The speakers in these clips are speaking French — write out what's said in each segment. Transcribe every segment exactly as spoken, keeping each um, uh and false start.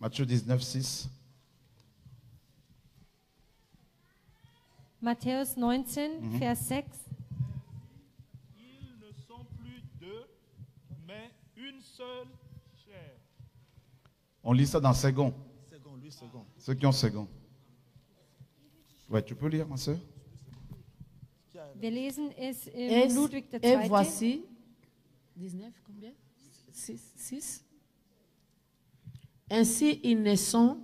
Matthieu dix-neuf, six. Matthäus neunzehn, Mhm. Vers sechs. Ils ne sont plus deux, mais une seule chair. On lit ça dans Second. Second, lui, second. Ceux qui ont Second. Ouais, tu peux lire, ma soeur? Wir lesen es im Et, Ludwig der et Zweite. voici, dix-neuf, combien? six. Ainsi ils ne sont,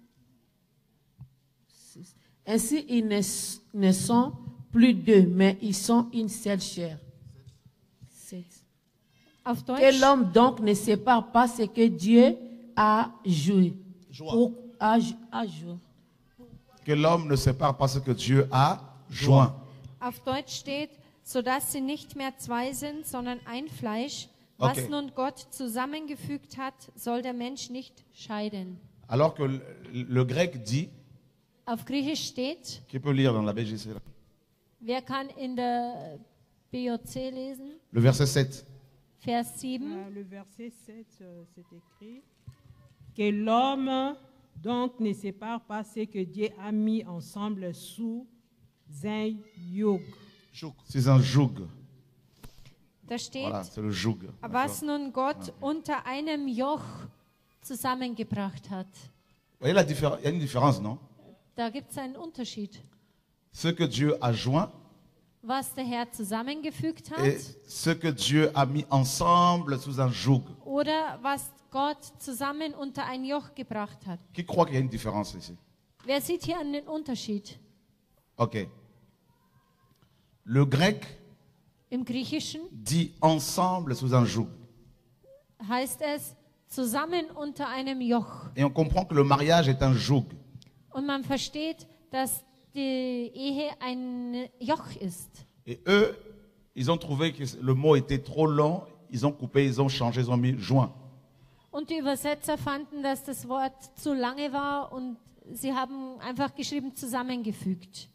six. Ainsi ils ne, ne sont plus deux, mais ils sont une seule chair. Sept. Auf Que Deutsch, l'homme donc ne sépare pas ce que Dieu a joué. Joie. Pour- a, a joué. Que l'homme ne sépare pas ce que Dieu a joint. auf Deutsch steht, sodass sie nicht mehr zwei sind, sondern ein Fleisch. Was Okay. nun Gott zusammengefügt hat, soll der Mensch nicht scheiden. Alors que le, le grec dit, Auf Griechisch steht, qui peut lire dans la B G C là? wer kann in der B O C lesen? Le verset sept. Vers sieben. Euh, Le verset sept, euh, c'est écrit que l'homme donc ne sépare pas ce que Dieu a mis ensemble sous un yoke. C'est un joug. Da steht, Voilà, c'est le joug. was D'accord. nun Gott unter einem Joch zusammengebracht hat. Vous voyez la différence? Il y a une différence, non? Da gibt es einen Unterschied. Ce que Dieu a joint Was der Herr zusammengefügt hat et ce que Dieu a mis ensemble sous un joug. oder was Gott zusammen unter ein Joch gebracht hat. Qui croit qu'il y a une différence ici? Wer sieht hier einen Unterschied? Ok. Le grec Im Griechischen dit ensemble sous un joug. heißt es zusammen unter einem Joch. Et on comprend que le mariage est un joug. Und man versteht, dass die Ehe ein Joch ist. Et eux, ils ont trouvé que le mot était trop long. Ils ont coupé, ils ont changé, ils ont mis joint. Und die Übersetzer fanden, dass das Wort zu lange war und sie haben einfach geschrieben zusammengefügt.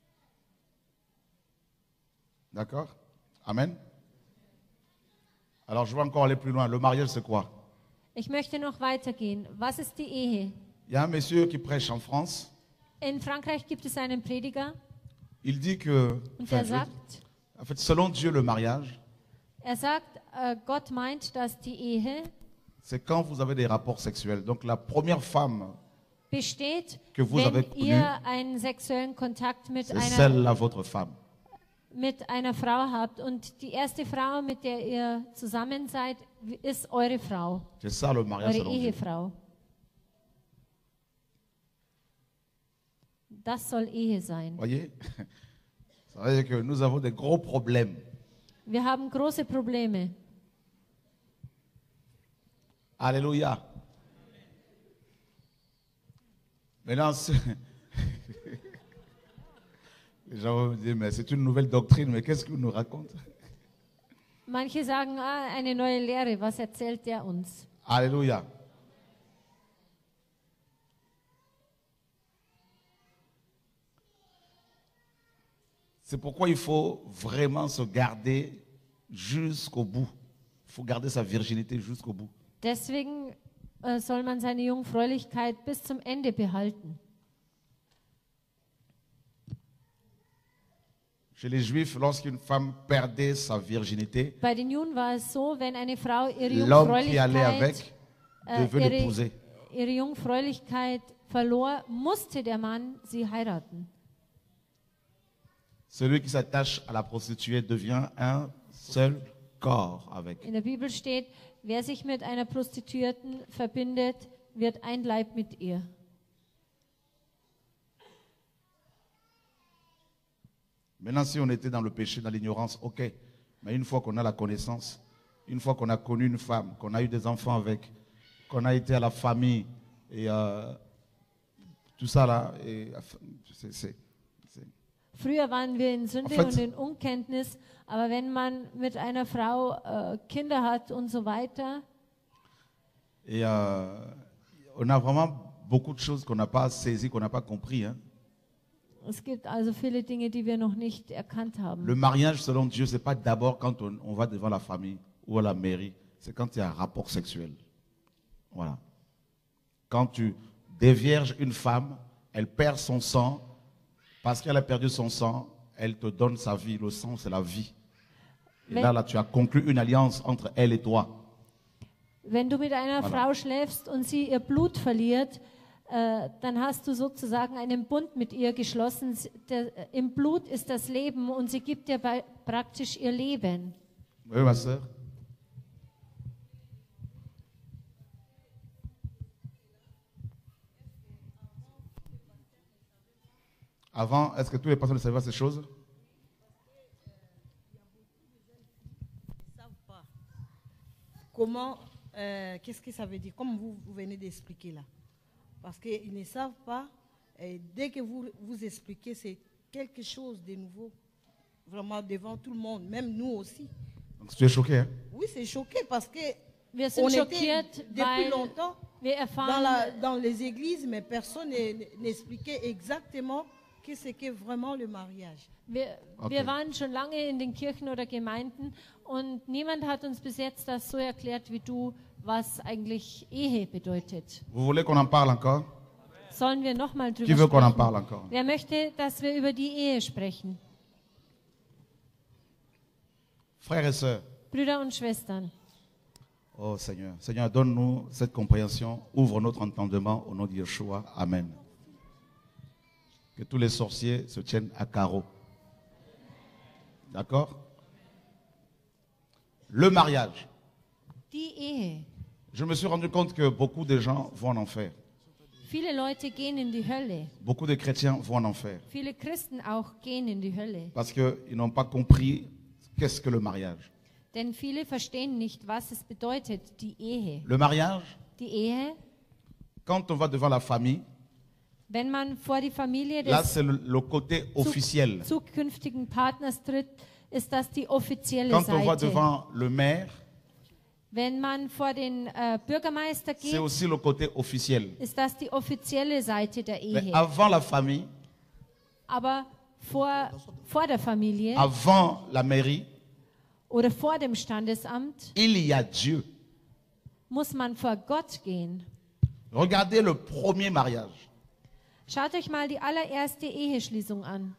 D'accord? Amen. Alors je vais encore aller plus loin. Le mariage, c'est quoi? Ich möchte noch weitergehen. Was ist die Ehe? Il y a un monsieur qui prêche en France. In Frankreich gibt es einen Prediger Il dit que, und enfin, der je- sagt, en fait, selon Dieu, le mariage, er sagt, äh, Gott meint, dass die Ehe c'est quand vous avez des rapports sexuels. Donc la première femme, besteht, Que vous wenn avez connu, ihr einen sexuellen Kontakt mit c'est einer, celle-là, votre femme. mit einer Frau habt. Und die erste Frau, mit der ihr zusammen seid, ist eure Frau, C'est ça le mariage eure selon Dieu. Ehefrau. Das soll Ehe sein. Voyez? Ça veut dire que nous avons des gros problèmes. Wir haben große Probleme. Alléluia. Maintenant, c'est- les gens vont me dire, mais c'est une nouvelle doctrine, mais qu'est-ce qu'il nous raconte? Manche sagen, ah, eine neue Lehre, was erzählt der uns? Alléluia. C'est pourquoi il faut vraiment se garder jusqu'au bout. Il faut garder sa virginité jusqu'au bout. Deswegen äh, soll man seine Jungfräulichkeit bis zum Ende behalten. Chez les Juifs, lorsqu'une femme perdait sa virginité, Bei den Juden war es so, wenn eine Frau ihre l'homme qui allait Jungfräulichkeit, avec äh, devait ihre, l'épouser. ihre Jungfräulichkeit verlor, musste der Mann sie heiraten. Celui qui s'attache à la prostituée devient un seul corps avec. In der Bibel steht, wer sich mit einer Prostituierten verbindet, wird ein Leib mit ihr. Maintenant, si on était dans le péché, dans l'ignorance, ok. Mais une fois qu'on a la connaissance, une fois qu'on a connu une femme, qu'on a eu des enfants avec, qu'on a été à la famille, et euh, tout ça là, et, c'est, c'est, c'est- Früher waren wir in Sünde En fait- und in Unkenntnis, aber wenn man mit einer Frau äh, Kinder hat und so weiter, et euh, on a vraiment beaucoup de choses qu'on n'a pas saisies, qu'on n'a pas compris. Hein. es gibt also viele Dinge, die wir noch nicht erkannt haben. Le mariage, selon Dieu, c'est pas d'abord quand on, on va devant la famille ou à la mairie, c'est quand il y a un rapport sexuel. Voilà. Quand tu dévierges une femme, elle perd son sang. Parce qu'elle a perdu son sang, elle te donne sa vie. Le sang, c'est la vie. Et Wenn- là, là, tu as conclu une alliance entre elle et toi. Wenn du mit einer Voilà. Frau schläfst und sie ihr Blut verliert, äh, dann hast du sozusagen einen Bund mit ihr geschlossen. Sie- Der, Im Blut ist das Leben und sie gibt dir bei, praktisch ihr Leben. Oui, ma soeur. Avant, est-ce que tous les pasteurs ne savaient pas ces choses? ne savent pas comment, euh, qu'est-ce que ça veut dire, comme vous, vous venez d'expliquer là. Parce qu'ils ne savent pas, et dès que vous vous expliquez, c'est quelque chose de nouveau, vraiment devant tout le monde, même nous aussi. Donc tu es choqué, hein? Oui, c'est choqué parce que Wir sind on était schockiert, depuis weil longtemps wir dans, erfahren, la- dans les églises, mais personne ne- n'expliquait exactement qu'est-ce qu'est vraiment le mariage. wir, Okay. wir waren schon lange in den Kirchen oder Gemeinden und niemand hat uns bis jetzt das so erklärt wie du, was eigentlich Ehe bedeutet. Vous voulez qu'on en parle encore? Sollen wir nochmal Qui drüber veut qu'on en sprechen? parle encore? Wer möchte, dass wir über die Ehe sprechen? Frères et sœurs, Brüder und Schwestern, oh Seigneur, Seigneur, donne-nous cette compréhension, ouvre notre entendement au nom de Yeshua. Amen. Que tous les sorciers se tiennent à carreau. D'accord? Le mariage. die Ehe. Je me suis rendu compte que beaucoup de gens vont en enfer. Viele Leute gehen in die Hölle. Beaucoup de chrétiens vont en enfer. Viele Christen auch gehen in die Hölle. Parce qu'ils n'ont pas compris qu'est-ce que le mariage. Denn viele verstehen nicht, was es bedeutet, die Ehe. Le mariage, Die Ehe, quand on va devant la famille, wenn man vor die Familie là des c'est le, le côté officiel. zukünftigen Partners tritt, ist das die offizielle Quand on va Seite. devant le maire, Wenn man vor den äh, Bürgermeister c'est geht, aussi le côté officiel. ist das die offizielle Seite der Mais Ehe. avant la famille, Aber vor, vor der Familie avant la mairie, oder vor dem Standesamt il y a Dieu. muss man vor Gott gehen. Regardez le premier mariage. Schaut euch mal die allererste Eheschließung an.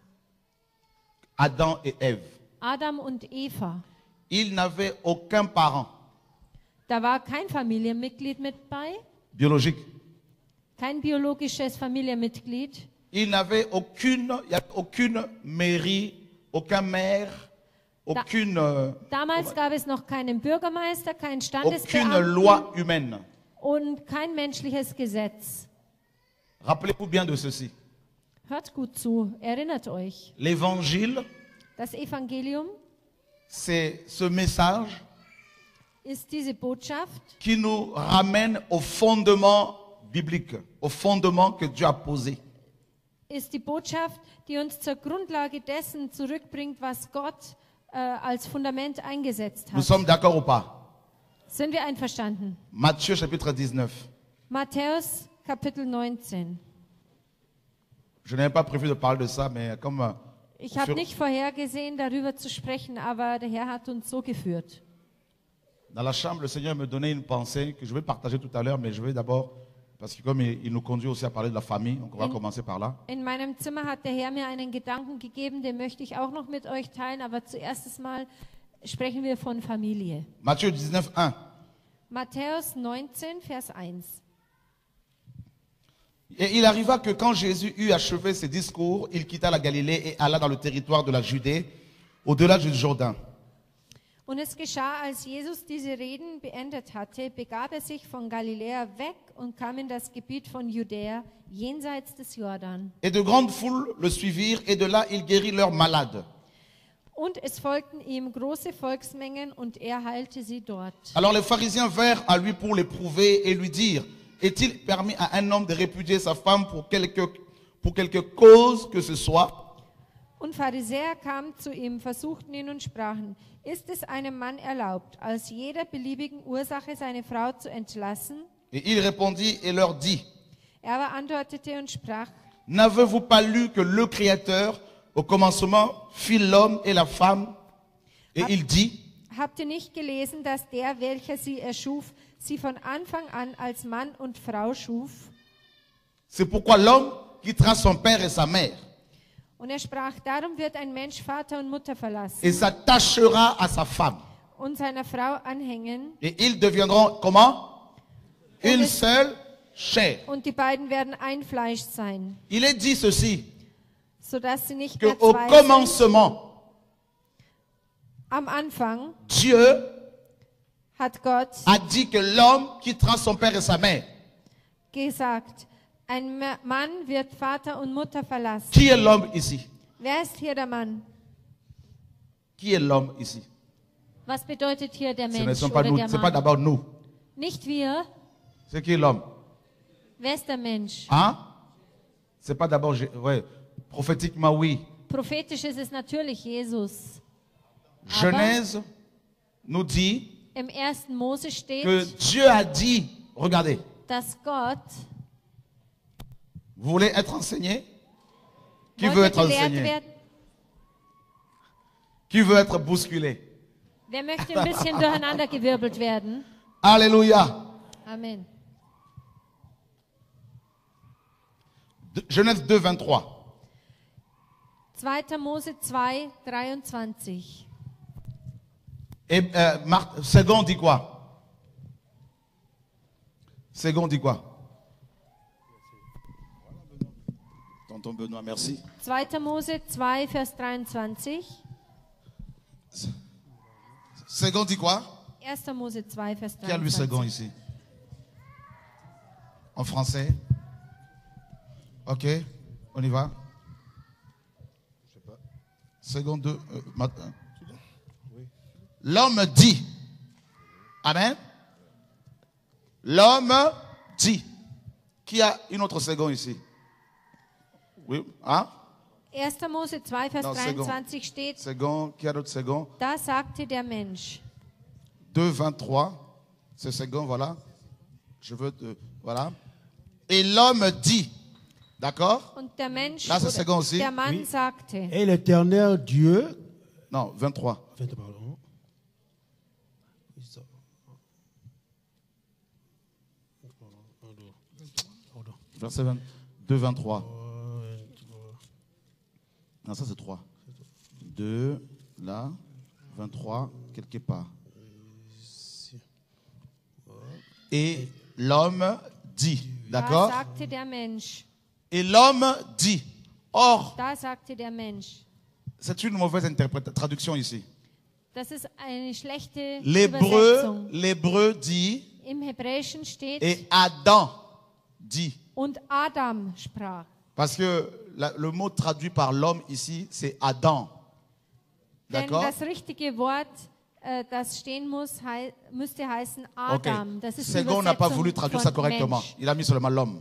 Adam et Ève. Adam und Eva. Ils n'avaient aucun parent Da war kein Familienmitglied mit bei, biologique. kein biologisches Familienmitglied. Ils n'avaient aucune, il y a aucune mairie, aucun maire, aucune, euh, Damals gab es noch keinen Bürgermeister, keinen aucune Standesbeamten loi humaine. und kein menschliches Gesetz. Rappelez-vous bien de ceci. Hört gut zu, erinnert euch. L'évangile, Das Evangelium c'est ce message ist diese Botschaft, qui nous ramène au fondement biblique, au fondement que Dieu a posé. ist die Botschaft, die uns zur Grundlage dessen zurückbringt, was Gott äh, als Fundament eingesetzt Nous hat. sommes d'accord ou pas? Sind wir einverstanden? Matthieu chapitre dix-neuf. Matthäus Kapitel neunzehn. Je n'avais pas prévu de parler de ça, mais comme euh, Ich au habe fur- nicht vorhergesehen, darüber zu sprechen, aber der Herr hat uns so geführt. dans la chambre, le Seigneur me donnait une pensée que je vais partager tout à l'heure, mais je vais d'abord, parce que comme il, il nous conduit aussi à parler de la famille, donc on va In- commencer par là. In meinem Zimmer hat der Herr mir einen Gedanken gegeben, den möchte ich auch noch mit euch teilen, aber zuerst mal sprechen wir von Familie. Matthieu dix-neuf, un. Matthäus neunzehn, Vers eins. Et il arriva que quand Jésus eut achevé ses discours, il quitta la Galilée et alla dans le territoire de la Judée, au-delà du Jourdain. Und es geschah, als Jesus diese Reden beendet hatte, begab er sich von Galiläa weg und kam in das Gebiet von Judäa, jenseits des Jordan. Et de grandes foules le suivirent, et de là il guérit leurs malades. Und es folgten ihm große Volksmengen und er heilte sie dort. Alors les pharisiens vinrent à lui pour l'éprouver et lui dirent, est-il permis à un homme de répudier sa femme pour quelque, pour quelque cause que ce soit? Und Pharisäer kamen zu ihm, versuchten ihn und sprachen, ist es einem Mann erlaubt, aus jeder beliebigen Ursache seine Frau zu entlassen? Et il répondit et leur dit, Er aber antwortete und sprach, n'avez-vous pas lu que le Créateur, au commencement, fit l'homme et la femme? Et il dit, habt ihr nicht gelesen, dass der, welcher sie erschuf, sie von Anfang an als Mann und Frau schuf? C'est pourquoi l'homme quittera son père et sa mère Und er sprach, darum wird ein Mensch Vater und Mutter verlassen et s'attachera à sa femme. und seiner Frau anhängen, Et ils deviendront comment? Une es- seule chair. und die beiden werden ein Fleisch sein, Il est dit ceci, sodass sie nicht que mehr au zwei sind. commencement, Am Anfang Dieu hat Gott a dit que l'homme quittera son père et sa mère. gesagt, ein Ma- Mann wird Vater und Mutter verlassen. Qui est l'homme ici? Wer ist hier der Mann? Qui est l'homme ici? Was bedeutet hier der Ce ne Mensch sont pas oder nous, der c'est pas Mann? d'abord nous. Nicht wir. C'est qui est l'homme? Wer ist der Mensch? Hein? C'est pas d'abord, Jé- ouais, prophétiquement oui. Prophetisch ist es natürlich Jesus. Genèse nous dit Im ersten Mose que steht, Dieu a dit, regardez, dass Gott, vous voulez être enseigné? Qui wollt veut ihr être gelehrt enseigné? werden? Qui veut être bousculé? Wer möchte ein bisschen durcheinandergewirbelt werden? Alléluia. Amen. De- Genèse deux, vingt-trois. zweiter Mose zwei, dreiundzwanzig. Et euh, Marc, second dit quoi? Second dit quoi? Tonton Benoît, merci. zweiter Mose zwei, Vers dreiundzwanzig. Second dit quoi? erster Mose zwei, Vers Qui a lu second dreiundzwanzig. ici? En français? Ok, on y va. Second deux. euh, matin. L'homme dit. Amen. L'homme dit. Qui a une autre seconde ici? Oui. Hein? erster Mose zwei, Vers Non, second. dreiundzwanzig steht, Second. Qui a d'autre seconde? da sagte der Mensch. deux, vingt-trois. C'est second, voilà. Je veux. te- voilà. Et l'homme dit. D'accord? Und der Mensch, Là, c'est oder second aussi. der Mann Oui. sagte, Et l'éternel Dieu. Non, vingt-trois. Attends, pardon. Pardon. Verset deux, vingt-trois. Non, ça c'est trois. deux, là, vingt-trois, quelque part. Et l'homme dit. da D'accord? sagte der Mensch, Et l'homme dit. Or, da sagte der Mensch. c'est une mauvaise interprétation, traduction ici. Das ist eine schlechte L'hébreu, Übersetzung. l'hébreu dit, Im Hebräischen steht, et Adam dit. und Adam sprach. Parce que la- le mot traduit par l'homme ici, c'est Adam. Denn D'accord? das richtige Wort, äh, das stehen muss, hei müsste heißen Ok. Adam. Das ist die Second n'a pas Übersetzung voulu traduire von ça correctement. Mensch. Il a mis seulement l'homme.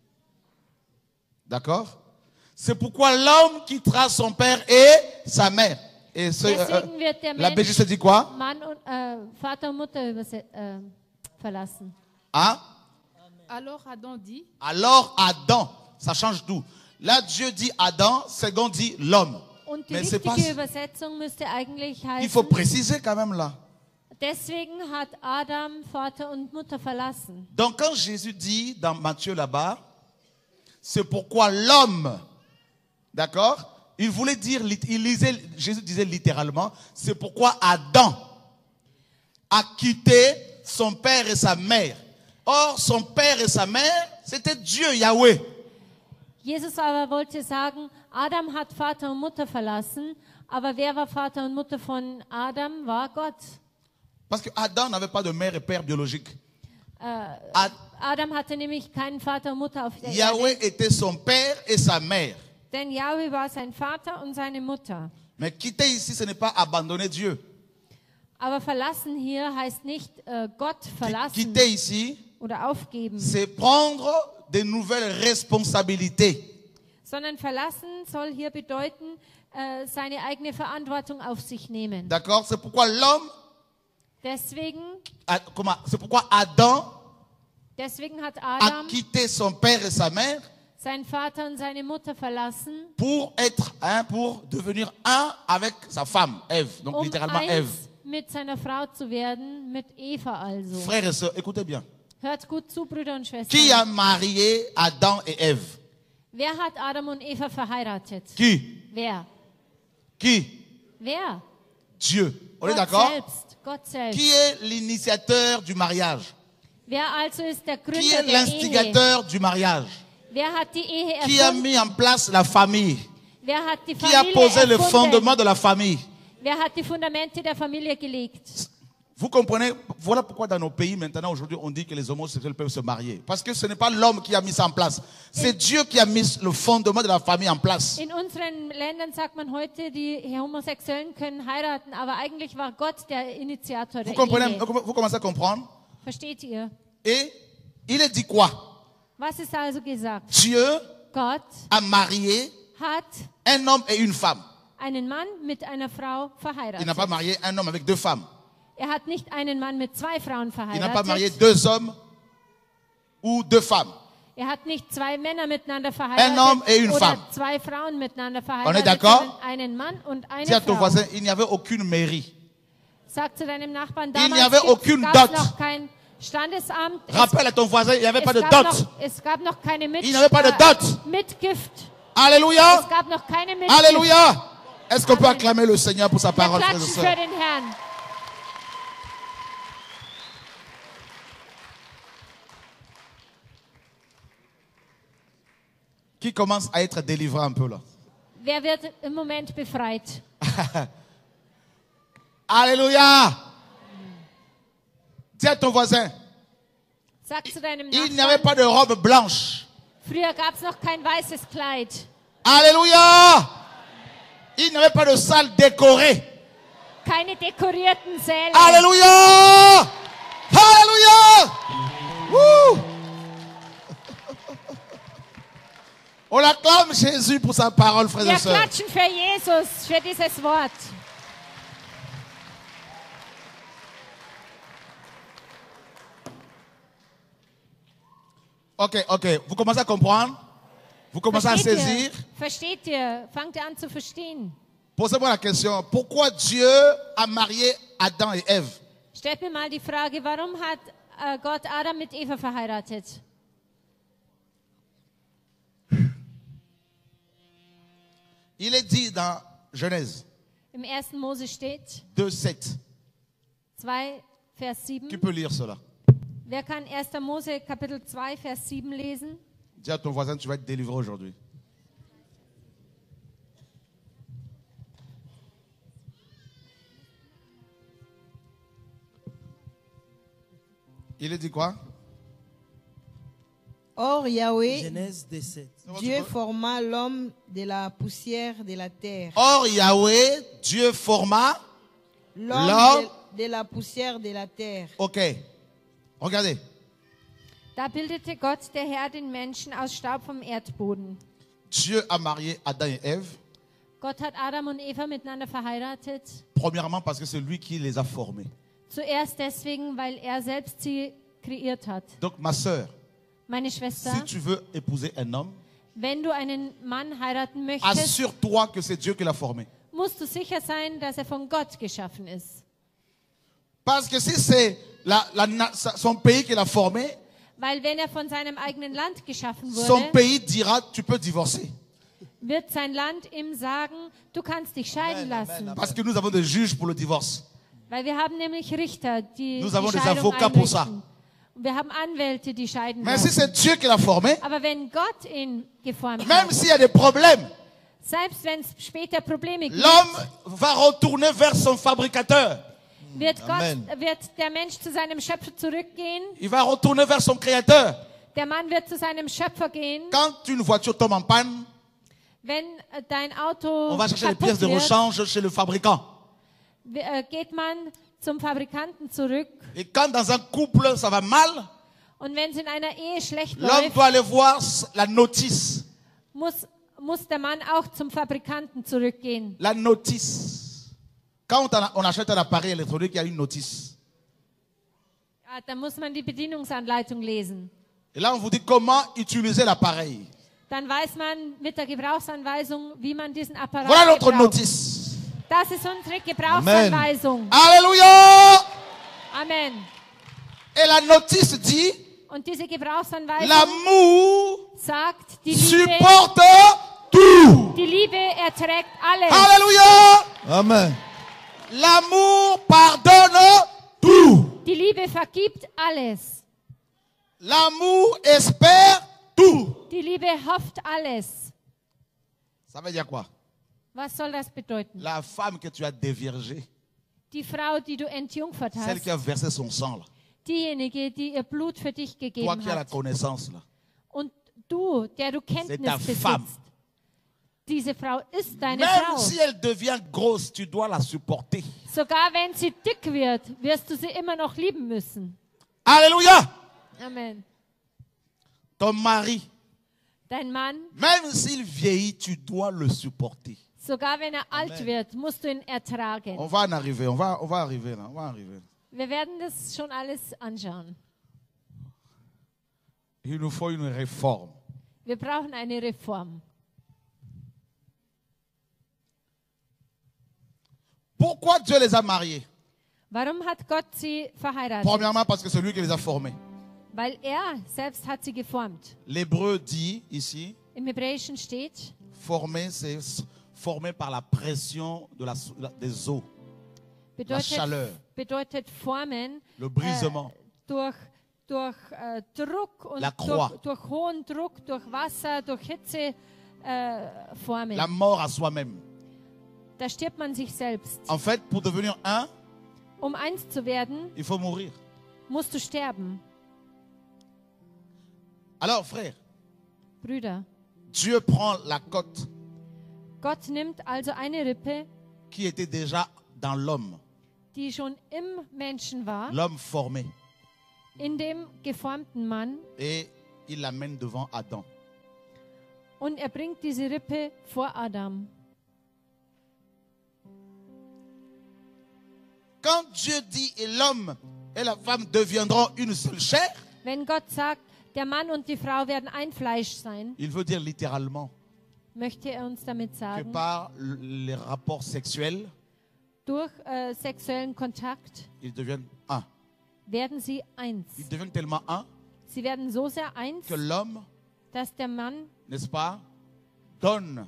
D'accord? C'est pourquoi l'homme quittera son père et sa mère. Et ce, Deswegen wird der la B J Mensch se dit quoi? Mann und, äh, Vater und Mutter überse- äh, verlassen. Hein? Alors Adam dit, Alors Adam, ça change tout. Là, Dieu dit Adam, second dit l'homme. Und die Mais c'est pas- richtige Übersetzung müsste eigentlich Il faut heißen, préciser quand même là. deswegen hat Adam Vater und Mutter verlassen. Donc quand Jésus dit dans Matthieu là-bas, c'est pourquoi l'homme, d'accord? Il voulait dire, lit- il lisait, Jésus disait littéralement, c'est pourquoi Adam a quitté son père et sa mère. Or, son père et sa mère, c'était Dieu, Yahweh. Jesus aber wollte sagen, Adam hat Vater und Mutter verlassen, aber wer war Vater und Mutter von Adam? War Gott. Parce que Adam n'avait pas de mère et père biologique. Äh, Ad- Adam hatte nämlich keinen Vater und Mutter auf der Yahweh Erde, était son père et sa mère. denn Yahweh war sein Vater und seine Mutter. Mais quitter ici, ce n'est pas abandonner Dieu. Aber verlassen hier heißt nicht äh, Gott verlassen Quitter ici, oder aufgeben, c'est prendre de nouvelles responsabilités. sondern verlassen soll hier bedeuten, äh, seine eigene Verantwortung auf sich nehmen. D'accord? C'est pourquoi l'homme, Deswegen, a- comment, c'est pourquoi Adam deswegen hat a Adam quitté son père et sa mère seinen Vater und seine Mutter verlassen, pour être un, pour devenir un avec sa femme, Ève. Donc um littéralement eins Ève. mit seiner Frau zu werden, mit Eva also. Frères et sœurs, écoutez bien. Hört gut zu, Brüder und Schwestern. Qui a marié Adam et Ève? Wer hat Adam und Eva verheiratet? Qui? Wer? Qui? Wer? Dieu. On est Gott d'accord? selbst. Gott selbst. Qui est l'initiateur du mariage? Wer also ist der Qui Gründer est der Ehe? l'instigateur du mariage? Wer hat die Ehe Qui a erfunden? mis en place la famille? Wer hat die Qui a Familie posé le erfunden? fondement de la famille? Wer hat die Fundamente der Familie gelegt? Vous comprenez? Voilà pourquoi dans nos pays maintenant aujourd'hui on dit que les homosexuels peuvent se marier. Parce que ce n'est pas l'homme qui a mis ça en place. C'est Dieu qui a mis le fondement de la famille en place. In unseren Ländern sagt man heute, die Homosexuellen können heiraten, aber eigentlich war Gott der Initiator Vous der comprenez? Ehe. Vous commencez à comprendre? Versteht ihr? Et il est dit quoi? Was ist also gesagt? Dieu Gott a marié hat un homme et une femme. einen Mann mit einer Frau Il n'a verheiratet. pas marié un homme avec deux femmes. Er hat nicht einen Mann mit zwei Frauen Il n'a pas marié verheiratet. deux hommes ou deux femmes. Er hat nicht zwei Männer miteinander Un verheiratet homme et une oder femme. zwei Frauen miteinander On est verheiratet, d'accord? sondern einen Mann und eine Dis à ton Frau. voisin, il n'y avait aucune mairie. Sag zu deinem Nachbarn, Il n'y damals avait gab aucune es dot. noch kein Standesamt. Es, Rappelle à ton voisin, il n'y avait es, pas de gab dot. noch, es gab noch keine Mit Il n'y avait pas de äh, dot. Mitgift. Alléluia. Es gab noch keine Mitgift. Alléluia. Est-ce qu'on peut Amen. acclamer le Seigneur pour sa Wir parole, frères et klatschen für sœurs? den Herrn. Qui commence à être délivré un peu là? Wer wird im Moment befreit? Alléluia. Dis à ton voisin, Sag zu deinem il n'y avait Nachbarn, pas de robe blanche. früher gab es noch kein weißes Kleid. Alléluia. Il n'y avait pas de salle décorée. Keine dekorierten Säle. Alléluia. Alléluia. Wouh. On acclame Jésus pour sa parole, frères Wir et sœurs. klatschen für Jesus, für dieses Wort. Ok, ok. Vous commencez à comprendre? Vous commencez à Versteht saisir? ihr? Versteht ihr? Fangt ihr an zu verstehen? Posez-moi la question. Pourquoi Dieu a marié Adam et Ève? Stellt mir mal die Frage, warum hat äh, Gott Adam mit Eva verheiratet? Il est dit dans Genèse Im ersten Mose steht deux sept. zwei, Vers sieben. Qui peut lire cela? Wer kann erster Mose Kapitel zwei, Vers sieben lesen? Dis à ton voisin, tu vas être délivré aujourd'hui. Il est dit quoi? Or, Yahweh, Genèse dix-sept. Dieu forma l'homme de la poussière de la terre. Or Yahweh, Dieu forma. L'homme L'homme- de, de la poussière de la terre. Ok. Regardez. Da bildete Gott, der Herr, den Menschen aus Staub vom Erdboden. Dieu a marié Adam et Ève. Gott hat Adam und Eva miteinander verheiratet. Premièrement parce que c'est lui qui les a formés. Zuerst deswegen, weil er selbst sie kreiert hat. Donc ma sœur, Meine Schwester, si tu veux épouser un homme, wenn du einen Mann heiraten möchtest, assure-toi que c'est Dieu qui l'a formé. musst du sicher sein, dass er von Gott geschaffen ist. Parce que si c'est la- la na- sa- son pays qui l'a formé, Weil wenn er von seinem eigenen Land geschaffen son wurde, pays dira tu peux divorcer. wird sein Land ihm sagen, du kannst dich scheiden lassen. Parce que nous avons des juges pour le divorce. Weil wir haben nämlich Richter, die Nous die avons des Scheidung avocats pour ça. einrichten. Und wir haben Anwälte, die scheiden Mais si lassen. c'est Dieu qui l'a formé, Aber wenn Gott ihn geformt même hat, s'il y a des problèmes, selbst wenn es später Probleme gibt, l'homme va retourner vers son fabricateur. wird, Amen. Gott, wird der Mensch zu seinem Schöpfer zurückgehen. Il va retourner vers son créateur. Der Mann wird zu seinem Schöpfer gehen. Quand une voiture tombe en panne, Wenn äh, dein Auto on va chercher les pièces kaputt de wird, rechange chez le fabricant. w- äh, geht man zum Fabrikanten zurück. Et quand dans un couple ça va mal, Und wenn es in einer Ehe schlecht l'homme läuft, doit aller voir la notice. muss, muss der Mann auch zum Fabrikanten zurückgehen. La notice. Quand on a- on achète un appareil électronique, il y a une notice. Ja, da muss man die Bedienungsanleitung lesen. Et là, on vous dit comment utiliser l'appareil. Dann weiß man mit der Gebrauchsanweisung, wie man diesen Apparat Voilà notre gebraucht. notice. Das ist unsere Gebrauchsanweisung. Alléluia. Amen. Et la notice dit, Und diese Gebrauchsanweisung l'amour sagt, die Liebe, supporte tout. die Liebe erträgt alles. Alléluia. Amen. L'amour pardonne tout. Die Liebe vergibt alles. L'amour espère tout. Die Liebe hofft alles. Ça veut dire quoi? Was soll das bedeuten? La femme que tu as déviergée, Die Frau, die du entjungfert celle hast, qui a versé son sang là, diejenige, die ihr Blut für dich toi gegeben qui as la hat, connaissance là, und du, der du c'est Kenntnis ta femme. besitzt, diese Frau ist deine Même Frau. si elle devient grosse, tu dois la supporter. Sogar wenn sie dick wird, wirst du sie immer noch lieben müssen. Alléluia. Amen. Ton mari, Dein Mann, même s'il vieillit, tu dois le supporter. sogar wenn er alt Amen. wird, musst du ihn ertragen. On va en arriver, on va, on va arriver là, on va arriver. Wir werden das schon alles anschauen. Il nous faut une réforme. Wir brauchen eine Reform. Pourquoi Dieu les a mariés? Warum hat Gott sie verheiratet? Premièrement, parce que c'est lui qui les a formés. Weil er selbst hat sie geformt. L'hébreu dit ici, Im Hebräischen steht, formé, c'est formé par la pression de la, des eaux, la bedeutet, chaleur, bedeutet formen le brisement. äh, durch, durch äh, Druck und La croix. durch, durch hohen Druck, durch Wasser, durch Hitze äh, formen. La mort à soi-même. Da stirbt man sich selbst. En fait, pour devenir un, Um eins zu werden, il faut mourir. musst du sterben. Alors, frère, Brüder, Dieu prend la côte Gott nimmt also eine Rippe, qui était déjà dans l'homme, die schon im Menschen war, l'homme formé, in dem geformten Mann, et il l'amène devant Adam. und er bringt diese Rippe vor Adam. Quand Dieu dit et l'homme et la femme deviendront une seule chair, Wenn Gott sagt, der Mann und die Frau werden ein Fleisch sein, il veut dire littéralement möchte er uns damit que sagen, par les rapports sexuels, durch äh, sexuellen Kontakt ils deviennent un. werden sie eins. Ils deviennent tellement un Sie werden so sehr eins, que l'homme, dass der Mann n'est-ce pas, donne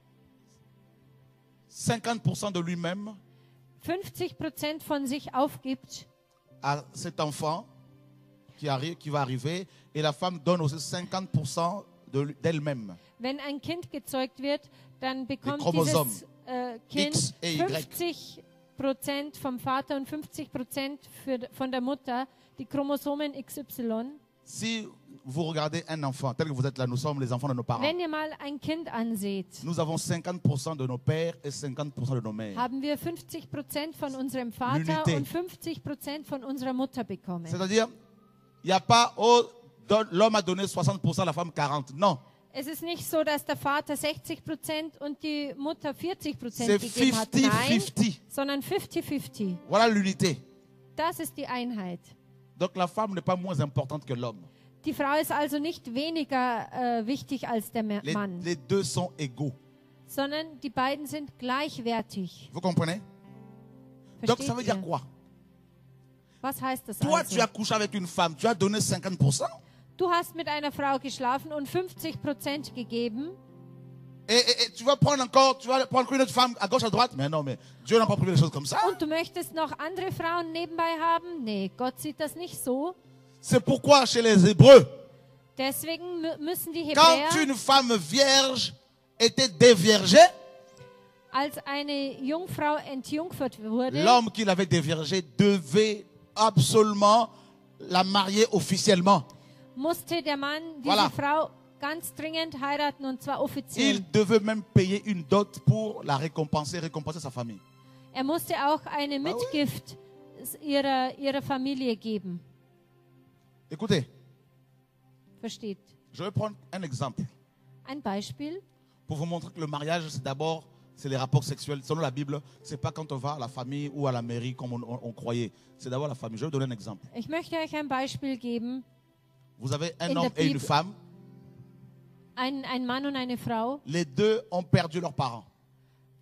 cinquante pour cent de lui-même fünfzig Prozent von sich aufgibt à cet enfant qui, arrive, qui va arriver, et la femme donne aussi cinquante pour cent de lui- d'elle-même. Wenn ein Kind gezeugt wird, dann bekommt Chromosomen. dieses äh, Kind X et Y. fünfzig Prozent vom Vater und fünfzig Prozent für, von der Mutter, die Chromosomen X Y. Si vous regardez un enfant, tel que vous êtes là, nous sommes les enfants de nos parents. Wenn ihr mal ein Kind anseht, Nous avons cinquante pour cent de nos pères et cinquante pour cent de nos mères. haben wir fünfzig Prozent von unserem Vater L'unité. und fünfzig Prozent von unserer Mutter bekommen. C'est-à-dire, il n'y a pas, oh, don- l'homme a donné soixante pour cent, la femme quarante pour cent. Non, Es ist nicht so, dass der Vater sechzig Prozent und die Mutter vierzig Prozent c'est gegeben hat. fifty Nein, fifty. sondern fünfzig fünfzig. Voilà l'unité. Das ist die Einheit. Donc la femme n'est pas moins importante que l'homme. Die Frau ist also nicht weniger äh, wichtig als der Ma- Les, Mann, les deux sont égaux. sondern die beiden sind gleichwertig. Vous comprenez? Donc Versteht ça veut dire ihr? quoi? Was heißt das Toi, also? tu as couché avec une femme, tu as donné cinquante pour cent. Du hast mit einer Frau geschlafen und fünfzig Prozent gegeben Et, et- et tu vas prendre encore, tu vas prendre une autre femme à gauche, à droite. Mais non, mais Dieu n'a pas prévu les choses comme ça. und du möchtest noch andere Frauen nebenbei haben? Nee, Gott sieht das nicht so. C'est pourquoi chez les Hébreux, Deswegen mü- müssen die quand Hebräer, une femme vierge était déviergée, als eine Jungfrau entjungfert wurde, l'homme qui l'avait déviergée devait absolument la marier officiellement. musste der Mann diese Voilà. Frau ganz dringend heiraten, und zwar offiziell. Il devait même payer une dot pour la récompenser, récompenser sa famille. Er musste auch eine Mitgift ihrer, ihrer Familie geben. Écoutez, Versteht? je vais prendre un exemple Ein Beispiel. pour vous montrer que le mariage, c'est d'abord, c'est les rapports sexuels. Selon la Bible, c'est pas quand on va à la famille ou à la mairie comme on, on- on croyait. C'est d'abord la famille. Je vais vous donner un exemple. Ich möchte euch ein Beispiel geben. Vous avez un In homme the et une Bible- femme. Ein, ein Mann und eine Frau. Les deux ont perdu leurs parents.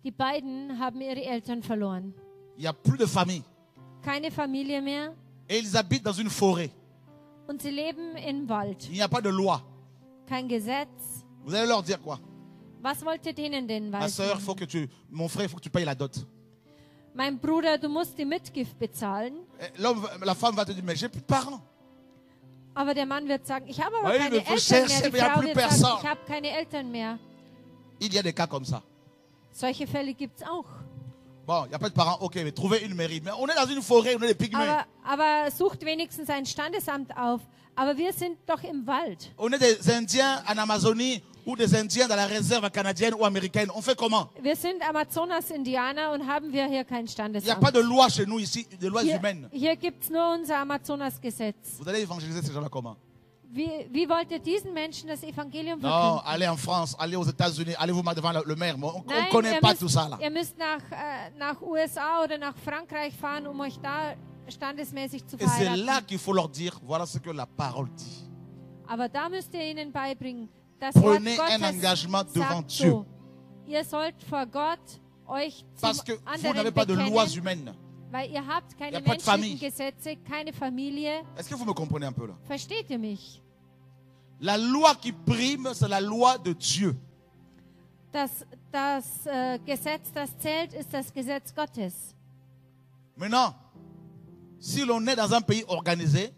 Die beiden haben ihre Eltern verloren. Il n'y a plus de famille. Keine Familie mehr Et ils habitent dans une forêt. und sie leben im Wald. Il n'y a pas de loi. Kein Gesetz. Vous allez leur dire quoi? Was wollt ihr denen denn Ma soeur, weisen? faut que tu, mon frère, il faut que tu payes la dot. Mein Bruder, du musst die Mitgift bezahlen. Et l'homme, va- la femme va te dire, mais j'ai plus de parents. Aber der Mann wird sagen, ich habe aber Oui, keine mais faut Eltern mehr. chercher, Die mais y a Frau plus wird personne. sagen, ich habe keine Eltern mehr. Il y a des cas comme ça. Solche Fälle gibt es auch. Bon, il n'y a pas de parents, ok, mais trouvez une mairie. Mais on est dans une forêt, on est des pygmées. Aber, aber sucht wenigstens ein Standesamt auf. Aber wir sind doch im Wald. On est des Indiens en Amazonie ou des Indiens dans la réserve canadienne ou américaine. On fait comment? Wir sind Amazonas-Indianer und haben wir hier kein Il n'y a Standesamt. pas de loi chez nous ici, de lois Hier, humaines. hier gibt es nur unser Amazonas-Gesetz. Vous allez évangéliser ces gens-là comment? Wie, wie wollt ihr diesen Menschen das Evangelium Non, verkünden? allez en France, allez aux États-Unis, allez vous mettre devant le maire. On ne Nein, connaît ihr pas müsst, tout ça là. ihr müsst nach, äh, nach U S A oder nach Frankreich fahren, um euch da standesmäßig zu Et c'est là verheiraten. qu'il faut leur dire, voilà ce que la parole dit. Aber da müsst ihr ihnen beibringen, das Prenez Wort un Gottes engagement devant sagt Dieu. so, ihr sollt vor Gott euch Parce zum que vous anderen n'avez pas de lois bekennen, humaines. weil ihr habt Y keine a pas de famille. menschlichen Gesetze, keine Familie. Est-ce que vous me comprenez un peu là? Versteht ihr mich? La loi qui prime, c'est la loi de Dieu. Das, das äh, Gesetz, das zählt, ist das Gesetz Gottes. Maintenant, si l'on est dans un pays organisé,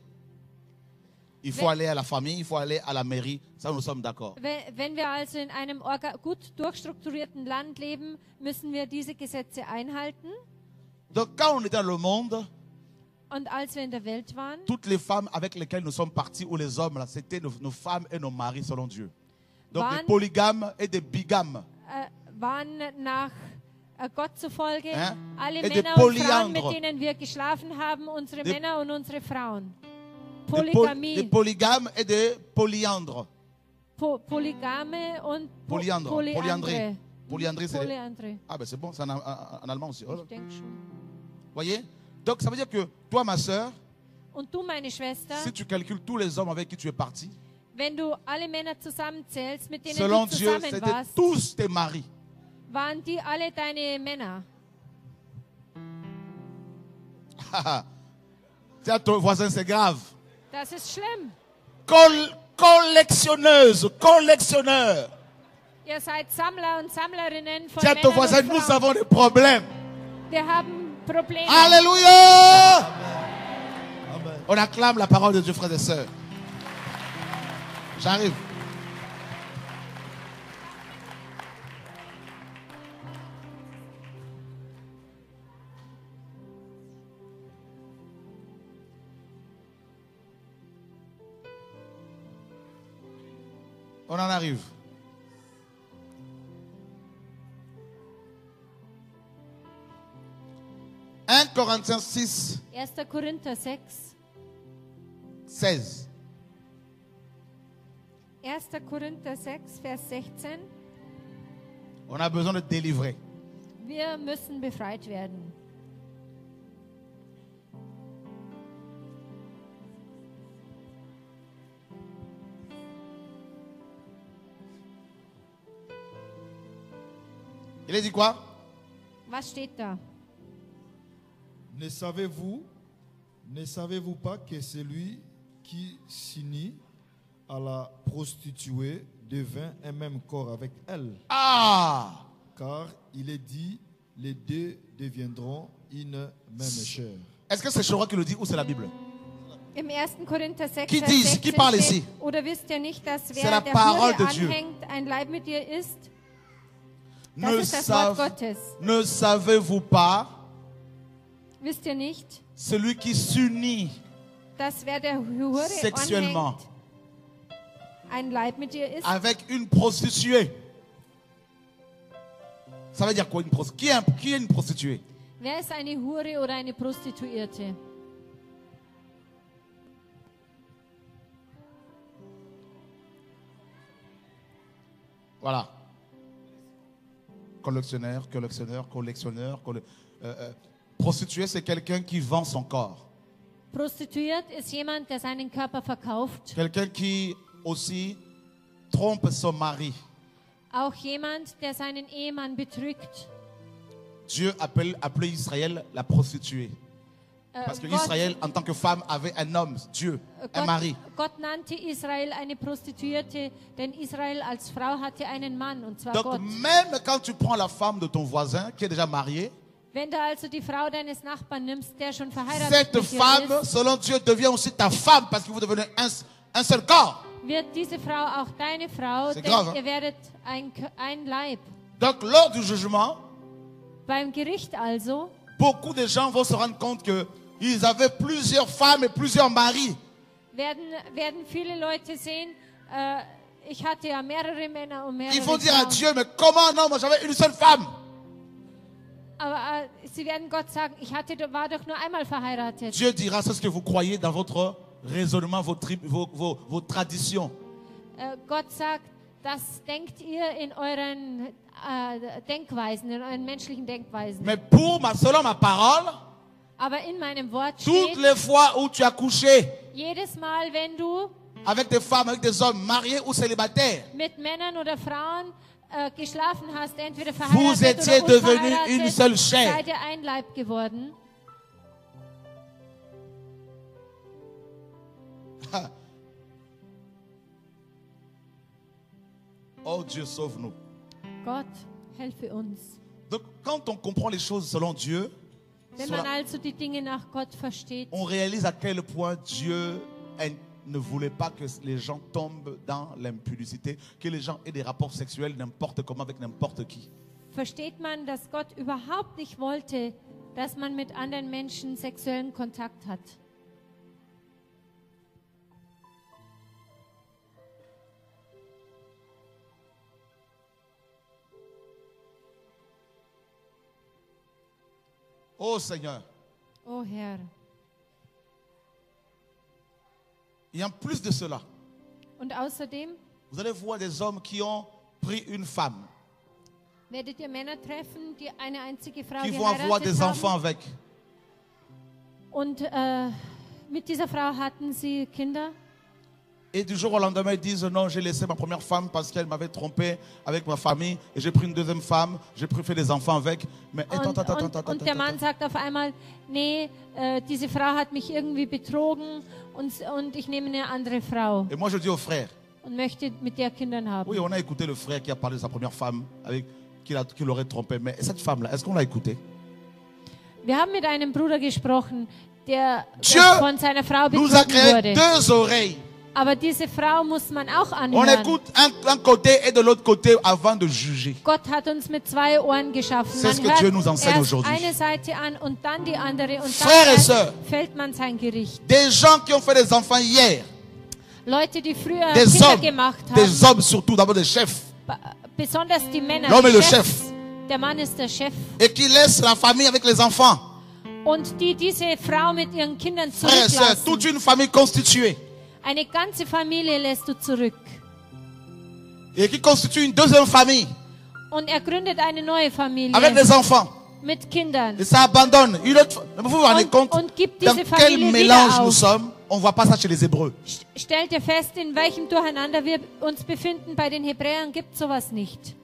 il faut Mais- aller à la famille, il faut aller à la mairie. Ça, nous sommes d'accord. Wenn, wenn wir also in einem orga gut durchstrukturierten Land leben, müssen wir diese Gesetze einhalten. Donc, quand on était dans le monde, Und als wir in der Welt waren, toutes les femmes avec lesquelles nous sommes partis, ou les hommes, là, c'était nos, nos femmes et nos maris selon Dieu. Donc, Wann- des polygames et des bigames. äh, waren nach äh, Gott zufolge Hein? alle Et des Männer und Frauen, mit polyandres. denen wir geschlafen haben, unsere Des- Männer und unsere Frauen. Des, poly- Polygamie, des polygames et des polyandres. po Polygame und po Polyandre. Polyandrie. Polyandre. Polyandrie, c'est. Polyandre. Ah, ben c'est bon, c'est en, en- en allemand aussi. Ich denke schon. Voyez? Donc, ça veut dire que toi, ma soeur, Und du, meine Schwester, si tu calcules tous les hommes avec qui tu es parti, wenn du alle Männer zusammenzählst, mit denen selon du Dieu, zusammen c'était warst, tous tes maris. waren die alle deine Männer. Tiens, ton voisin, c'est grave. Das ist schlimm. Col- collectionneuse, collectionneur. Ihr seid Sammler und Sammlerinnen von Tiens, ton Männern voisin, und nous Frauen. avons des problèmes. Wir haben Probleme. Alléluia! On acclame la parole de Dieu, frères et sœurs. J'arrive. On en arrive. un Corinthiens six, erster Korinther sechs. seize. erster Korinther sechs, Vers sechzehn. On a besoin de délivrer. Wir müssen befreit werden. Il a dit quoi? Was steht da? Ne savez-vous, ne savez-vous pas que celui qui s'unit à la prostituée devint un même corps avec elle? Ah! Car il est dit, les deux deviendront une même chair. Est-ce que c'est Chora qui le dit ou c'est la Bible? Im ersten Korinther sechs, Qui Vers dit- sechzehn qui parle steht, ici? oder wisst ihr nicht, dass C'est wer la der parole Hure de Dieu. anhängt, ein Leib mit ihr ist? Das Ne, ist das Wort sav- Gottes. ne savez-vous pas, Wisst ihr nicht, celui qui s'unit dass wer der Hure sexuellement anhängt, ein Leib mit ihr ist? avec une prostituée? Ça veut dire quoi une prostituée? Qui est, un- qui est une prostituée? Wer ist eine Hure oder eine Prostituierte? Voilà. Collectionneur, collectionneur, collectionneur. colle- euh, euh, prostituée, c'est quelqu'un qui vend son corps. Prostituiert ist jemand, der seinen Körper verkauft. Quelqu'un qui aussi trompe son mari. Auch jemand, der seinen Ehemann betrügt. Dieu appelle, appelait Israël la prostituée. Äh, Parce que Gott, Israël, en tant que femme, avait un homme, Dieu, un Gott, mari. Gott nannte Israel eine Prostituierte, denn Israel als Frau hatte einen Mann, und zwar Donc Gott. même quand tu prends la femme de ton voisin, qui est déjà mariée, Wenn du also die Frau deines Nachbarn nimmst, der schon verheiratet cette mit dir femme, ist, selon Dieu, devient aussi ta femme parce que vous devenez un, un seul corps. wird diese Frau auch deine Frau, C'est denn grave, hein? ihr werdet ein, K- ein Leib. Donc lors du jugement, Beim Gericht also beaucoup de gens vont se rendre compte qu'ils avaient plusieurs femmes et plusieurs maris. werden, werden viele Leute sehen, äh, ich hatte ja mehrere Männer und mehrere Ils vont dire à Frauen. Dieu, mais comment non, moi j'avais une seule femme. Aber äh, sie werden Gott sagen, ich hatte, war doch nur einmal verheiratet. Dieu dira, c'est ce que vous croyez dans votre raisonnement, vos, tri- vos, vos, vos traditions. Äh, Gott sagt, das denkt ihr in euren äh, Denkweisen, in euren menschlichen Denkweisen. Mais pour ma, selon ma parole, Aber in meinem Wort toutes steht, les fois où tu as couché jedes Mal, wenn du avec des femmes, avec des hommes, mariés ou célibataires, mit Männern oder Frauen äh, geschlafen hast, entweder vous verheiratet étiez oder devenus une unverheiratet, seule chair. seid ihr ein Leib geworden. Oh Dieu, sauve-nous. Gott, helfe uns. Donc quand on comprend les choses selon Dieu, Wenn cela- man also die Dinge nach Gott versteht, on réalise à quel point Dieu est- ne voulait pas que les gens tombent dans l'impudicité, que les gens aient des rapports sexuels n'importe comment avec n'importe qui. versteht man, dass Gott überhaupt nicht wollte, dass man mit anderen Menschen sexuellen Kontakt hat. Oh Seigneur, Oh Herr. et en plus de cela, Und außerdem vous allez voir des hommes qui ont pris une femme, werdet ihr Männer treffen, die eine einzige Frau qui vont avoir geheiratet des enfants haben. avec. Und äh, mit dieser Frau hatten sie Kinder. Et du jour au lendemain, ils disent non, j'ai laissé ma première femme parce qu'elle m'avait trompé avec ma famille. Et j'ai pris une deuxième femme, j'ai pris fait des enfants avec. Mais attends, Und, attends, attends, und, attends, und der attends, Mann sagt auf einmal, nee, äh, diese Frau hat mich irgendwie betrogen und, und ich nehme eine andere Frau Et moi, je dis aux frères, und möchte mit der Kindern haben. oui, on a écouté le frère qui a parlé de sa première femme, avec, qui, l'a- qui l'aurait trompé. Mais cette femme-là, est-ce qu'on l'a écouté? Wir haben mit einem Bruder gesprochen, der Dieu von seiner Frau Nous a betrogen créé wurde. deux oreilles. Aber diese Frau muss man auch On anhören. écoute un, d'un côté et de l'autre côté avant de juger. Gott hat uns mit zwei Ohren geschaffen. C'est ce Man que Dieu hört nous enseigne erst aujourd'hui. eine Seite an und dann die andere und Frères dann et erst sœurs. fällt man sein Gericht. Des gens qui ont fait des enfants hier, Leute, die früher des Kinder hommes, gemacht haben, des hommes surtout, d'abord des chefs, ba- besonders die Männer, L'homme die est le Chefs, der Mann ist der Chef, et qui laissent la famille avec les enfants. und die diese Frau mit ihren Kindern Frères et sœurs, toute zurücklassen. une famille constituée. Eine ganze Familie lässt du zurück. Et qui constitue une deuxième famille Und er gründet eine neue Familie avec des enfants. mit Kindern. Et ça abandonne une autre. Vous vous rendez Und- compte und gibt dans diese quel Familie mélange wieder nous auf. sommes? On ne voit pas ça chez les Hébreux. St- Stellt ihr fest, in welchem Durcheinander wir uns befinden? Bei den Hebräern gibt es sowas nicht.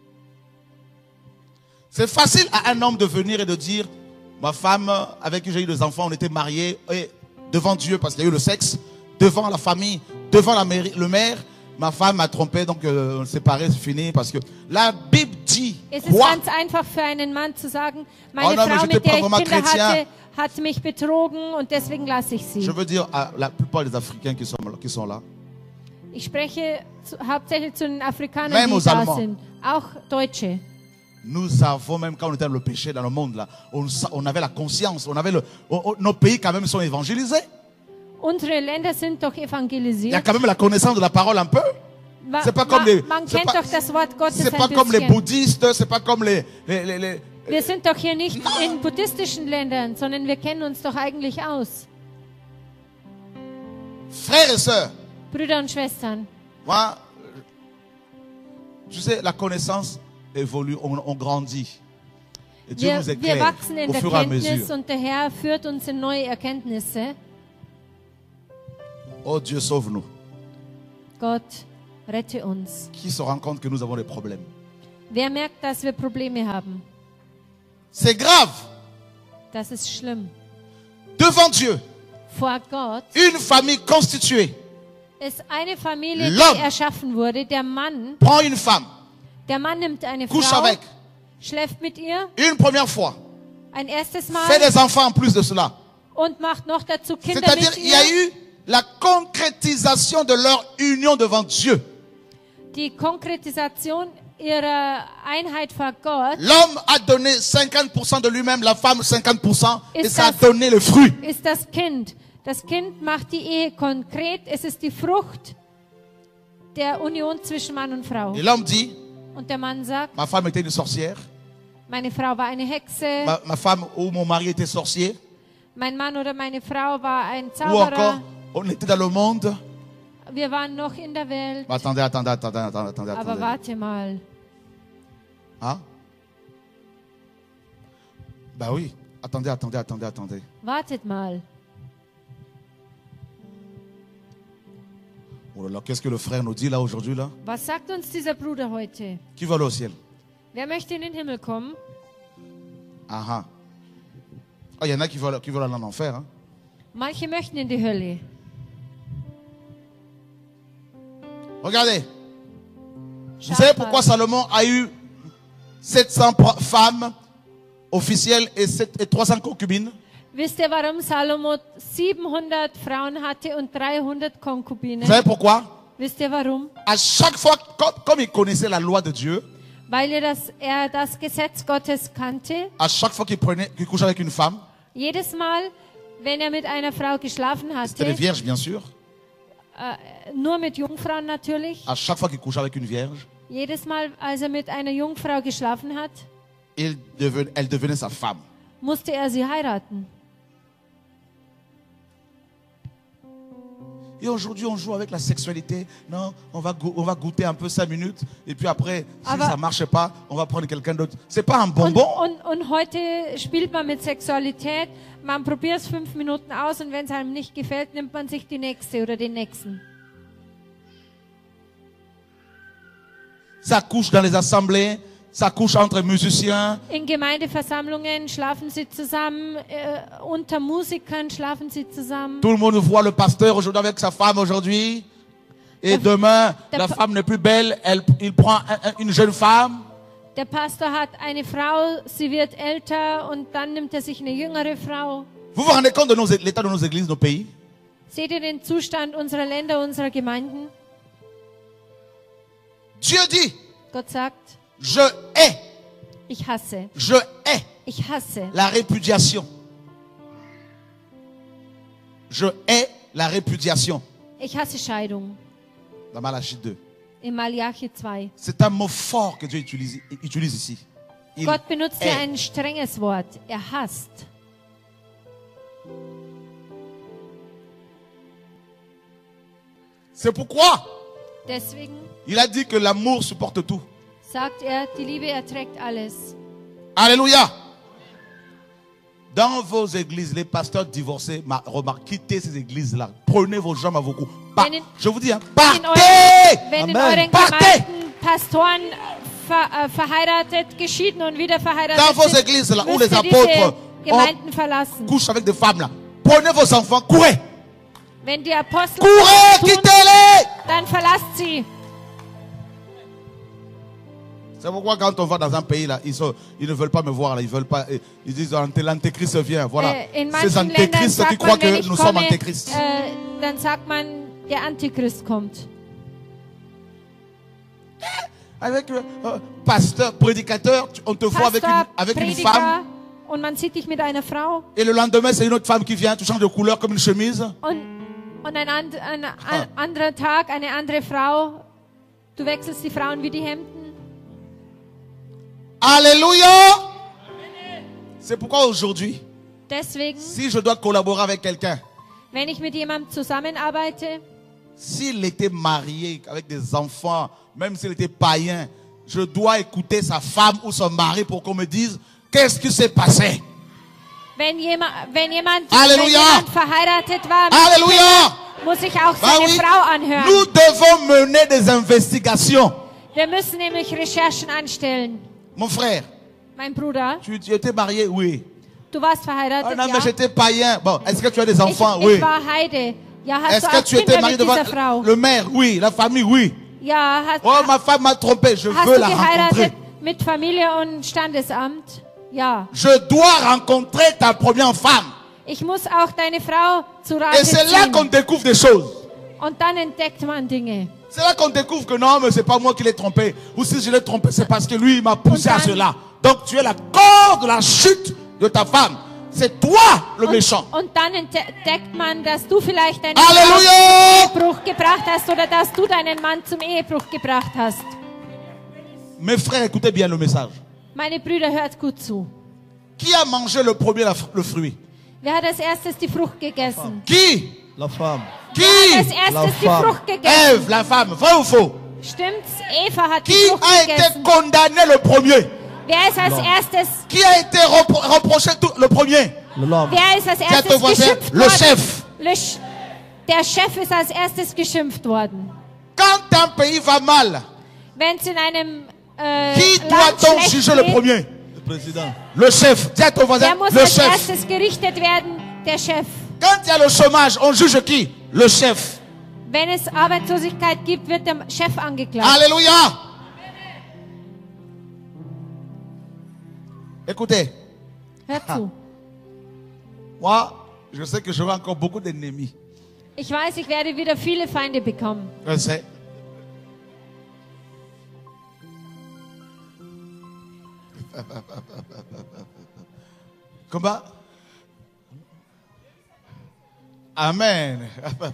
C'est facile à un homme de venir et de dire, ma femme avec qui j'ai eu des enfants, on était mariés, et devant Dieu parce qu'il y a eu le sexe, devant la famille, devant la mairie, le maire, ma femme m'a trompé, donc euh, on s'est séparés, c'est fini. Parce que la Bible dit Es ist quoi? ganz einfach für einen Mann zu sagen, meine Oh non, mais Frau, j'étais mit der pas ich vraiment Kinder chrétien. hatte, hat mich betrogen und deswegen lasse ich sie. Je veux dire à la plupart des Africains qui sont, qui sont là, Ich spreche zu, hauptsächlich zu den Afrikanern, Même die aux da Allemands. sind. Auch Deutsche. nous avons, même quand on était dans le péché dans le monde, là, on, sa- on avait la conscience, on avait le, on- on- nos pays quand même sont évangélisés. Unsere Länder sind doch Il y a evangelisiert. quand même la connaissance de la parole un peu. Ma, c'est pas ma, comme les- man c'est kennt pas- doch das Wort Gottes C'est ein pas comme les bisschen. bouddhistes, c'est pas comme les, les, les- les- Wir sind doch hier nicht in buddhistischen Ländern, sondern wir kennen uns doch eigentlich aus. frères et sœurs. Brüder und Schwestern, Moi, tu sais, la connaissance évolue, on, on grandit. Et Dieu wir, nous wir éclaire wachsen in au der fur et à Kenntnis mesure. und der Herr führt uns in neue Erkenntnisse. Oh Dieu, sauve-nous. Gott, rette uns. Qui se rend compte que nous avons des problèmes? Wer merkt, dass wir Probleme haben? C'est grave. Das ist schlimm. Devant Dieu, Vor Gott une famille constituée ist eine Familie, L'homme die erschaffen wurde. Der Mann, prend une femme, der Mann nimmt eine couche Frau, avec, schläft mit ihr, une première fois, ein erstes fait Mal des enfants en plus de cela. und macht noch dazu Kinder C'est-à-dire, mit il y a ihr. eu la concrétisation de leur union devant Dieu. Die Konkretisation ihrer Einheit vor Gott L'homme a donné cinquante pour cent de lui-même, la femme cinquante pour cent, et Ist ça a das- donné le fruit. ist das Kind. Das Kind macht die Ehe konkret. Es ist die Frucht der Union zwischen Mann und Frau. Et l'homme dit, Und der Mann sagt, ma femme était une sorcière, meine Frau war eine Hexe, ma, ma femme ou mon mari était sorcier, mein Mann oder meine Frau war ein ou encore, Zauberer. on était dans le monde. Wir waren noch in der Welt. Mais attendez, attendez, attendez, attendez, attendez. Aber attendez. warte mal. Hein? Bah oui, attendez, attendez, attendez, attendez. Wartet mal. Oh là là, qu'est-ce que le frère nous dit là aujourd'hui là? Was sagt uns dieser Bruder heute? Qui va aller au ciel? Wer möchte in den Himmel kommen? Ah ah. Ah, il y en a qui veulent, qui veulent aller en enfer. Hein? Manche möchten in die Hölle. Regardez. Vous Schaut savez mal. pourquoi Salomon a eu sept cents pro- femmes officielles et, sept- et trois cents concubines? Wisst ihr, warum Salomo siebenhundert Frauen hatte und dreihundert Vous Konkubinen? savez pourquoi? Wisst ihr warum? À chaque fois, comme, comme il connaissait la loi de Dieu, Weil er das, er das Gesetz Gottes kannte. à chaque fois qu'il prenait, qu'il couchait avec une femme, Jedes Mal, wenn er mit einer Frau geschlafen c'était les hatte, vierges bien sûr, äh, nur mit Jungfrauen natürlich, à chaque fois qu'il couchait avec une vierge, jedes Mal, als er mit einer Jungfrau geschlafen hat, il deven- elle devenait sa femme. musste er sie heiraten. Et aujourd'hui, on joue avec la sexualité. Non, on va, go- on va goûter un peu cinq minutes. Et puis après, si Aber- ça ne marche pas, on va prendre quelqu'un d'autre. C'est pas un Und, bonbon. und, und heute spielt man mit Sexualität. Man probiert es fünf Minuten aus und wenn es einem nicht gefällt, nimmt man sich die nächste oder den nächsten. Ça couche dans les assemblées. Ça couche entre musiciens. In Gemeindeversammlungen schlafen sie zusammen, äh, unter Musikern schlafen sie zusammen. Tout le monde voit le pasteur aujourd'hui avec sa femme aujourd'hui. Et Der- demain, der la pa- femme n'est plus belle. Elle, il prend un- un- une jeune femme. Der Pastor hat eine Frau, sie wird älter und dann nimmt er sich eine jüngere Frau. Vous vous rendez compte de nos- l'état de nos églises, nos pays? Seht ihr den Zustand unserer Länder, unserer Gemeinden? Dieu dit, Gott sagt, je hais, ich hasse, je hais ich hasse la répudiation. Je hais la répudiation. Ich hasse Scheidung. Dans Malachie deux. In Malachi zwei. C'est un mot fort que Dieu utilise, utilise ici. Il Gott benutzt hier hait. ein strenges Wort. Er hasst. C'est pourquoi Deswegen il a dit que l'amour supporte tout. sagt er, die Liebe erträgt alles. Alléluia. Dans vos églises, les pasteurs divorcés, ma- remarque, quittez ces églises-là. Prenez vos jambes à vos coups. Par- Wenn in- je vous dis, hein, In partez. euren, wenn in Amen. euren Partez. Gemeinden Pastoren ver, äh, verheiratet, geschieden und wieder verheiratet Dans vos sind, églises là où müsst les ihr diese apôtres Gemeinden verlassen. couchent avec des femmes là, prenez vos enfants, courez. Wenn die Apostel Courez, das tun, quittez-les. dann verlasst sie. C'est pourquoi quand on va dans un pays là, ils, sont, ils ne veulent pas me voir là, ils veulent pas, ils disent Ante- l'antéchrist vient, voilà. Äh, in Ces manchen Ländern antéchrists qui sagt croient man, wenn que ich nous sommes komme, antéchrists. äh, dann sagt man, der Antichrist kommt. Avec euh, euh, pasteur, prédicateur, tu- on te voit avec, une, Pastor, avec une Prediger, femme und man sieht dich mit einer Frau et le lendemain c'est une autre femme qui vient, tu changes de couleur comme une chemise. und, und ein, and, ein, ein anderer Tag eine andere Frau. Du wechselst die Frauen wie die Hemden. Alléluia. C'est pourquoi aujourd'hui, Deswegen, si je dois collaborer avec quelqu'un, wenn ich mit jemandem zusammenarbeite, s'il était marié avec des enfants, même s'il était païen, je dois écouter sa femme ou son mari pour qu'on me dise qu'est-ce qui s'est passé. wenn jemand, wenn jemand, Halleluja. wenn jemand verheiratet war, Alléluia. muss ich auch Bah seine oui, Frau anhören. nous devons mener des investigations. Wir müssen nämlich Recherchen anstellen. Mon frère, Mein Bruder, Tu, tu étais marié? Oui. du warst Ah verheiratet, non, ja. mais j'étais païen. Bon, est-ce que tu as des Ich, enfants? ich Oui. war Heide. Ja, hast Est-ce du que auch tu étais Kinder marié mit devant dieser Frau? le maire? Oui. La famille? Oui. Ja, hast, Oh, ma femme m'a trompé. Je hast veux du la rencontrer. geheiratet mit Familie und Standesamt? Ja. Je dois rencontrer ta première femme. Ich muss auch deine Frau zu Rate Et c'est là qu'on ziehen. découvre des choses. Und dann entdeckt man Dinge. C'est là qu'on découvre que non, mais c'est pas moi qui l'ai trompé. Ou si je l'ai trompé, c'est parce que lui, il m'a poussé à Und dann- cela. Donc tu es la cause de la chute de ta femme. C'est toi le méchant. Und, und dann entdeckt man, dass du vielleicht deinen Alléluia! Mann zum Ehebruch gebracht hast oder dass du deinen Mann zum Ehebruch gebracht hast. Mes frères, écoutez bien le message. Meine Brüder, hört gut zu. Qui a mangé le premier la- le fruit? Wer hat als erstes die Frucht gegessen? Qui? La femme. Qui? Wer hat als erstes die femme. Frucht gegessen? Ève, la femme. Vrai ou faux? Stimmt's? Eva hat die Qui Frucht a été gegessen. condamné le premier? Wer ist als erstes, Qui a été repro- reproché tout- le premier? L'homme. wer ist als Qui a erstes ton voisin? geschimpft Le worden? chef. Le Sch- Der Chef ist als erstes geschimpft worden. Quand un pays va mal, Wenn es in einem äh, qui Land doit-on schlecht juger le geht, premier? Le président. Le chef. Dis à ton voisin, der muss le als chef. erstes gerichtet werden, der Chef. Quand il y a le chômage, on juge qui? Le chef. Wenn es Arbeitslosigkeit gibt, wird der Chef angeklagt. Alléluia. Écoutez, Hört zu. moi, je sais que j'aurai encore beaucoup d'ennemis. Ich weiß, ich werde wieder viele Feinde bekommen. Je sais. Comment? Amen.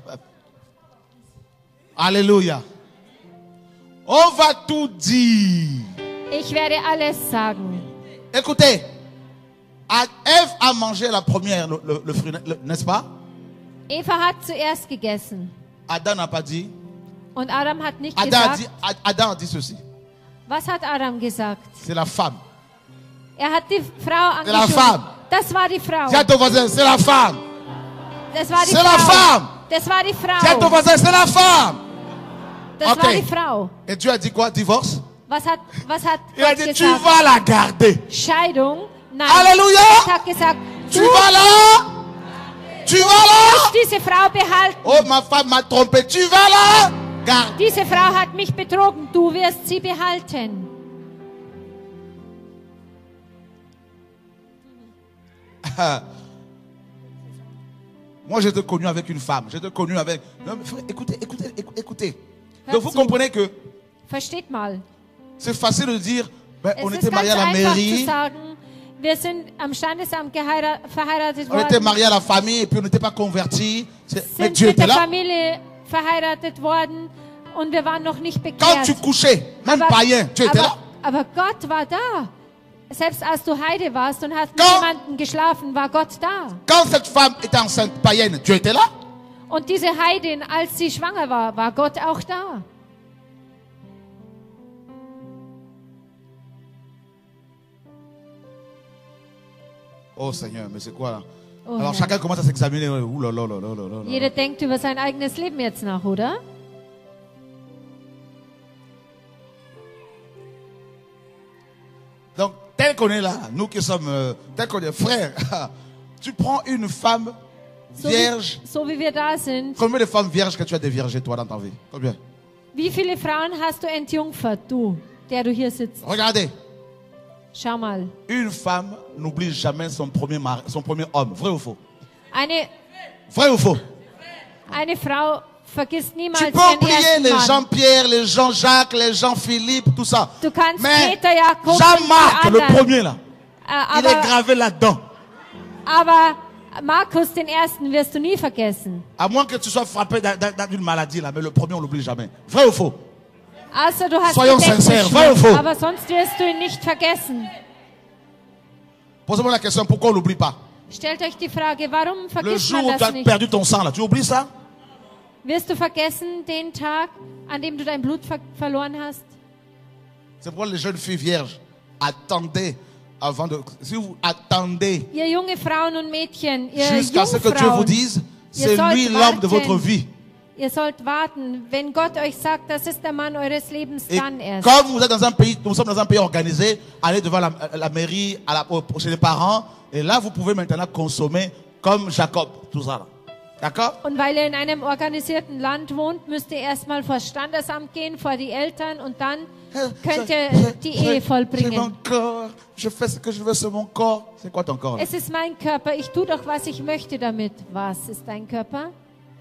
Alléluia. On va tout dire. Ich werde alles sagen. Écoutez, A- Ève a mangé la première, le, le- le fruit, le- n'est-ce pas? Eva hat zuerst gegessen. Adam n'a pas dit. Und Adam hat nicht Adam a gesagt. dit, Ad- Adam a dit ceci. Was hat Adam gesagt? C'est la femme. Er hat die Frau C'est la angeschaut. femme. Das war die Frau. Dis à ton voisin, c'est la femme. Das war die C'est Frau. la femme. Das war die Dis à ton Frau. voisin, c'est la femme. Das Ok. war die Frau. Et Dieu a dit quoi? Divorce? Was hat, was hat Il a Gott dit, tu gesagt? vas la garder. Scheidung? Nein. Alléluia. Gott hat gesagt, Tu du vas là. Tu vas là. musst diese Frau behalten. Oh, ma femme m'a trompé. Tu vas là. Garde. Diese Frau hat mich betrogen. Du wirst sie behalten. Moi, j'étais connu avec une femme. J'étais connu avec. Non, mais frère, écoutez, écoutez, écou- écoutez. Hört Donc, vous zu. comprenez que Versteht mal. c'est facile de dire, ben, Es on ist était ganz mariés à la einfach zu mairie, sagen, wir sind am Standesamt geheira- verheiratet on était worden, mariés à la famille et puis on n'était pas convertis. C'est- Mais sind Dieu mit était der là. Familie verheiratet worden und wir waren noch nicht Quand tu bekehrt. couchais, même païen, Dieu était là. aber, aber Gott war da. Selbst als du Heide warst und hast mit Quand- jemandem geschlafen, war Gott da. Quand cette femme était enceinte païenne, Dieu était là. Und diese Heidin, als sie schwanger war, war Gott auch da. Oh Seigneur, mais c'est quoi là? Oh Alors Herr. chacun commence à s'examiner. Ouh là là là là là là là. Jeder denkt über sein eigenes Leben jetzt nach, oder? Donc, tel qu'on est là, nous qui sommes, euh, tel qu'on est frères, tu prends une femme So vierge. wie, so wie wir da sind. Combien de femmes vierges que tu as déviergées toi dans ta vie? Combien? Wie viele Frauen hast du entjungfert, du, der du hier sitzt? Regardez, Schau mal. une femme n'oublie jamais son premier mari, son premier homme. Vrai ou faux? Eine, Vrai ou faux? eine Frau vergisst niemals Tu peux ihren oublier ersten les Mann. Jean-Pierre, les Jean-Jacques, les Jean-Philippe, tout ça. Du kannst Mais Peter, Jakob und Jean-Marc, die le anderen. premier là, Äh, il est aber, gravé là-dedans. aber Markus, den ersten, wirst du nie vergessen. À moins que tu sois frappé d'un- d'un- d'une maladie là, mais le premier on l'oublie jamais. Vrai ou faux? Also du hast Soyons Gedächtnisschmerzen, sincères, vrai ou faux? aber sonst wirst du ihn nicht vergessen. Posez-moi la question, pourquoi on l'oublie pas? Stellt euch die Frage, warum Le vergisst jour où man tu as das nicht? perdu ton sang là, tu oublies ça? Wirst du vergessen den Tag, an dem du dein Blut ver verloren hast? C'est pourquoi les jeunes filles vierges attendez avant de. Si vous attendez Ihr junge Frauen und Mädchen, ihr jusqu'à ce que Dieu vous Jungfrauen, dise, ihr c'est sollt lui l'homme de warten. votre vie. Ihr sollt warten. Wenn Gott euch sagt, das ist der Mann eures Lebens, Et dann erst. comme vous êtes dans un pays, nous sommes dans un pays organisé, allez devant la, la mairie, à la, au- chez les parents, et là vous pouvez maintenant consommer comme Jacob, tout ça là. D'accord? Und weil ihr in einem organisierten Land wohnt, müsst ihr erstmal vor das Standesamt gehen, vor die Eltern und dann könnt ihr die Ehe J'ai mon vollbringen. corps, je fais ce que je veux sur mon corps. C'est quoi ton corps là? Es ist mein Körper, ich tue doch, was ich möchte damit. Was ist dein Körper?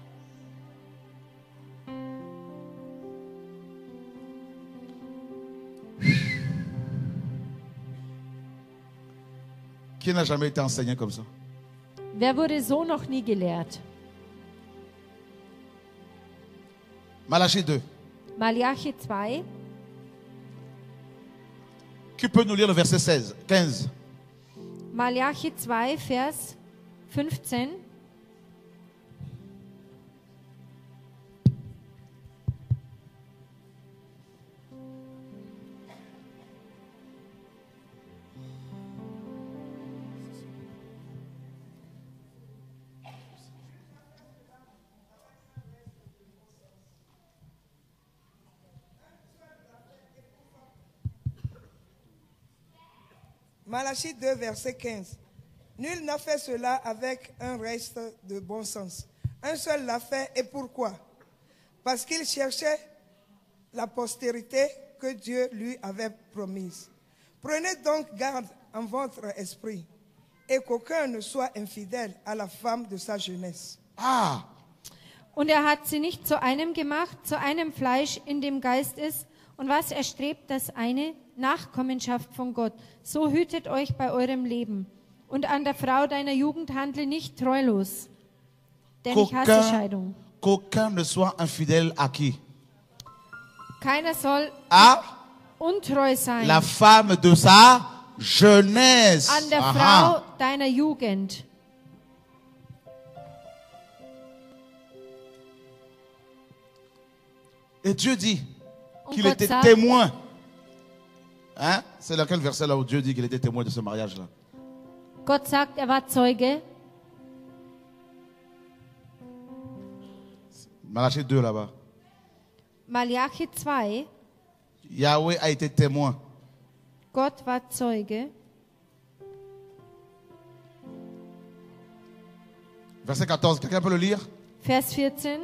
Qui n'a jamais été enseigné comme ça? Wer wurde so noch nie gelehrt? Malachie deux. Malachi zwei. Qui peut nous lire le verset seize, quinze? Malachi zwei, Vers fünfzehn. Malachie deux, verset quinze. Nul n'a fait cela avec un reste de bon sens. Un seul l'a fait, et pourquoi? Parce qu'il cherchait la postérité que Dieu lui avait promise. Prenez donc garde en votre esprit, et qu'aucun ne soit infidèle à la femme de sa jeunesse. Ah! Und er hat sie nicht zu einem gemacht, zu einem Fleisch, in dem Geist ist. Und was er strebt, das eine Nachkommenschaft von Gott. So hütet euch bei eurem Leben. Und an der Frau deiner Jugend handle nicht treulos. Denn ich hasse Qu'aucun Scheidung. qu'aucun ne soit infidèle à qui? Keiner soll À untreu sein la femme de sa jeunesse. an der Aha. Frau deiner Jugend. Et Dieu dit Und qu'il Gott était sagt, témoin. Hein? C'est lequel verset là où Dieu dit qu'il était témoin de ce mariage-là? Gott sagt, er war Zeuge. Malachie deux là-bas. Malachi zwei, Yahweh a été témoin. Gott war Zeuge. Verset quatorze, quelqu'un peut le lire? Vers vierzehn.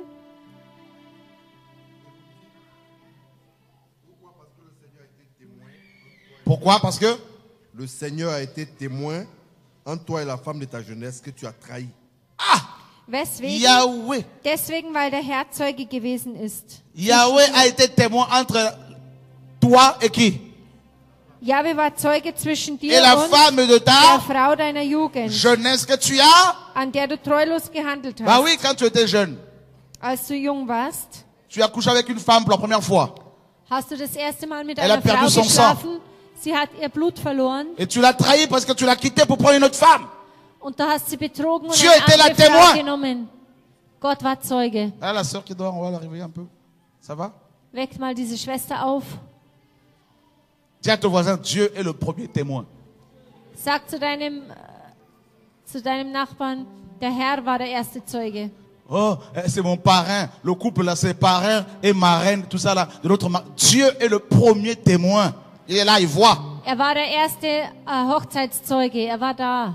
Pourquoi? Parce que le Seigneur a été témoin entre toi et la femme de ta jeunesse que tu as trahi. Weswegen? Yahweh. Deswegen, weil der Herr Zeuge gewesen ist. Yahweh a été témoin entre toi et qui? Jahwe war Zeuge zwischen dir Et la und femme de der ta Frau deiner Jugend, jeunesse que tu as? an der du treulos gehandelt Bah hast. oui, quand tu étais jeune, Als du jung warst, tu as couché avec une femme pour la première fois. hast du das erste Mal mit Elle a einer perdu Frau son geschlafen. Sie hat ihr Blut verloren Et tu l'as trahi parce que tu l'as quitté pour prendre une autre femme. und du hast sie betrogen und Dieu eine était là andere Frau témoin. genommen. Gott war Zeuge. Ah, la soeur qui dort, on va la réveiller un peu. Ça va? Weckt mal diese Schwester auf. Dis à ton voisin, Dieu est le premier témoin. Sag zu deinem, äh, zu deinem Nachbarn, der Herr war der erste Zeuge. Oh, eh, c'est mon parrain. Le couple là, c'est parrain et marraine, tout ça là. De l'autre, ma- Dieu est le premier témoin. Il est là, il voit. Er war der erste äh, Hochzeitszeuge. Er war da.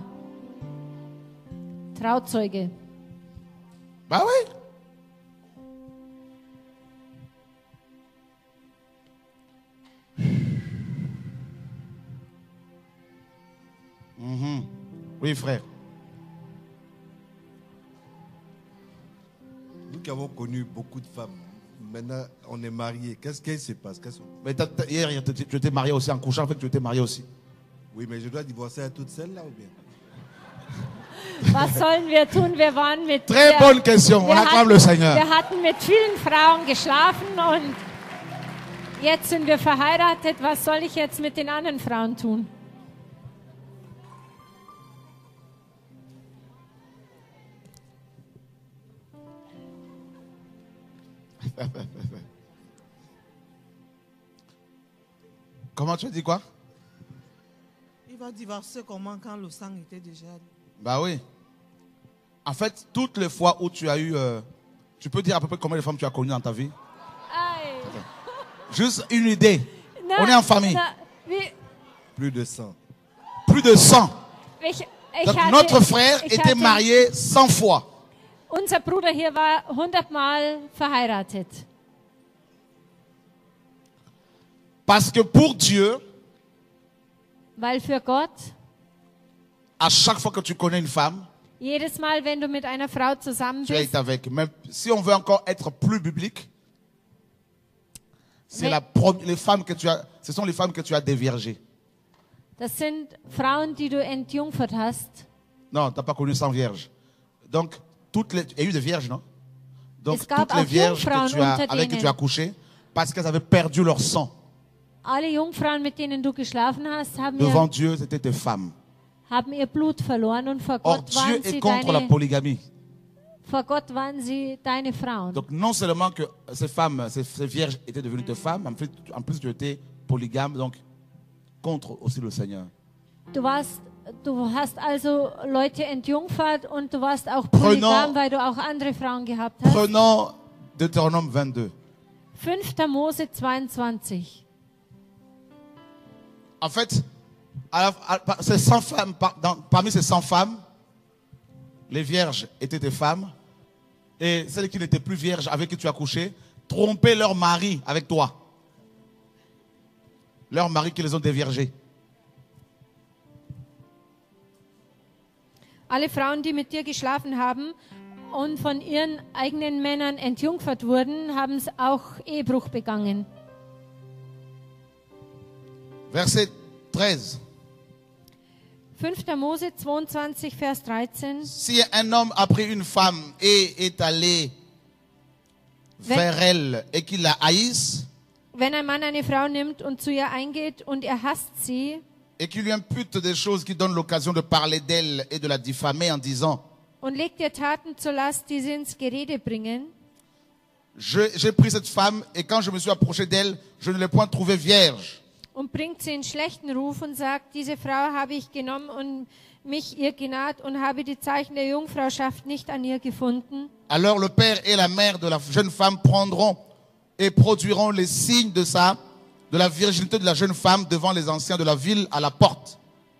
Trauzeuge. Bah oui. Mhm. Oui, frère. Nous qui avons connu beaucoup de femmes, maintenant on est mariés. Qu'est-ce qui se passe? Qu'est-ce- Mais t'as- t'as- hier, hier, tu étais marié aussi en couchant avec, tu étais marié aussi. Oui, mais je dois divorcer à toutes celles-là ou bien? Was sollen wir tun? Wir waren mit Très wir- bonne question. On wir acclame hatten- le Seigneur. Wir hatten mit vielen Frauen geschlafen und jetzt sind wir verheiratet. Was soll ich jetzt mit den anderen Frauen tun? Comment tu as dit quoi? Il va divorcer comment quand le sang était déjà... Bah oui. En fait, toutes les fois où tu as eu, euh, Tu peux dire à peu près combien de femmes tu as connues dans ta vie? Ei. Juste une idée. Na, On est en famille. na, wie, Plus de cent. Plus de cent. ich, ich Donc hatte, notre frère ich était hatte, marié cent fois. Unser Bruder hier war hundertmal verheiratet. Parce que pour Dieu, Weil für Gott, à chaque fois que tu connais une femme, jedes Mal, wenn du mit einer Frau zusammen tu es bist, avec. Mais si on veut encore être plus biblique, c'est Mais- la prom- les femmes que tu as, ce sont les femmes que tu as déviergées. das sind Frauen, die du entjungfert hast. Non, tu n'as pas connu sans vierge. Donc, toutes les, il y a eu des vierges, non? Donc, Es gab toutes les auch vierges Jungfrauen que tu as, unter avec qui denen. tu as couché, parce qu'elles avaient perdu leur sang. Alle Jungfrauen, mit denen du geschlafen hast, haben, Devant ihr, Dieu, c'était tes femmes. haben ihr Blut verloren und vor Or, Gott, Dieu waren est sie contre la deine, polygamie. vor Gott waren sie deine Frauen. Donc, non seulement que ces femmes, ces, ces vierges étaient devenues tes femmes, en plus, en plus tu étais polygame, donc contre aussi le Seigneur. Du warst, du hast also Leute entjungfert und du warst auch Prenons- polygam, weil du auch andere Frauen gehabt hast. Prenons Deutéronome vingt-deux. fünfter Mose zweiundzwanzig. En fait, à la- à- par- ces cent femmes, par- dans- parmi ces cent femmes, les vierges étaient des femmes, et celles qui n'étaient plus vierges avec qui tu as couché, trompaient leur mari avec toi. Leurs maris qui les ont déviergés. Alle Frauen, die mit dir geschlafen haben und von ihren eigenen Männern entjungfert wurden, haben es auch Ehebruch begangen. Verset treize. fünfter Mose zweiundzwanzig, Vers dreizehn. Si un homme a pris une femme et est allé vers elle et qu'il la haïsse, Wenn ein Mann eine Frau nimmt und zu ihr eingeht und er hasst sie et qu'il lui impute des choses qui donnent l'occasion de parler d'elle et de la diffamer en disant und legt ihr Taten zur Last, die sie ins Gerede bringen, Je- j'ai pris cette femme et quand je me suis approché d'elle, je ne l'ai point trouvée vierge. und bringt sie in schlechten Ruf und sagt, diese Frau habe ich genommen und mich ihr genaht und habe die Zeichen der Jungfrauschaft nicht an ihr gefunden. Alors le père et la mère de la jeune femme prendront et produiront les signes de sa, de la virginité de la jeune femme devant les anciens de la ville à la porte.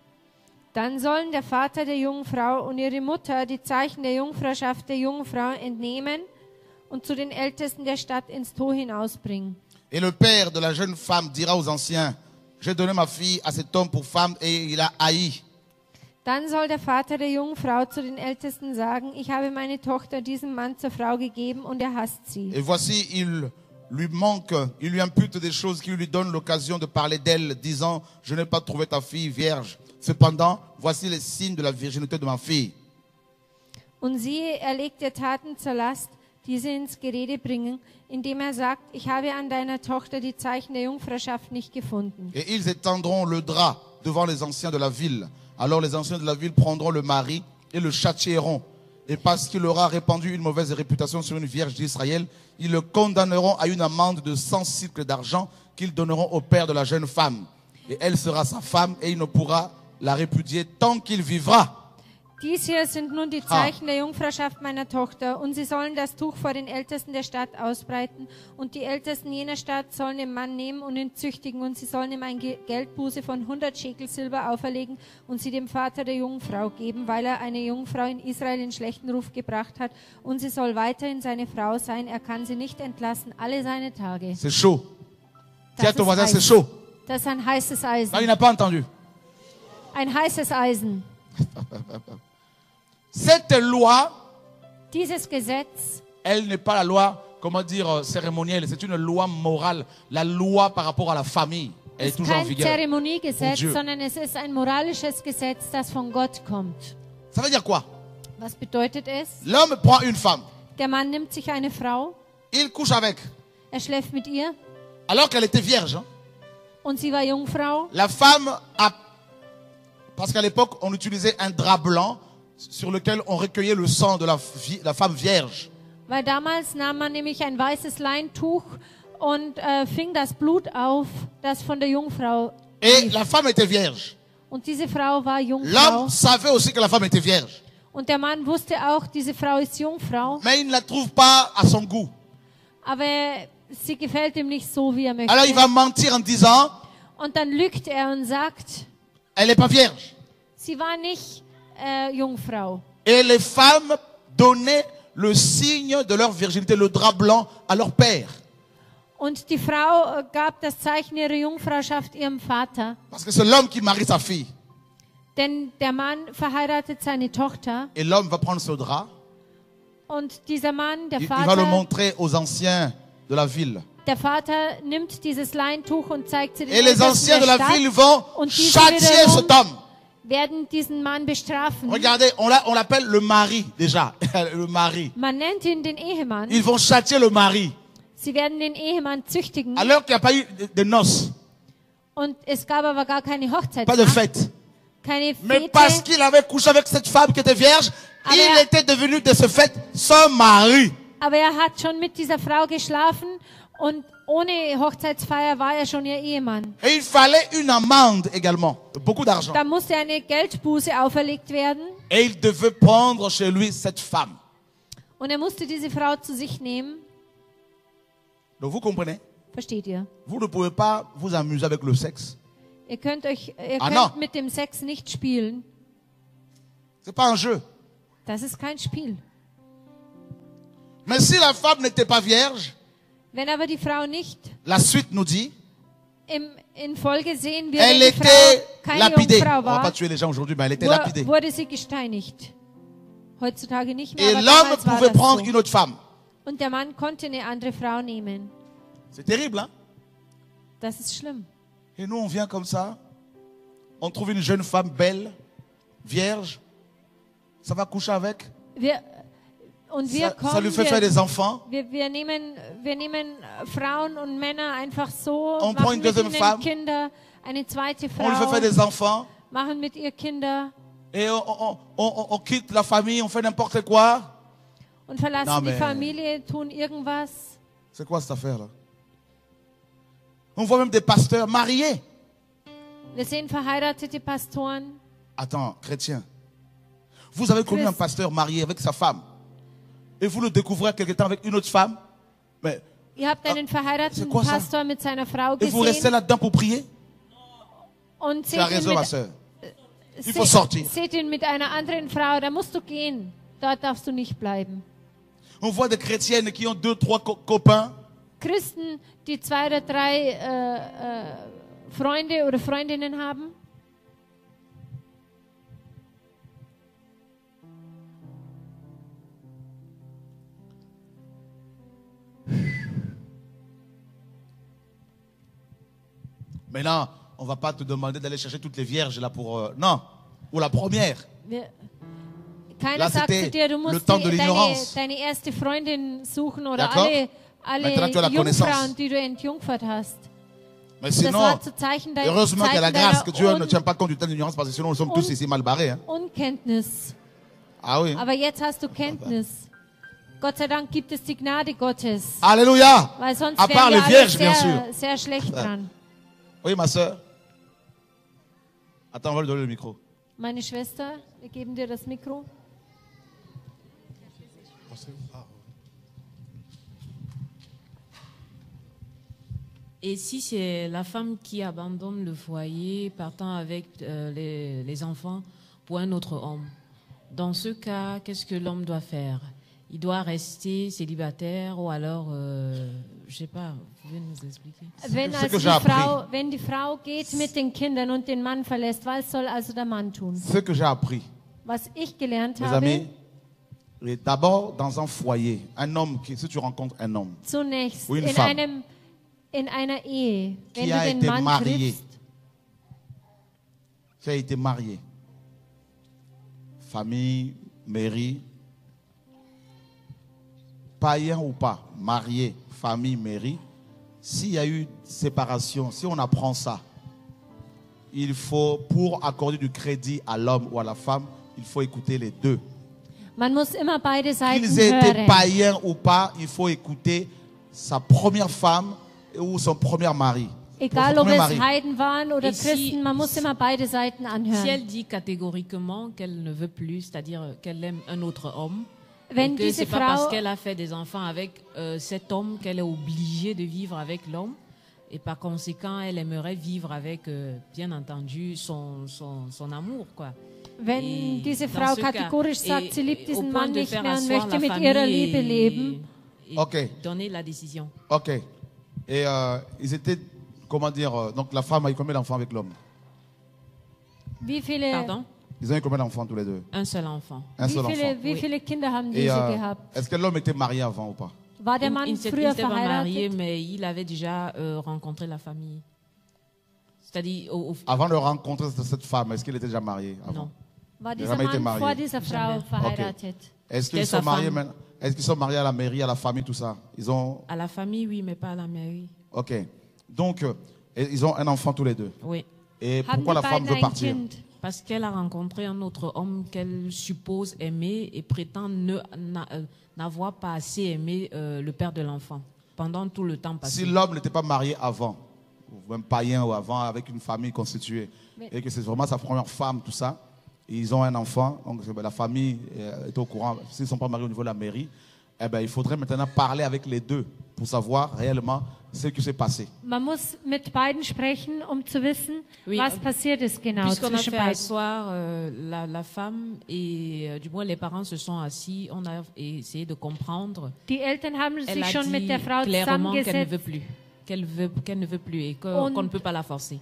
Dann sollen der Vater der jungen Frau und ihre Mutter die Zeichen der Jungfrauschaft der jungen Frau entnehmen und zu den Ältesten der Stadt ins Tor hinausbringen. Et le père de la jeune femme dira aux anciens, j'ai donné ma fille à cet homme pour femme et il a haï. Dann soll der Vater der jungen Frau zu den Ältesten sagen, ich habe meine Tochter diesem Mann zur Frau gegeben und er hasst sie. Et voici, il lui manque, il lui impute des choses qui lui donnent l'occasion de parler d'elle, disant, je n'ai pas trouvé ta fille vierge. Cependant, voici les signes de la virginité de ma fille. Und siehe, er legt ihr Taten zur Last, die sie ins Gerede bringen, indem er sagt, ich habe an deiner Tochter die Zeichen der Jungfrauschaft nicht gefunden. Et ils étendront le drap devant les anciens de la ville. Alors les anciens de la ville prendront le mari et le châtieront. Et parce qu'il aura répandu une mauvaise réputation sur une vierge d'Israël, ils le condamneront à une amende de cent cycles d'argent qu'ils donneront au père de la jeune femme. Et elle sera sa femme et il ne pourra la répudier tant qu'il vivra. Dies hier sind nun die Zeichen der Jungfrauschaft meiner Tochter, und sie sollen das Tuch vor den Ältesten der Stadt ausbreiten, und die Ältesten jener Stadt sollen den Mann nehmen und ihn züchtigen, und sie sollen ihm eine Geldbuße von hundert Schekel Silber auferlegen und sie dem Vater der jungen Frau geben, weil er eine Jungfrau in Israel in schlechten Ruf gebracht hat, und sie soll weiterhin seine Frau sein, er kann sie nicht entlassen alle seine Tage. C'est chaud. Dis à Das ton ist voisin, c'est heiß. chaud. Das ist ein heißes Eisen. Non, il n'a pas entendu. Ein heißes Eisen. Cette loi, Dieses Gesetz, elle n'est pas la loi, comment dire, euh, cérémonielle. C'est une loi morale. La loi par rapport à la famille, elle est ist toujours en kein vigueur. Pour Zeremoniegesetz, Dieu. sondern es ist ein moralisches Gesetz, das von Gott kommt. Ça veut dire quoi? Was bedeutet es? L'homme prend une femme, Der Mann nimmt sich eine Frau, il couche avec, er schläft mit ihr alors qu'elle était vierge. hein. und sie war Jungfrau. La femme a, parce qu'à l'époque, on utilisait un drap blanc sur lequel on recueillait le sang de la, vie- la femme vierge. Weil damals nahm man nämlich ein weißes Leintuch und äh, fing das Blut auf, das von der Jungfrau Et lief. la femme était vierge. Und diese Frau war Jungfrau. L'homme savait aussi que la femme était vierge. Und der Mann wusste auch, diese Frau ist Jungfrau, Mais il ne la trouve pas à son goût. aber sie gefällt ihm nicht so, wie er möchte. Alors il va mentir en disant, Und dann lügt er und sagt, elle n'est pas vierge. sie war nicht äh, Jungfrau. Et les femmes donnaient le signe de leur virginité, le drap blanc, à leur père. Und die Frau äh, gab das Zeichen ihrer Jungfrauschaft ihrem Vater. Parce que c'est l'homme qui marie sa fille. Denn der Mann verheiratet seine Tochter. Et l'homme va prendre ce drap. Und dieser Mann, der Il, il va le Vater, montrer aux anciens de la ville. der Vater nimmt dieses Leintuch und zeigt sie den Et les Ältesten anciens de der la Stadt. ville vont Und diese châtier wiederum cet homme. werden diesen Mann bestrafen. Regardez, on l'a- on l'appelle le mari déjà. Le mari. Man nennt ihn den Ehemann. Ils vont châtier le mari. Sie werden den Ehemann züchtigen. Alors qu'il n'y a pas eu de, de noces, Und es gab aber gar keine pas de Hochzeitsnacht, fête. keine Mais parce Fete. qu'il avait couché avec cette femme qui était vierge, Aber il er- était devenu de ce fait son mari. Aber er hat schon mit dieser Frau geschlafen und ohne Hochzeitsfeier war er schon ihr Ehemann. Et il fallait une amende également, beaucoup d'argent. Da musste eine Geldbuße auferlegt werden Et il devait prendre chez lui cette femme. und er musste diese Frau zu sich nehmen. Donc vous comprenez? Versteht ihr? Vous ne pouvez pas vous amuser avec le sexe. Ihr könnt euch, ihr Ah, könnt non. mit dem Sex nicht spielen. C'est pas un jeu. Das ist kein Spiel. Mais si la femme n'était pas vierge, Wenn aber die Frau nicht, la suite nous dit, im, in Folge sehen wir, elle wenn die Frau était keine lapidée. Jungfrau On va pas war, tuer les gens aujourd'hui, mais elle était wo- lapidée. wurde sie gesteinigt. Heutzutage nicht mehr, Et aber l'homme damals war pouvait das prendre so. une autre femme. Und der Mann konnte eine andere Frau nehmen. C'est terrible, hein? Das ist schlimm. Et nous, on vient comme ça, on trouve une jeune femme belle, vierge, ça va coucher avec, Wir, und wir ça, ça kommen, lui fait faire wir, des enfants. wir, wir, nehmen, wir nehmen Frauen und Männer einfach so, On prend machen une mit deuxième ihnen femme. Kinder, eine zweite On lui fait Frau, faire des enfants. machen mit ihr Kinder Et on, on- on- on- on quitte la famille, on fait n'importe quoi. und verlassen Non, die mais- Familie, tun irgendwas. C'est quoi cette affaire-là? On voit même des pasteurs mariés. Wir sehen verheiratete Pastoren. Attends, chrétien. Vous avez connu Christ. un pasteur marié avec sa femme. Et vous le découvrez quelque temps avec une autre femme. Mais, Ihr habt einen verheirateten c'est quoi ça? Pastor mit seiner Frau et vous restez gesehen là-dedans pour prier? und Tu as seht ihn, raison, ma mit, soeur. Il seht, faut sortir. seht ihn mit einer anderen Frau. Da musst du gehen. Dort darfst du nicht bleiben. On voit des chrétiennes qui ont deux, trois co- copains. Christen, die zwei oder drei äh, äh, Freunde oder Freundinnen haben. Maintenant, on va pas te demander d'aller chercher toutes les vierges là pour... euh, non, ou la première. Wir, keiner Là, sagt c'était zu dir, du le musst temps de die, deine, l'ignorance. deine erste Freundin suchen oder D'accord? alle, Maintenant, tu as la alle connaissance. Jungfrauen, die du entjungfert hast. Mais Das sinon, war zu Zeichen deiner, heureusement qu'il y a la Zeichen grâce, que deiner Dieu ne Un tient pas compte du temps de l'ignorance, parce que sinon nous sommes tous Un- ici mal barrés. Hein. Unkenntnis. Ah oui. Aber jetzt hast du Kenntnis. Gott sei Dank gibt es die Gnade Gottes. Alléluia. Weil sonst À part wären les wir alle vierges, bien sûr. sehr, sehr schlecht dran. Oui, ma soeur. Attends, on va lui donner le micro. Meine Schwester, wir geben dir das Mikro. Et si c'est la femme qui abandonne le foyer, partant avec euh, les, les enfants pour un autre homme, dans ce cas, qu'est-ce que l'homme doit faire? Il doit rester célibataire ou alors, euh, je sais pas, vous pouvez nous expliquer? Wenn, ce also que die j'ai appris. Frau, wenn die Frau geht mit den Kindern und den Mann verlässt, was soll also der Mann tun? Ce que j'ai appris, Was ich gelernt mes habe, amis, et d'abord dans un foyer, un homme, qui, si tu rencontres un homme zunächst Ou une in, femme. einem, in einer Ehe, wenn qui du a den été Mann marié, triffst, qui a été marié, famille, mairie, païen ou pas, marié, famille, mairie, s'il y a eu séparation, si on apprend ça, il faut, pour accorder du crédit à l'homme ou à la femme, il faut écouter les deux. man muss immer beide Seiten Qu'ils aient été hören. païens ou pas, il faut écouter sa première femme ou son premier mari. Egal, son ob premier es mari. Heiden waren oder Et si- Christen, man muss immer beide Seiten Si anhören. elle dit catégoriquement qu'elle ne veut plus, c'est-à-dire qu'elle aime un autre homme, Wenn et que diese c'est pas parce Frau, qu'elle a fait des enfants avec euh, cet homme qu'elle est obligée de vivre avec l'homme, et par conséquent, elle aimerait vivre avec, euh, bien entendu, son, son, son amour, quoi. wenn Et diese dans Frau ce cas- kategorisch sagt, et- sie liebt et au diesen point Mann de nicht faire mehr und asseoir möchte la mit famille ihrer et- Liebe leben, et Ok. donner la décision. Ok. Et euh, ils étaient, comment dire, euh, donc la femme a eu combien d'enfants avec l'homme? wie viele, Pardon? Ils ont eu combien d'enfants tous les deux? Un seul enfant. Un wie seul viele, enfant. wie Oui. viele Kinder haben Et diese euh, gehabt? est-ce que l'homme était marié avant ou pas? War der Il- Mann il s'est- il früher s'était pas marié, verheiratet? mais il avait déjà euh, rencontré la famille. C'est-à-dire, au, au- Avant de rencontrer cette- cette femme, est-ce qu'il était déjà marié avant? non. War Der dieser Mann était Mann vor marié. dieser Frau Jamais. verheiratet? Est-ce qu'ils C'était sont sa mariés femme. maintenant? Est-ce qu'ils sont mariés à la mairie, à la famille, tout ça? Ils ont. À la famille, oui, mais pas à la mairie. Ok. Donc, euh, et ils ont un enfant tous les deux. Oui. Et Haben pourquoi die la femme beiden veut ein partir? Kind? Parce qu'elle a rencontré un autre homme qu'elle suppose aimer et prétend ne- n'a- euh, n'avoir pas assez aimé euh, le père de l'enfant pendant tout le temps passé. Si l'homme n'était pas marié avant, ou même païen ou avant, avec une famille constituée, Mais- et que c'est vraiment sa première femme, tout ça, et ils ont un enfant, donc euh, la famille euh, est au courant, s'ils ne sont pas mariés au niveau de la mairie, eh ben, il faudrait maintenant parler avec les deux pour savoir réellement ce qui s'est passé. Man muss mit beiden sprechen, um zu wissen, Oui, was euh, passiert ist genau Puisqu'on a zwischen fait beiden. asseoir euh, la, la femme et euh, du moins les parents se sont assis, on a essayé de comprendre. Die Eltern haben Elle sich a schon mit dit der Frau clairement qu'elle ne veut zusammengesetzt plus, qu'elle veut, qu'elle ne veut plus et que- Und- qu'on ne peut pas la forcer.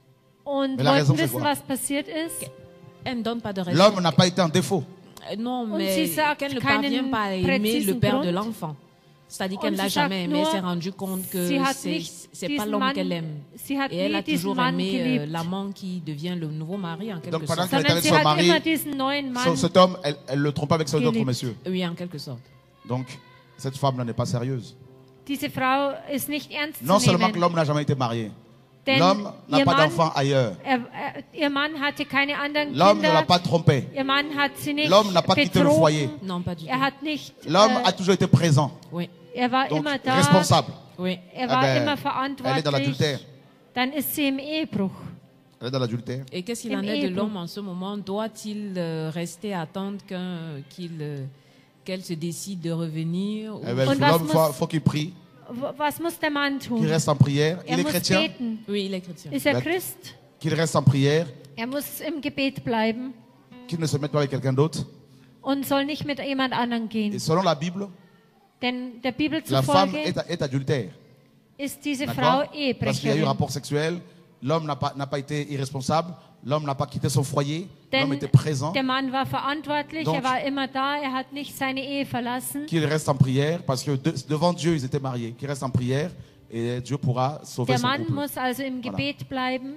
und Mais la raison, wollten c'est wissen, quoi? was passiert ist. Elle ne donne pas de raison. L'homme n'a pas été en défaut. Euh, Non, Und mais sie sagt qu'elle ne keinen parvient pas à aimer präzisen le père de Grund. l'enfant. C'est-à-dire qu'elle Und ne l'a sie sagt jamais aimé, elle nur, s'est rendue compte que sie hat c'est nicht c'est pas diesen l'homme Mann- qu'elle aime. sie hat Et elle nie a diesen toujours Mann aimé euh, geliebt. l'amant qui devient le nouveau mari en quelque Donc pendant sorte. qu'elle était Sondern avec sie son hat mari, immer diesen neuen ce- Mann. cet homme, elle, elle le trompe avec cet autre Geliebt. monsieur. Oui, en quelque sorte. Donc, cette femme-là n'est pas sérieuse. Diese Frau ist nicht ernst Non zu seulement que nehmen. l'homme n'a jamais été marié, Denn l'homme n'a ihr pas Mann- d'enfant ailleurs. Er, er, ihr Mann hatte keine anderen L'homme ne l'a Kinder. pas trompé. Ihr Mann hat sie nicht L'homme n'a pas quitté le betrogen. foyer. Non, pas du tout. Er hat nicht. L'homme äh, a toujours été présent. Oui, er war Donc, immer da. responsable. oui. Er Eh war ben, immer elle est dans verantwortlich. l'adultère. Dann ist sie im Ehebruch. Elle est dans l'adultère. Et qu'est-ce qu'il Im en est de Ehebruch. l'homme en ce moment? Doit-il euh, rester à attendre qu'un- qu'il, euh, qu'elle se décide de revenir ou- Eh ben, Und was l'homme, il faut, muss- faut qu'il prie, W- Was muss der Mann tun? qu'il reste en prière. Er Il est muss chrétien, beten. Oui, il est chrétien. Ist er Ben- Christ? qu'il reste en prière, Er muss im Gebet bleiben qu'il ne se mette pas avec quelqu'un d'autre. und soll nicht mit jemand anderem Et gehen. selon la Bible, Denn der Bibel la femme zufolge est, est adultère. ist diese D'accord? Frau Parce qu'il y a eu Ehebrecherin. rapport sexuel, l'homme n'a pas, n'a pas été irresponsable, l'homme n'a pas quitté son foyer, l'homme Denn était présent, der Mann war verantwortlich, Donc- er war immer da, er hat nicht seine Ehe verlassen. qu'il reste en prière, parce que de- devant Dieu, ils étaient mariés, qu'il reste en prière et Dieu pourra sauver Der son Mann couple. muss also im Voilà. Gebet bleiben.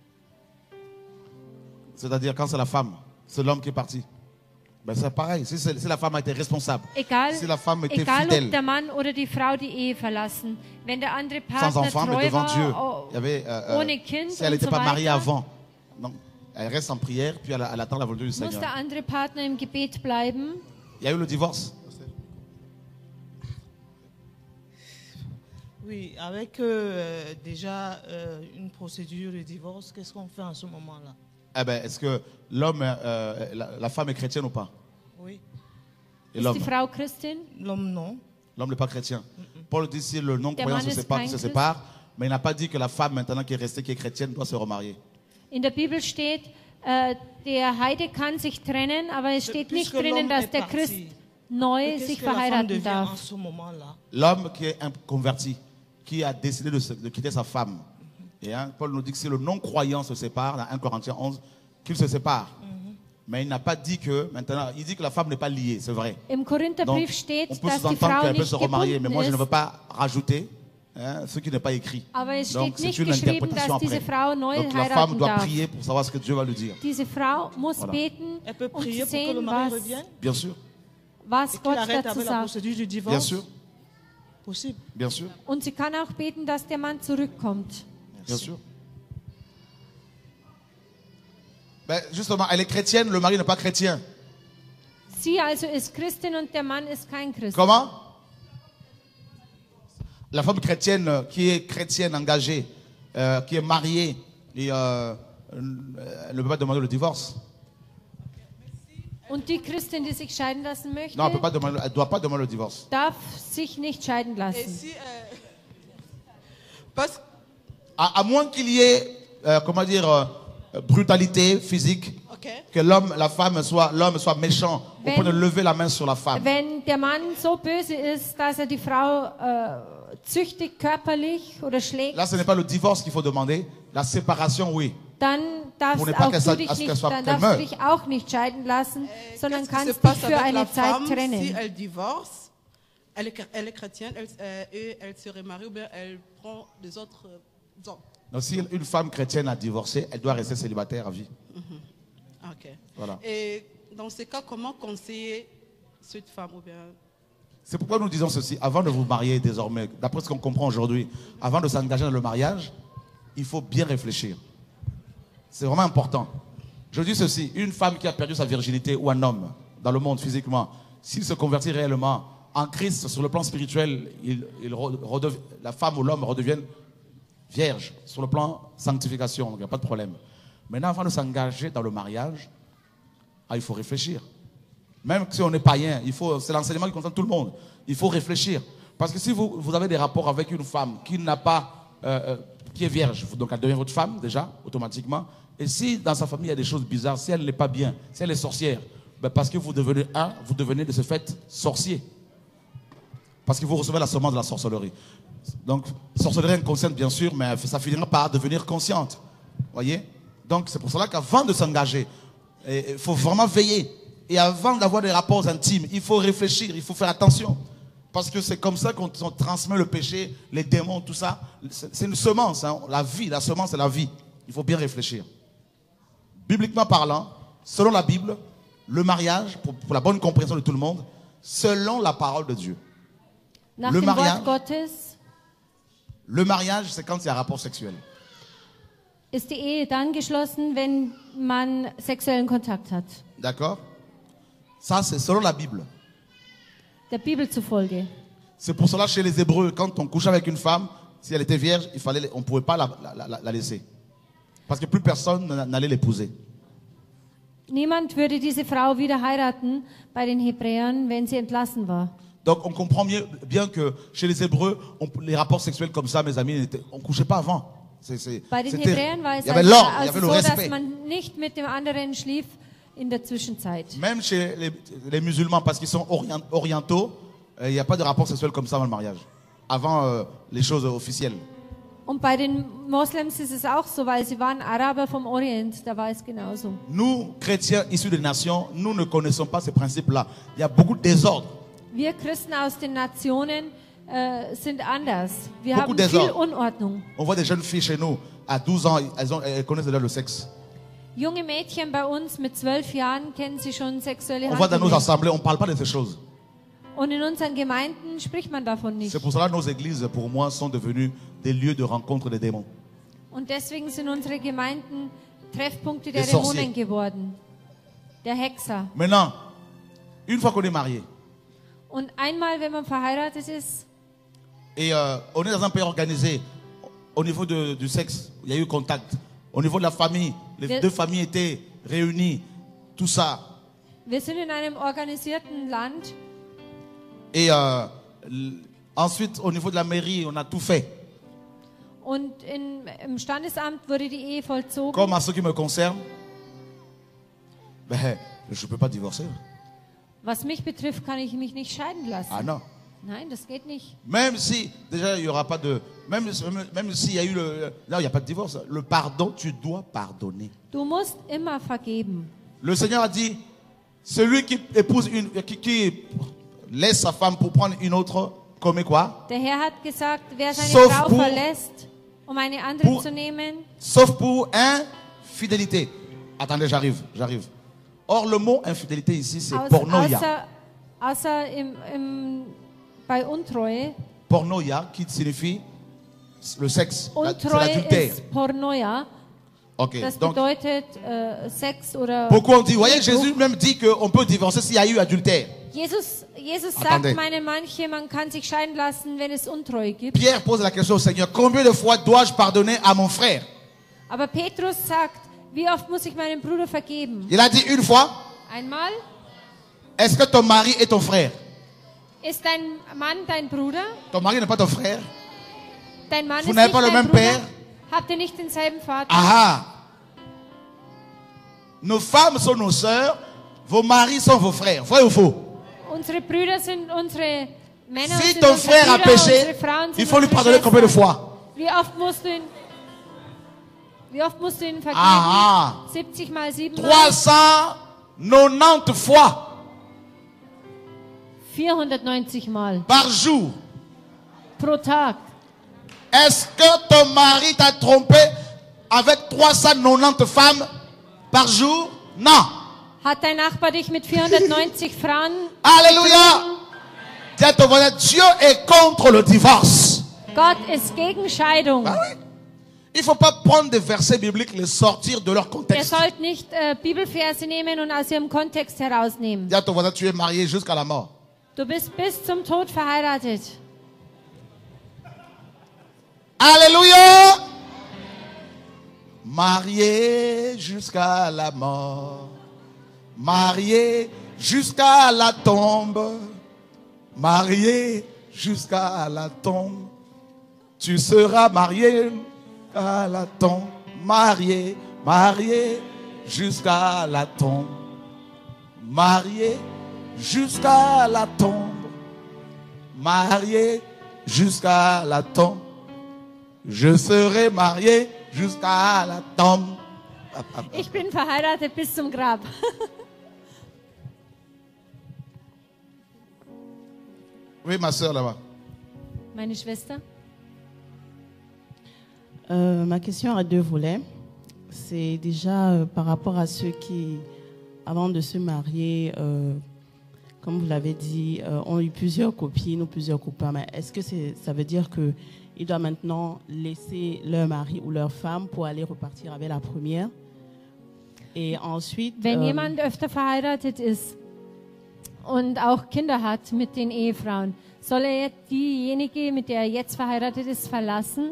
C'est-à-dire quand c'est la femme, c'est l'homme qui est parti. Ben c'est pareil, si, c'est- si la femme a été responsable, Egal, si la femme était egal ob fidèle, der Mann oder die Frau die Ehe verlassen. Wenn der andere sans Partner enfant, mais treu devant Dieu, war, il y avait, euh, euh, ohne Kind si elle und n'était so pas mariée weiter, avant, donc elle reste en prière, puis elle, elle attend la volonté du muss Seigneur. der andere Partner im Gebet bleiben. Il y a eu le divorce. Oui, avec euh, déjà euh, une procédure de divorce, qu'est-ce qu'on fait en ce moment-là? Eh ben, est-ce que l'homme, euh, la, la femme est chrétienne ou pas? Oui. Et Ist l'homme, die Frau Christin? L'homme, non. l'homme n'est pas chrétien. Paul dit si le non-croyant Der se Mann ist sépare, kein il se Christ. sépare, mais il n'a pas dit que la femme maintenant qui est restée, qui est chrétienne, doit se remarier. In der Bibel steht, äh, der Heide kann sich trennen, aber es steht nicht Puisque drinnen, l'homme dass est der parti, Christ neu qu'est-ce sich que la femme verheiraten devient en darf. ce moment-là? L'homme qui est un converti, qui a décidé de, se- de quitter sa femme. Et hein, Paul nous dit que si le non-croyant se sépare, dans un Corinthiens onze, qu'il se sépare. Mais il n'a pas dit que, maintenant, il dit que la femme n'est pas liée, c'est vrai. Im Donc, Korintherbrief steht, on peut dass die sous-entendre Frau qu'elle peut nicht se remarier, mais gebunden moi je ne veux ist. pas rajouter hein, ce qui n'est pas écrit. Aber es Donc steht c'est nicht une geschrieben, interprétation dass diese après. Frau neu Donc la femme heiraten doit darf. prier pour savoir ce que Dieu va lui dire. Diese Frau muss Voilà. beten, Elle peut um prier zu pour que le sehen, mari was, revienne Bien sûr, was et qu'il Gott arrête dazu avec la sagt. procédure du divorce? bien sûr, Possible. bien sûr, Und sie kann auch beten, dass der Mann zurückkommt. bien sûr. Ben, justement, elle est chrétienne, le mari n'est pas chrétien. Sie also ist Christin und der Mann ist kein Christ. Comment? La femme chrétienne euh, qui est chrétienne engagée, euh, qui est mariée et euh, elle ne peut pas demander le divorce. Und die Christin, die sich scheiden lassen möchte, Non, elle ne doit pas demander le divorce. darf sich nicht scheiden Et lassen. si, euh, parce À, à moins qu'il y ait, euh, comment dire, euh, brutalité physique, Ok. que l'homme, la femme soit, l'homme soit méchant, au point de lever la main sur la femme. Wenn der Mann so böse ist, dass er die Frau äh, züchtigt körperlich oder schlägt, Là, ce n'est pas le divorce qu'il faut demander, la séparation, oui. dann darfst Pour ne pas auch qu'elle du soit- dich à ce qu'elle nicht, soit- dann qu'elle darfst du meure. dich auch nicht scheiden lassen, sondern qu'est-ce qui se kannst dich passe für avec eine la Zeit femme si trennen. elle divorce, elle est, elle est chrétienne, elle, euh, et elle se remarie ou bien elle prend des autres euh, hommes. Donc, si une femme chrétienne a divorcé, elle doit rester célibataire à vie. Ah, ok. Voilà. Et dans ce cas, comment conseiller cette femme ou bien C'est pourquoi nous disons ceci, avant de vous marier désormais, d'après ce qu'on comprend aujourd'hui, avant de s'engager dans le mariage, il faut bien réfléchir. C'est vraiment important. Je dis ceci, une femme qui a perdu sa virginité ou un homme dans le monde physiquement, s'il se convertit réellement en Christ sur le plan spirituel, il, il redev- la femme ou l'homme redeviennent vierges sur le plan sanctification, donc il n'y a pas de problème. Maintenant, avant de s'engager dans le mariage, ah, il faut réfléchir. Même si on est païen, il faut, c'est l'enseignement qui concerne tout le monde. Il faut réfléchir. Parce que si vous, vous avez des rapports avec une femme qui n'a pas, euh, euh, qui est vierge, donc elle devient votre femme déjà, automatiquement. Et si dans sa famille il y a des choses bizarres, si elle n'est pas bien, si elle est sorcière, ben parce que vous devenez un, vous devenez de ce fait sorcier. Parce que vous recevez la semence de la sorcellerie. Donc, sorcellerie inconsciente bien sûr, mais ça finira par devenir consciente. Voyez? Donc c'est pour cela qu'avant de s'engager, il faut vraiment veiller. Et avant d'avoir des rapports intimes, il faut réfléchir, il faut faire attention. Parce que c'est comme ça qu'on on transmet le péché, les démons, tout ça. C'est c'est une semence, hein. La vie, la semence c'est la vie. Il faut bien réfléchir. Bibliquement parlant, selon la Bible, le mariage, pour, pour la bonne compréhension de tout le monde, selon la parole de Dieu. Nach Le dem mariage, Wort Gottes le mariage, c'est quand il y a un rapport sexuel. ist die Ehe dann geschlossen, wenn man sexuellen Kontakt hat. D'accord? Ça, c'est selon la Bible. Der Bibel zufolge. C'est pour cela, chez les Hébreux, quand on couchait avec une femme, si elle était vierge, il fallait, on ne pouvait pas la, la- la- la laisser. Parce que plus personne n'allait l'épouser. Niemand würde diese Frau wieder heiraten bei den Hebräern, wenn sie entlassen war. Donc on comprend mieux- bien que chez les Hébreux, on- les rapports sexuels comme ça, mes amis, n'étaient- on ne couchait pas avant. C'est- c'est- Bei den c'était- Hebräern war es il y avait also, l'ordre, il y also avait le so, dass respect. man nicht mit dem anderen schlief in der Zwischenzeit. Même chez les, les musulmans, parce qu'ils sont orient- orientaux, euh, il n'y a pas de rapport sexuel comme ça avant le mariage. Avant euh, les choses officielles. Und bei den Moslems ist es auch so, weil sie waren Araber vom Orient, da war es genauso. Nous, chrétiens issus des nations, nous ne connaissons pas ces principes-là. Il y a beaucoup de désordre. Wir Christen aus den Nationen äh, sind anders. Wir Beaucoup haben viel désordre. Unordnung. On voit des jeunes filles chez nous, à douze ans, elles, ont- elles connaissent déjà le sexe. Junge Mädchen bei uns mit zwölf Jahren kennen sie schon sexuelle On voit dans nos Handlungen. assemblées, on ne parle pas de ces choses. Und in unseren Gemeinden spricht man davon nicht. C'est pour cela que nos églises, pour moi, sont devenues des lieux de rencontre des démons. Und deswegen sind unsere Gemeinden Treffpunkte der Des sorciers. Dämonen geworden. Der Hexer. Maintenant, une fois qu'on est marié, Und einmal, wenn man verheiratet ist et euh, on est dans un pays organisé, au niveau de- du sexe, il y a eu contact. Au niveau de la famille, les Mais- deux familles étaient réunies, tout ça. wir sind in einem organisierten Land Et euh, l- ensuite, au niveau de la mairie, on a tout fait. und in, im Standesamt wurde die Ehe vollzogen. Comme à ce qui me concerne, ben, je ne peux pas divorcer. Was mich betrifft, kann ich mich nicht scheiden lassen. Ah non. Nein, das geht nicht. Même si, déjà, il n'y aura pas de... Même, même, même s'il y a eu le... Non, il n'y a pas de divorce. Le pardon, tu dois pardonner. Du musst immer vergeben. Le Seigneur a dit, celui qui épouse une... Qui, qui laisse sa femme pour prendre une autre, commet quoi? Der Herr hat gesagt, wer seine Sauf Frau pour- verlässt, um eine andere pour- zu nehmen, Sauf pour infidélité. Attendez, j'arrive, j'arrive. Or, le mot infidélité ici, c'est aus, pornoia. außer, außer im, im, bei Untreue. Pornoia, qui signifie le sexe, la- c'est Untreue l'adultère. ist Pornoia. Ok, Das donc, bedeutet äh, Sex oder... pourquoi on dit, voyez, Ehebruch. Jésus même dit qu'on peut divorcer s'il y a eu adultère. Jesus, Jesus sagt, Attendez. meine manche, man kann sich scheiden lassen, wenn es Untreue gibt. Pierre pose la question au Seigneur, combien de fois dois-je pardonner à mon frère? Aber Petrus sagt, wie oft muss ich meinem Bruder vergeben? Il a dit une fois. Einmal? Est-ce que ton mari est ton frère? Ist dein Mann dein Bruder? Ton mari n'est pas ton frère? Dein Mann Vous ist n'avez nicht pas le dein même Bruder? père? Habt ihr nicht denselben Vater? Ah! Nos femmes sont nos sœurs, vos maris sont vos frères. Vrai ou faux? Unsere Brüder sind unsere Männer, Si sind ton unsere frère a Brüder, péché, unsere Frauen sind il faut lui unsere pardonner combien de Schwestern. fois? Wie oft musst du ihn, wie oft musst du ihn vergeben? Ah, ah. siebzig mal sieben mal? trois cent quatre-vingt-dix fois vierhundertneunzig Mal par jour. pro Tag. Est-ce que ton mari t'a trompé avec trois cent quatre-vingt-dix femmes par jour? Non. Hat dein Nachbar dich mit vierhundertneunzig Frauen? Alléluia. Dis à ton voisin, Dieu est contre le divorce. Gott ist gegen Scheidung. Ah oui. Il ne faut pas prendre des versets bibliques, les sortir de leur Ihr contexte. sollt nicht äh, Bibelverse nehmen und aus ihrem Kontext herausnehmen. Dis à ton voisin, tu es marié jusqu'à la mort. Du bist bis zum Tod verheiratet. Alléluia. Marié jusqu'à la mort. Marié jusqu'à la tombe. Marié jusqu'à la tombe. Tu seras marié à la tombe. Marié, marié jusqu'à la tombe. Marié jusqu'à la tombe. Marié jusqu'à la tombe. Je serai marié jusqu'à la tombe. Ich bin verheiratet bis zum Grab. Oui, ma soeur là-bas. Meine Schwester. Euh, ma question a deux volets. C'est déjà euh, par rapport à ceux qui, avant de se marier, euh, comme vous l'avez dit, euh, ont eu plusieurs copines ou plusieurs copains. Mais est-ce que c'est, ça veut dire qu'ils doivent maintenant laisser leur mari ou leur femme pour aller repartir avec la première? Et ensuite... Wenn euh, jemand öfter verheiratet ist und auch Kinder hat mit den Ehefrauen, soll er jetzt diejenige, mit der er jetzt verheiratet ist, verlassen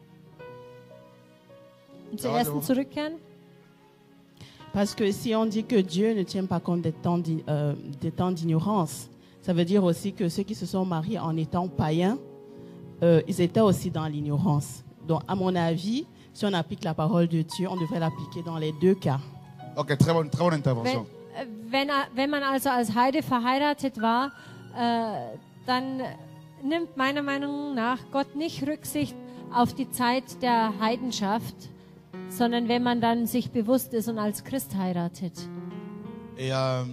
und zur Ja, ersten so. zurückkehren? Parce que si on dit que Dieu ne tient pas compte des temps, d'i- euh, des temps d'ignorance, ça veut dire aussi que ceux qui se sont mariés en étant païens, euh, ils étaient aussi dans l'ignorance. Donc, à mon avis, si on applique la parole de Dieu, on devrait l'appliquer dans les deux cas. Ok, très bonne, très bonne Wenn, intervention. äh, wenn, er- wenn man also als Heide verheiratet war, äh, dann nimmt meiner Meinung nach Gott nicht Rücksicht auf die Zeit der Heidenschaft, sondern wenn man dann sich bewusst ist und als Christ heiratet. Et euh,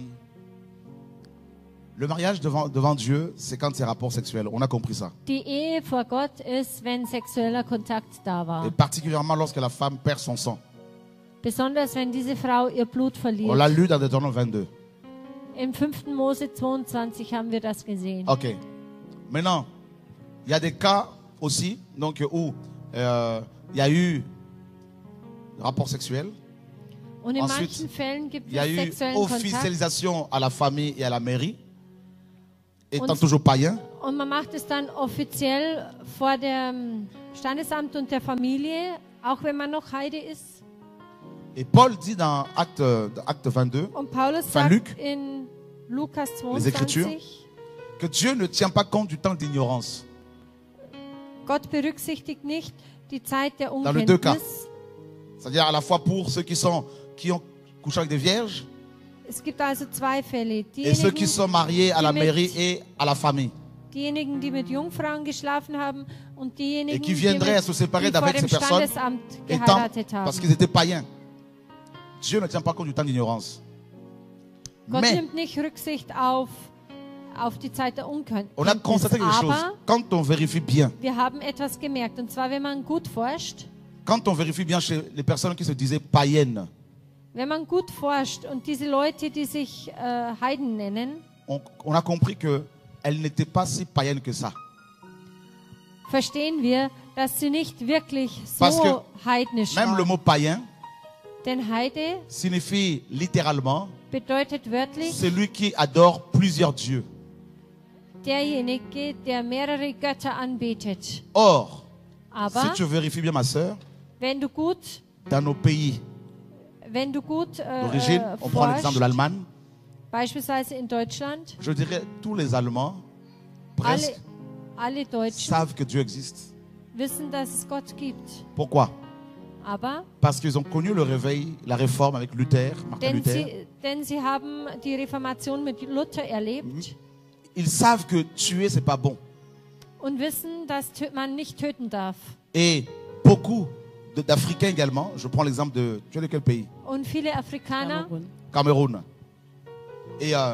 le mariage devant, devant Dieu, c'est quand c'est rapport sexuel. On a compris ça. Die Ehe vor Gott ist, wenn sexueller Kontakt da war. Et particulièrement lorsque la femme perd son sang. Besonders wenn diese Frau ihr Blut On verliert. l'a lu dans Deutéronome vingt-deux. Im fünften Mose zweiundzwanzig haben wir das gesehen. Ok. Maintenant, il y a des cas aussi donc, où euh, il y a eu rapport sexuel. Und in Ensuite, manchen Fällen gibt il y a es eu sexuellen Kontakt. officialisation à la famille et à la mairie, étant Und- toujours païen. Und man macht es dann offiziell vor dem Standesamt und der Familie, auch wenn man noch Heide ist. Et Paul dit dans Acte, dans Acte vingt-deux Und Paulus Enfin, sagt Luc, in Lukas les Écritures, zweiundzwanzig, que Dieu ne tient pas compte du temps d'ignorance. Gott berücksichtigt nicht die Zeit der Dans les deux cas. Unkenntnis. C'est-à-dire à la fois pour ceux qui, sont, qui ont couché avec des vierges Es gibt also zwei Fälle. et ceux qui Diejenigen, sont mariés à die la mit- mairie et à la famille. diejenigen, die mit Jungfrauen geschlafen haben und Et diejenigen, qui die, viendraient à mit, se séparer die vor d'avec dem ces personnes Standesamt étant, geheiratet haben. parce qu'ils étaient païens. Dieu ne tient pas compte du temps d'ignorance. Gott Mais nimmt nicht Rücksicht auf, auf die Zeit der Unkenntnis. on a constaté quelque chose. Aber Quand on vérifie bien, wir haben etwas gemerkt. Und zwar, wenn man gut forscht, quand on vérifie bien chez les personnes qui se disaient païennes, wenn man gut forscht und diese Leute, die sich äh, Heiden nennen, on, on a compris qu'elles n'étaient pas si païennes que ça. verstehen wir, dass sie nicht wirklich Parce so que heidnisch même le waren. mot païen Denn Heide signifie littéralement bedeutet wörtlich celui qui adore plusieurs dieux. derjenige, der mehrere Götter anbetet. Or, Aber si tu vérifies bien, ma sœur, wenn du gut, dans nos pays wenn du gut äh, d'origine, äh, on prend l'exemple forschst, de l'Allemagne, beispielsweise in Deutschland, je dirais tous les Allemands presque alle, alle Deutschen savent que Dieu existe. wissen, dass es Gott gibt. Pourquoi? Aber Parce qu'ils ont connu le réveil, la réforme avec Luther, Martin denn Luther. sie, denn sie haben die Reformation mit Luther erlebt Ils savent que tuer, c'est pas bon. und wissen, dass tö- man nicht töten darf. Et beaucoup de- d'Africains également, je prends l'exemple de, tu es de quel pays? Und viele Afrikaner, Cameroun. Et euh,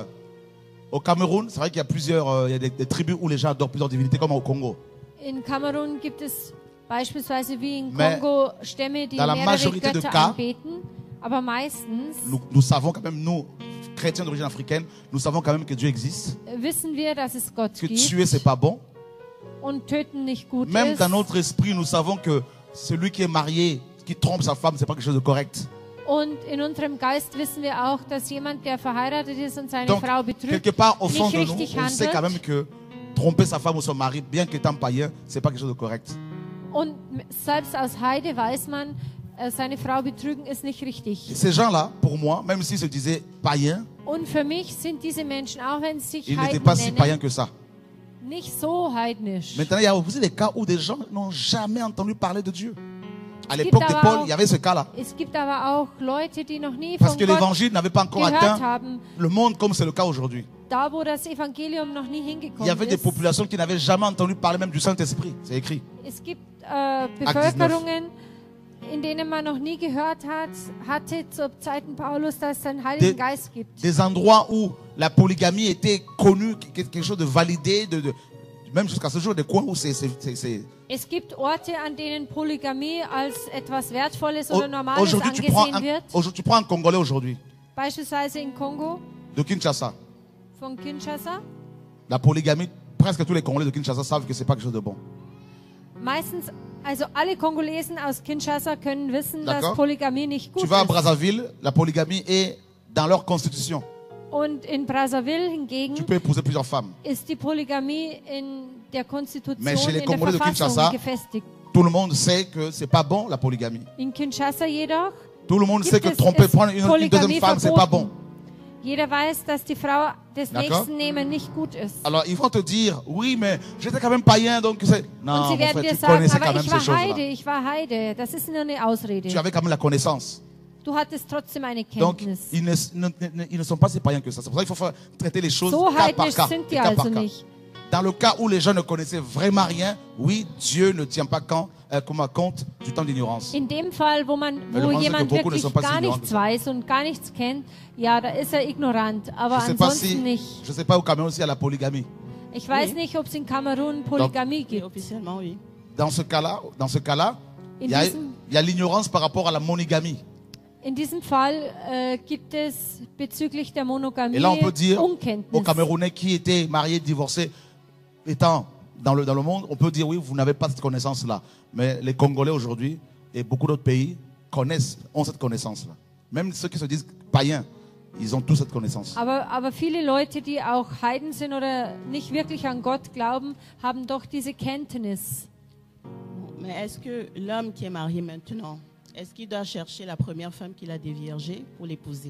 au Cameroun, c'est vrai qu'il y a plusieurs, euh, il y a des, des tribus où les gens adorent plusieurs divinités, comme au Congo. in Kamerun gibt es beispielsweise wie in Mais Kongo Stämme, die dans la mehrere majorité de Götter cas, anbeten. Aber meistens Nous, nous savons quand même, nous, chrétiens d'origine africaine, nous savons quand même que Dieu existe, wissen wir, dass es Gott que gibt tuer, c'est pas bon. und töten nicht gut Même ist. dans notre esprit, nous savons que celui qui est marié, qui trompe sa femme, c'est pas quelque chose de correct. Und in unserem Geist wissen wir auch, dass jemand, der verheiratet ist und seine Donc, Frau betrügt, quelque part, au fond nicht de nous, richtig on sait quand handelt. même que tromper sa femme ou son mari, bien qu'étant païen, c'est pas quelque chose de correct. Und selbst aus Heide weiß man, äh, seine Frau betrügen ist nicht Et richtig. ces gens-là, pour moi, même s'ils se disaient païens, Und für mich sind diese Menschen, auch wenn sie sich ils n'étaient Heiden pas si païens nennen, que ça. nicht so heidnisch. Maintenant, il y a aussi des cas où des gens n'ont jamais entendu parler de Dieu. À Es gibt l'époque de aber Paul, auch- il y avait ce cas-là. Es gibt aber auch Leute, die noch nie Parce von que Gott l'évangile n'avait pas encore gehört atteint haben, le monde comme c'est le cas aujourd'hui. da wo das Evangelium noch nie Il y hingekommen avait des ist. populations qui n'avaient jamais entendu parler même du Saint-Esprit. C'est écrit. Es gibt äh, Bevölkerungen, in denen man noch nie gehört hat, hatte zu Zeiten Paulus, dass es einen Heiligen Des, Geist gibt. des endroits où la polygamie était connue, quelque chose de validé, de, de- même jusqu'à ce jour, des coins où c'est... c'est- c'est- c'est- Es gibt Orte, an denen Polygamie als etwas Wertvolles Au- oder Normales Aujourd'hui, tu prends, angesehen un, wird. aujourd'hui, tu prends un Congolais aujourd'hui, Beispielsweise in Kongo de Kinshasa. von Kinshasa. La polygamie, presque tous les Congolais de Kinshasa savent que c'est pas quelque chose de bon. Meistens, also alle Kongolesen aus Kinshasa können wissen, dass D'accord. Polygamie nicht gut Tu vas à ist. Brazzaville, la polygamie est dans leur constitution. Und in Brazzaville hingegen Tu peux épouser plusieurs femmes. ist die Polygamie in der Konstitution, Mais chez les in der Congolais de Verfassung Kinshasa, gefestigt. tout le monde sait que c'est pas bon la polygamie. In Kinshasa jedoch Tout le monde gibt sait que es- tromper, ist prendre une, une Polygamie deuxième femme, c'est pas verboten. bon. Jeder weiß, dass die Frau des D'accord. Nächsten nehmen nicht gut ist. Alors ils vont te dire, oui, mais j'étais quand même païen, donc c'est... Und Non, sie mon werden frère, dir tu sagen, connaissais quand aber même ich ces war choses-là. Heide, ich war Heide. Das ist nur eine Ausrede. Tu avais quand même la connaissance. Du hattest trotzdem eine Donc, Kenntnis. ils ne, ne- ne- ils ne sont pas si païens que ça. C'est pour ça qu'il faut faire- traiter les choses So cas par heidnisch cas. sind die cas par also cas. nicht. Dans le cas où les gens ne connaissaient vraiment rien, oui, Dieu ne tient pas compte, euh, comme à compte du temps d'ignorance. In dem Fall, wo, man, Mais le wo problème, c'est jemand que beaucoup ne wirklich sont pas si gar ignorants nichts que ça. weiß und gar nichts kennt, ja, da ist er ignorant. Aber Je ne sais pas ansonsten si, nicht. je sais pas au Cameroun s'il y a la polygamie. Ich weiß Oui. nicht, ob es in Kamerun Polygamie gibt. Officiellement, oui. Dans ce cas-là, dans ce cas-là, In il y a, diesem, il y a l'ignorance par rapport à la monogamie. in diesem Fall äh, gibt es bezüglich der Monogamie Et là, on peut dire aux Unkenntnis. Camerounais qui étaient mariés, divorcés, étant dans le, dans le monde, on peut dire oui, vous n'avez pas cette connaissance-là. Mais les Congolais aujourd'hui et beaucoup d'autres pays connaissent, ont cette connaissance-là. Même ceux qui se disent païens, ils ont tous cette connaissance. Aber, aber viele Leute, die auch Heiden sind oder nicht wirklich an Gott glauben, haben doch diese Kenntnis. Mais est-ce que l'homme qui est marié maintenant, est-ce qu'il doit chercher la première femme qu'il a déviergée pour l'épouser?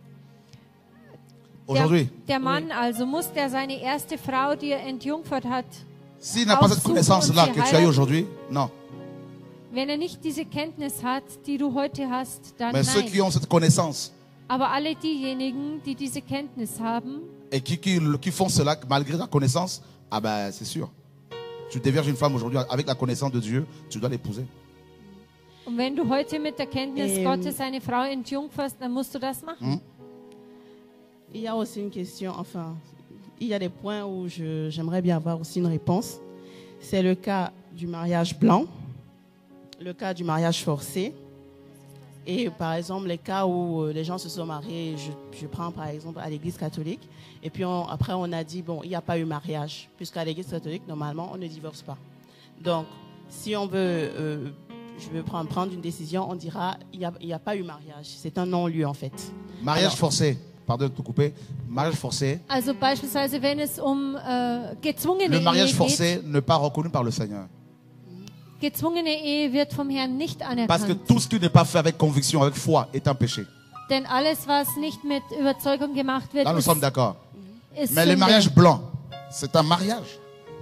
Der, Aujourd'hui, der Mann also, muss der seine erste Frau, die er entjungfert hat, s'il n'a pas cette aussuchen connaissance-là und sie que tu as eu heiraten? aujourd'hui, non. Wenn er nicht diese Kenntnis hat, die du heute hast, dann Mais ceux qui nein. ont cette connaissance Aber alle diejenigen, die diese Kenntnis haben et qui, qui, qui font cela malgré la connaissance, ah ben c'est sûr. Tu dévierges une femme aujourd'hui avec la connaissance de Dieu, tu dois l'épouser. und wenn du heute mit der Kenntnis Ähm. Gottes eine Frau entjungferst, dann musst du das machen. Hm? Il y a aussi une question, enfin, il y a des points où je- j'aimerais bien avoir aussi une réponse. C'est le cas du mariage blanc, le cas du mariage forcé, et par exemple les cas où euh, les gens se sont mariés, je, je prends par exemple à l'église catholique, et puis on- après on a dit, bon, il n'y a pas eu mariage, puisqu'à l'église catholique, normalement, on ne divorce pas. Donc, si on veut, euh, je veux prendre, prendre une décision, on dira, il n'y a, il y a pas eu mariage, c'est un non-lieu en fait. Mariage Alors, forcé. pardon de te couper, mariage forcé, Also beispielsweise, wenn es um äh, gezwungene le Ehe mariage geht, forcé n'est pas reconnu par le Seigneur. gezwungene Ehe wird vom Herrn nicht Parce que anerkannt. tout ce qui n'est pas fait avec conviction, avec foi, est un péché. Denn alles, was nicht mit Überzeugung gemacht wird, Là, nous ist, sommes d'accord. ist Mais le Sünde. mariage blanc, c'est un mariage.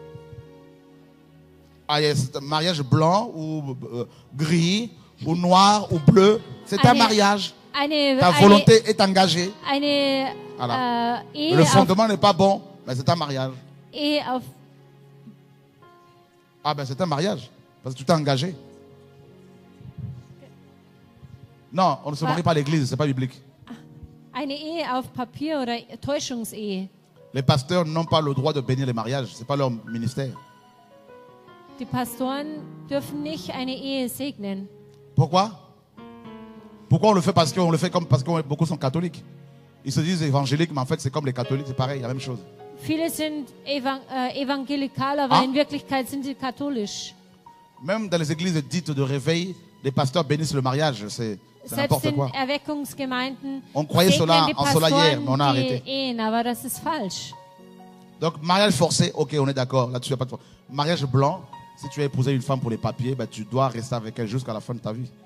Ah, yes, c'est un mariage blanc ou euh, gris ou noir ou bleu. C'est un Eine- mariage. Eine, Ta eine, volonté est engagée. eine Voilà. äh, Ehe, Le auf, fondement n'est pas bon, mais c'est un mariage. Ehe auf Ah ben c'est un mariage, parce que tu t'es engagé. Non, on ne se marie pas à l'église, c'est pas biblique. eine Ehe auf Papier oder Täuschungsehe. Les pasteurs n'ont pas le droit de bénir les mariages, c'est pas leur ministère. Die Pastoren dürfen nicht eine Ehe segnen. Pourquoi? Pourquoi on le fait? Parce qu'on le fait comme parce que beaucoup sont catholiques. Ils se disent évangéliques, mais en fait c'est comme les catholiques, c'est pareil, la même chose. Viele sind evan äh, evangelikal, aber Ah. in Wirklichkeit sind sie katholisch. Même dans les églises dites de réveil, les pasteurs bénissent le mariage, c'est c'est Selbst n'importe in quoi. Erweckungsgemeinden On croyait segnen cela die en cela hier, Pastoren mais on a die arrêté. Ehen, aber das ist falsch. Donc mariage forcé, ok, on est d'accord, là-dessus il n'y a pas de problème. Mariage blanc, si tu as épousé une femme pour les papiers, ben, tu dois rester avec elle jusqu'à la fin de ta vie.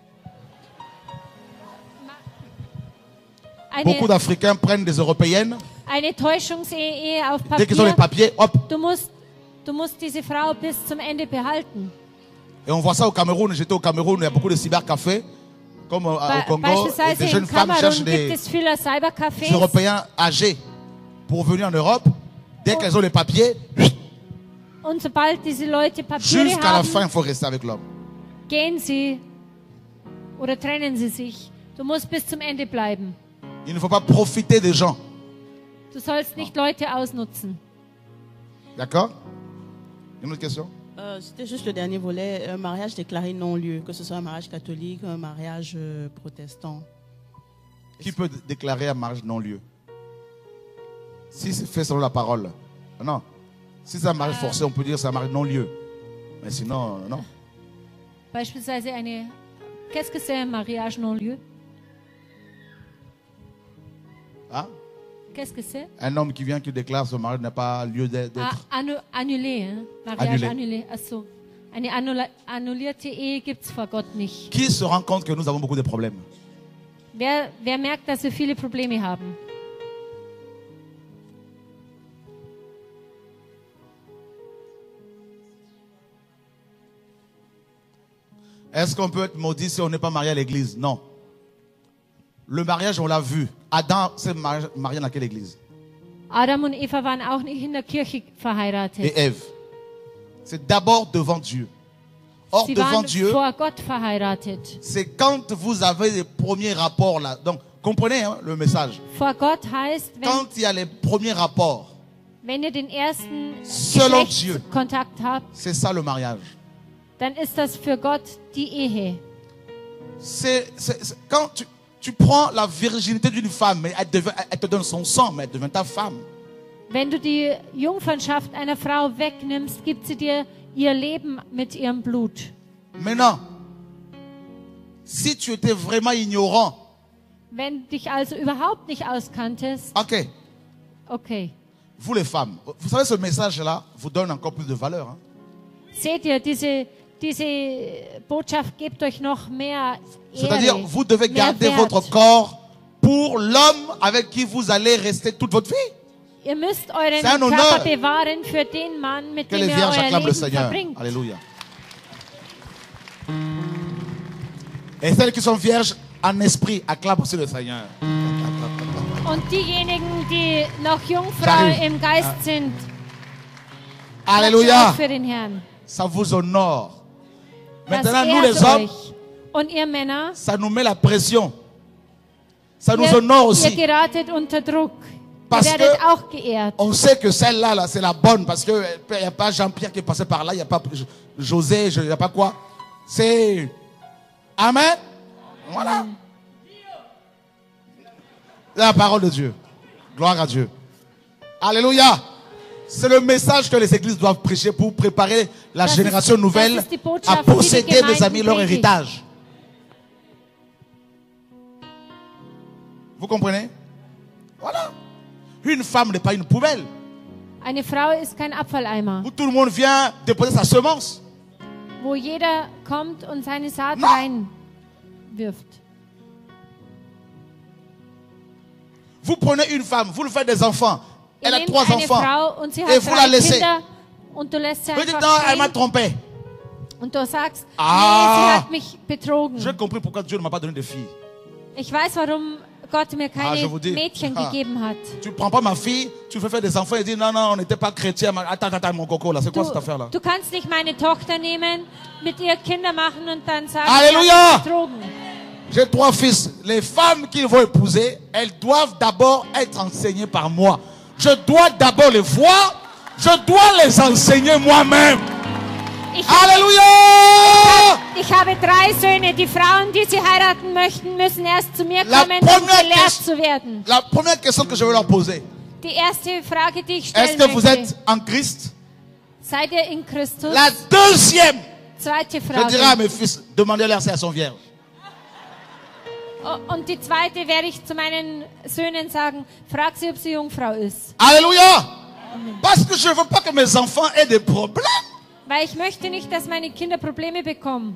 Beaucoup Eine, d'Africains prennent des Européennes, eine Täuschungsehe auf dès qu'ils ont les Papier, papiers, hop. du musst, du musst diese Frau bis zum Ende behalten. Et on voit ça au Cameroun. J'étais au Cameroun, il y a beaucoup de cybercafés, comme euh, Be au Congo. Et beispielsweise des jeunes in femmes cherchent Kamerun des, gibt es viele des Cybercafés Européens âgés pour venir en Europe. Dès qu'elles ont les papiers, und sobald diese Leute Papiere jusqu'à la haben, fin, il faut rester avec l'homme. gehen sie oder trennen sie sich. Du musst bis zum Ende bleiben. Il ne faut pas profiter des gens. Du sollst nicht Leute ausnutzen. D'accord? Une autre question? Euh, C'était juste le dernier volet, un mariage déclaré non-lieu, que ce soit un mariage catholique, un mariage euh, protestant. Qui peut d- déclarer un mariage non-lieu? Si c'est fait selon la parole. Non. Si c'est un mariage forcé, on peut dire que c'est un mariage non-lieu. Mais sinon, euh, non. Beispielsweise eine, qu'est-ce que c'est un mariage non-lieu? Hein? Qu'est-ce que c'est? Un homme qui vient qui déclare ce mariage n'a pas lieu d'être. Ah, annu annulé, hein? Mariage Annulé. annulé. Ach so. Eine annula annullierte Ehe gibt es vor Gott nicht. Qui se rend compte que nous avons beaucoup de problèmes? Wer, wer merkt, dass wir viele Probleme haben? Est-ce qu'on peut être maudit si on n'est pas marié à l'église? Non. Le mariage, on l'a vu. Adam s'est marié marié dans quelle église? Adam und Eva waren auch nicht in der Kirche verheiratet. Et Ève. C'est d'abord devant Dieu. Or, Sie devant waren Dieu, vor Gott verheiratet. c'est quand vous avez les premiers rapports là. Donc, comprenez hein, le message. Vor Gott heißt, wenn, Quand il y a les premiers rapports, wenn ihr den ersten Selon Dieu. Geschlechtskontakt habt, c'est ça le mariage. dann ist das für Gott die Ehe. C'est c'est- c'est- quand tu, tu prends la virginité d'une femme, mais elle, devient- elle te donne son sang, mais elle devient ta femme. Wenn du die Jungfernschaft einer Frau wegnimmst, gibt sie dir ihr Leben mit ihrem Blut. Maintenant, si tu étais vraiment ignorant, Wenn du dich also überhaupt nicht auskanntest, ok, okay. vous les femmes, vous savez ce message-là vous donne encore plus de valeur. Hein? Seht ihr, diese, diese Botschaft gibt euch noch mehr C'est-à-dire, Ehre, vous devez mehr garder Wert. votre corps pour l'homme avec qui vous allez rester toute votre vie. Ihr müsst euren C'est un honneur. Körper bewahren für den Mann, mit Que dem les ihr vierges euer acclament le Leben Seigneur. verbringt. Alléluia. Et celles qui sont vierges en esprit acclament aussi le Seigneur. Und diejenigen, die noch Jungfrau J'arrive. im Geist sind, Alléluia. klatschen auch für den Herrn. Ça vous honore. Das Maintenant, nous ehrt les hommes, euch. Und ihr Männer, ça nous met la pression. Ça nous ihr, honore ihr aussi. geratet unter Druck. Parce ihr werdet que auch geehrt. on sait que celle-là, là, c'est la bonne. Parce qu'il n'y a pas Jean-Pierre qui est passé par là. Il n'y a pas José, il n'y a pas quoi. C'est... Amen. Voilà. La parole de Dieu. Gloire à Dieu. Alléluia. C'est le message que les églises doivent prêcher pour préparer la Das génération ist- nouvelle das ist die à Botschaft, die die posséder, mes Gemeinden amis, leur predigen. héritage. Vous comprenez? Voilà. Une femme n'est pas une poubelle. Eine Frau ist kein Abfalleimer, Où tout le monde vient déposer sa semence. wo jeder kommt und seine Saat No. reinwirft. Vous prenez une femme, vous lui faites des enfants. Ihr Elle a nehmt trois eine enfants. Frau und sie Et hat vous la drei laissez. Kinder und du lässt sie Vous dites, einfach non, elle m'a stehen trompé. und du sagst, Ah. nee, sie hat mich betrogen. J'ai compris pourquoi Dieu ne m'a pas donné de fille. Ich weiß, warum Gott mir Ah, je keine vous dis. Mädchen Ah. gegeben hat. Tu ne prends pas ma fille, tu fais faire des enfants et dis non, non, on n'était pas chrétien. Attends, attends, attends, mon coco, là, c'est quoi Du, cette affaire-là? du kannst nicht meine Tochter nehmen, mit ihr Kinder machen und dann sagen, Alléluia. sie hat mich betrogen. J'ai trois fils. Les femmes qu'ils vont épouser, elles doivent d'abord être enseignées par moi. Je dois d'abord les voir. Je dois les enseigner moi-même. Ich, Alléluia! ich habe drei Söhne. Die Frauen, die sie heiraten möchten, müssen erst zu mir La kommen, um première gelehrt question- zu werden. La première question que je veux leur poser. Die erste Frage, die ich Est-ce stellen que vous möchte, êtes en Christ? seid ihr in Christus? La deuxième, Zweite je dirais à Frage. mes fils, demandez-leur si elles sont vierges. Oh, und die zweite werde ich zu meinen Söhnen sagen, frag sie, ob sie Jungfrau ist. Alléluia! Parce que je ne veux pas que mes enfants aient des problèmes. Weil ich möchte nicht, dass meine Kinder Probleme bekommen.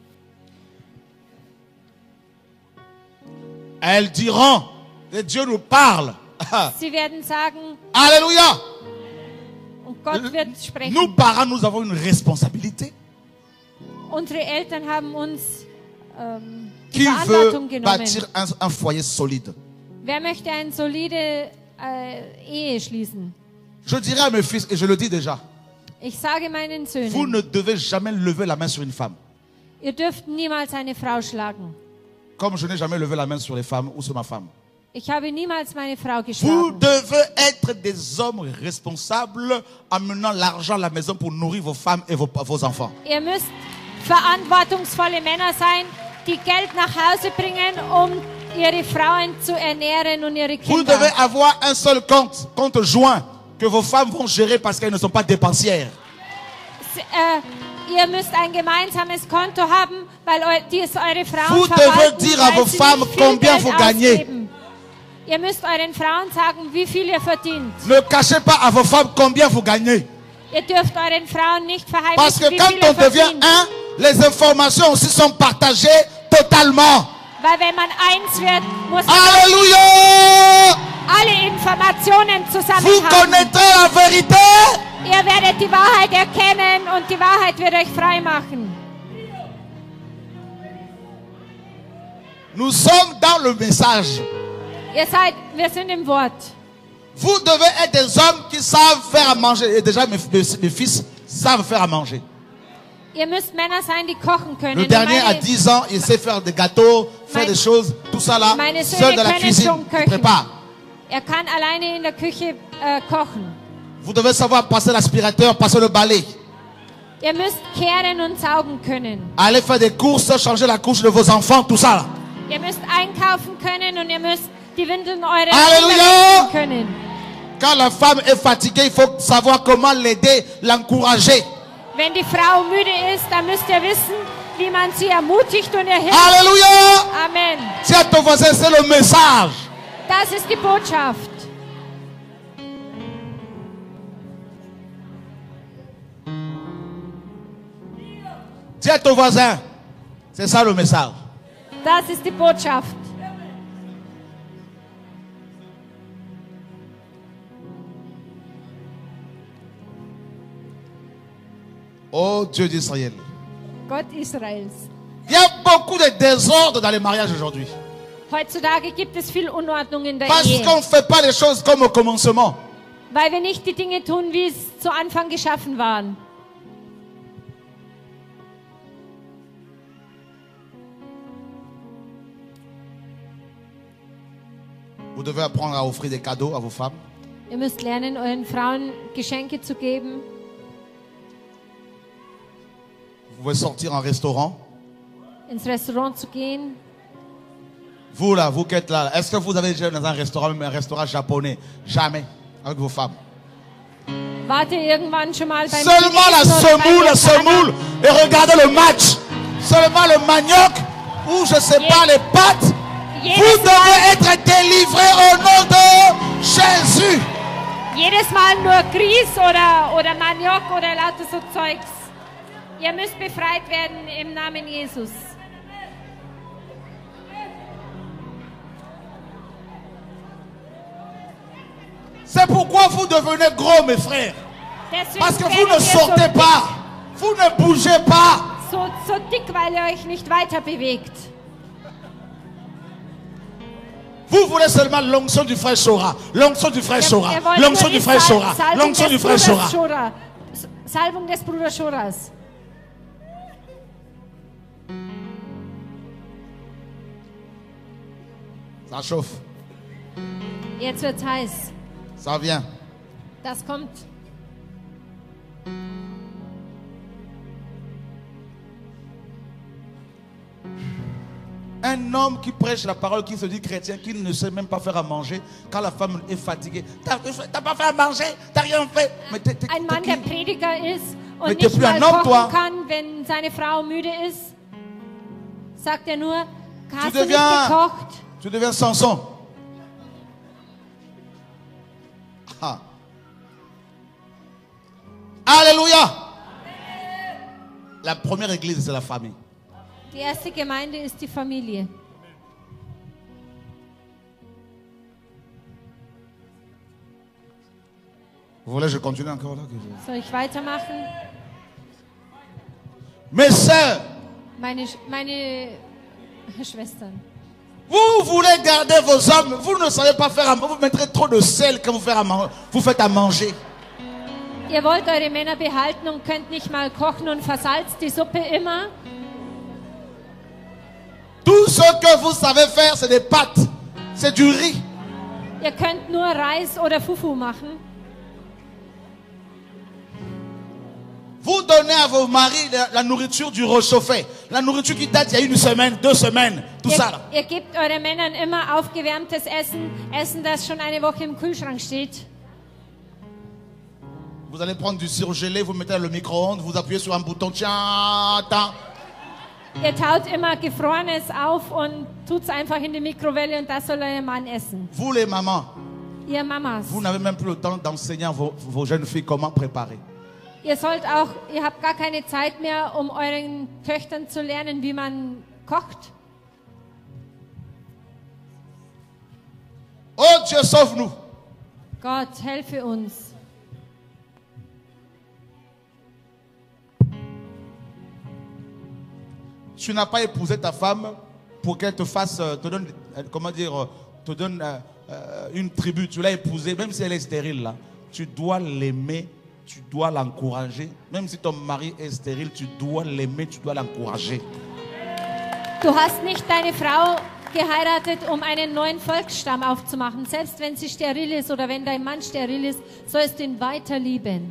Elles diront que Dieu nous parle. Sie werden sagen, Alléluia! und Gott wird sprechen. Nous, parents, nous avons une responsabilité. Unsere Eltern haben uns ähm, die Qui Verantwortung veut genommen. bâtir un, un foyer solide? Wer möchte eine solide äh, Ehe schließen? Je dirais à mes fils, et je le dis déjà, Ich sage meinen vous Söhnen, ne devez jamais lever la main sur une femme. ihr dürft niemals eine Frau schlagen. Comme je n'ai jamais levé la main sur les femmes ou sur ma femme. Ich habe niemals meine Frau Vous geschlagen. devez être des hommes responsables amenant l'argent à la maison pour nourrir vos femmes et vos, vos enfants. Ihr müsst verantwortungsvolle Männer sein, die Geld nach Hause bringen, um ihre Frauen zu ernähren und ihre Vous Kinder. devez avoir un seul compte, compte joint, que vos femmes vont gérer parce qu'elles ne sont pas dépensières. S- Äh, ihr müsst ein gemeinsames Konto haben, weil eu dies eure Frauen Vous devez verwalten, dire à weil vos sie femmes nicht viel combien Geld vous gagnez. ausgeben. Ihr müsst euren Frauen sagen, wie viel ihr verdient. Ne cachez pas à vos femmes combien vous gagnez. Ihr dürft euren Frauen nicht Parce verheimlichen, que wie quand viel ihr on devient verdient. un, les informations aussi sont partagées totalement. Weil wenn man eins wird, muss man Alléluia! alle Informationen Vous zusammen haben. connaîtrez la vérité. Ihr werdet die Wahrheit erkennen und die Wahrheit wird euch frei machen. Nous sommes dans le message. Ihr seid, wir sind im Wort. Vous devez être des hommes qui savent faire à manger. Et déjà, mes, mes, mes fils savent faire à manger. Ihr müsst Männer sein, die kochen können. Le Und dernier a meine, dix ans, il sait faire des gâteaux, faire Mein- des choses, tout ça là, meine Söhne seul dans la können cuisine, schon il köchen. prépare. Er kann alleine in der Küche äh, kochen. Vous devez savoir passer l'aspirateur, passer le balai. Ihr müsst kehren und saugen können. Aller faire des courses, changer la couche de vos enfants, tout ça là. Ihr müsst einkaufen können und ihr müsst die Windeln eurer Alléluia! Kinder wechseln können. Quand la femme est fatiguée, il faut savoir comment l'aider, l'encourager. Wenn die Frau müde ist, dann müsst ihr wissen, wie man sie ermutigt und ihr hilft. Alléluia! Amen. Dis à ton voisin, c'est le message. Das ist die Botschaft. Dis à ton voisin, c'est ça le message. Das ist die Botschaft. Oh Dieu d'Israël. Gott Israels. Il y a beaucoup de désordre dans les mariages aujourd'hui. Heutzutage gibt es viel Unordnung in der Parce Ehe, qu'on ne fait pas les choses comme au commencement. weil wir nicht die Dinge tun, wie es zu Anfang geschaffen waren. Vous devez apprendre à offrir des cadeaux à vos femmes. Ihr müsst lernen, euren Frauen Geschenke zu geben. Vous pouvez sortir en restaurant. Ins Restaurant zu gehen. Vous là, vous qui êtes là, est-ce que vous avez déjà dans un restaurant, même un restaurant japonais? Jamais. Avec vos femmes. Warte irgendwann schon mal beim Seulement la Chinesen oder semoule, beim la semoule. Et regardez le match. Seulement le manioc. Ou je sais pas, les pâtes. Vous devez être délivrés au nom de Jésus. Jedes Mal nur Grieß oder, oder Maniok oder lauter so Zeugs. Ihr müsst befreit werden im Namen Jesus. C'est pourquoi vous devenez gros, mes frères. Deswegen Parce que vous werdet ne ihr so sortez dick, pas. Vous ne bougez pas. so, so dick, weil ihr euch nicht weiter bewegt. Vous voulez seulement l'onction du frère Chora. L'onction du frère Chora. Ihr wollt L'onction nur du die frère Sal- Chora. Salbung L'onction des du frère Bruders Chora. Schora. S- Salbung des Bruders Schoras. Ça chauffe. Jetzt wird's heiß. Ça vient. Das kommt. Un homme qui prêche la parole, qui se dit chrétien, qui ne sait même pas faire à manger, quand la femme est fatiguée. T'as t'as pas fait à manger, t'as rien fait. Mais t'es- t'es- Ein Mann, t'es der qui? Prediger ist und Mais t'es nicht plus un mal homme, kochen toi. kann, wenn seine Frau müde ist, sagt er nur, Tu hast du nicht deviens, gekocht? tu deviens Samson. Ah. Alléluia. La première église, c'est la famille. Die erste Gemeinde ist die Familie. Vous voulez que je continue encore là? Soll ich weitermachen? Mes sœurs, Meine, Sch- meine Schwestern. vous voulez garder vos hommes, vous ne savez pas faire à manger, vous mettrez trop de sel quand vous faites à, man- vous faites à manger. Ihr wollt eure Männer behalten und könnt nicht mal kochen und versalzt die Suppe immer. Tout ce que vous savez faire, c'est des pâtes, c'est du riz. Ihr könnt nur Reis oder Fufu machen. Vous donnez à vos maris la, la nourriture du réchauffé, la nourriture qui date il y a une semaine, deux semaines, tout ça là. Ihr, ihr gebt euren Männern immer aufgewärmtes Essen, Essen, das schon eine Woche im Kühlschrank steht. Vous allez prendre du surgelé, vous mettez dans le micro-ondes, vous appuyez sur un bouton, tiens, attends. Ihr taut immer Gefrorenes auf und tut es einfach in die Mikrowelle und das soll euer Mann essen. Vous les mamans, Ihr Mamas. vous n'avez même plus le temps d'enseigner à vos, vos jeunes filles comment préparer. Ihr sollt auch, ihr habt gar keine Zeit mehr, um euren Töchtern zu lernen, wie man kocht. Oh Dieu, sauve-nous. Gott, helfe uns. Tu n'as pas épousé ta femme pour qu'elle te fasse, euh, te donne, euh, comment dire, euh, te donne euh, euh, une tribu. Tu l'as épousée, même si elle est stérile là. Tu dois l'aimer, tu dois l'encourager. Même si ton mari est stérile, tu dois l'aimer, tu dois l'encourager. Du hast nicht deine Frau geheiratet, um einen neuen Volksstamm aufzumachen. Selbst wenn sie steril ist oder wenn dein Mann steril ist, sollst du ihn weiter lieben.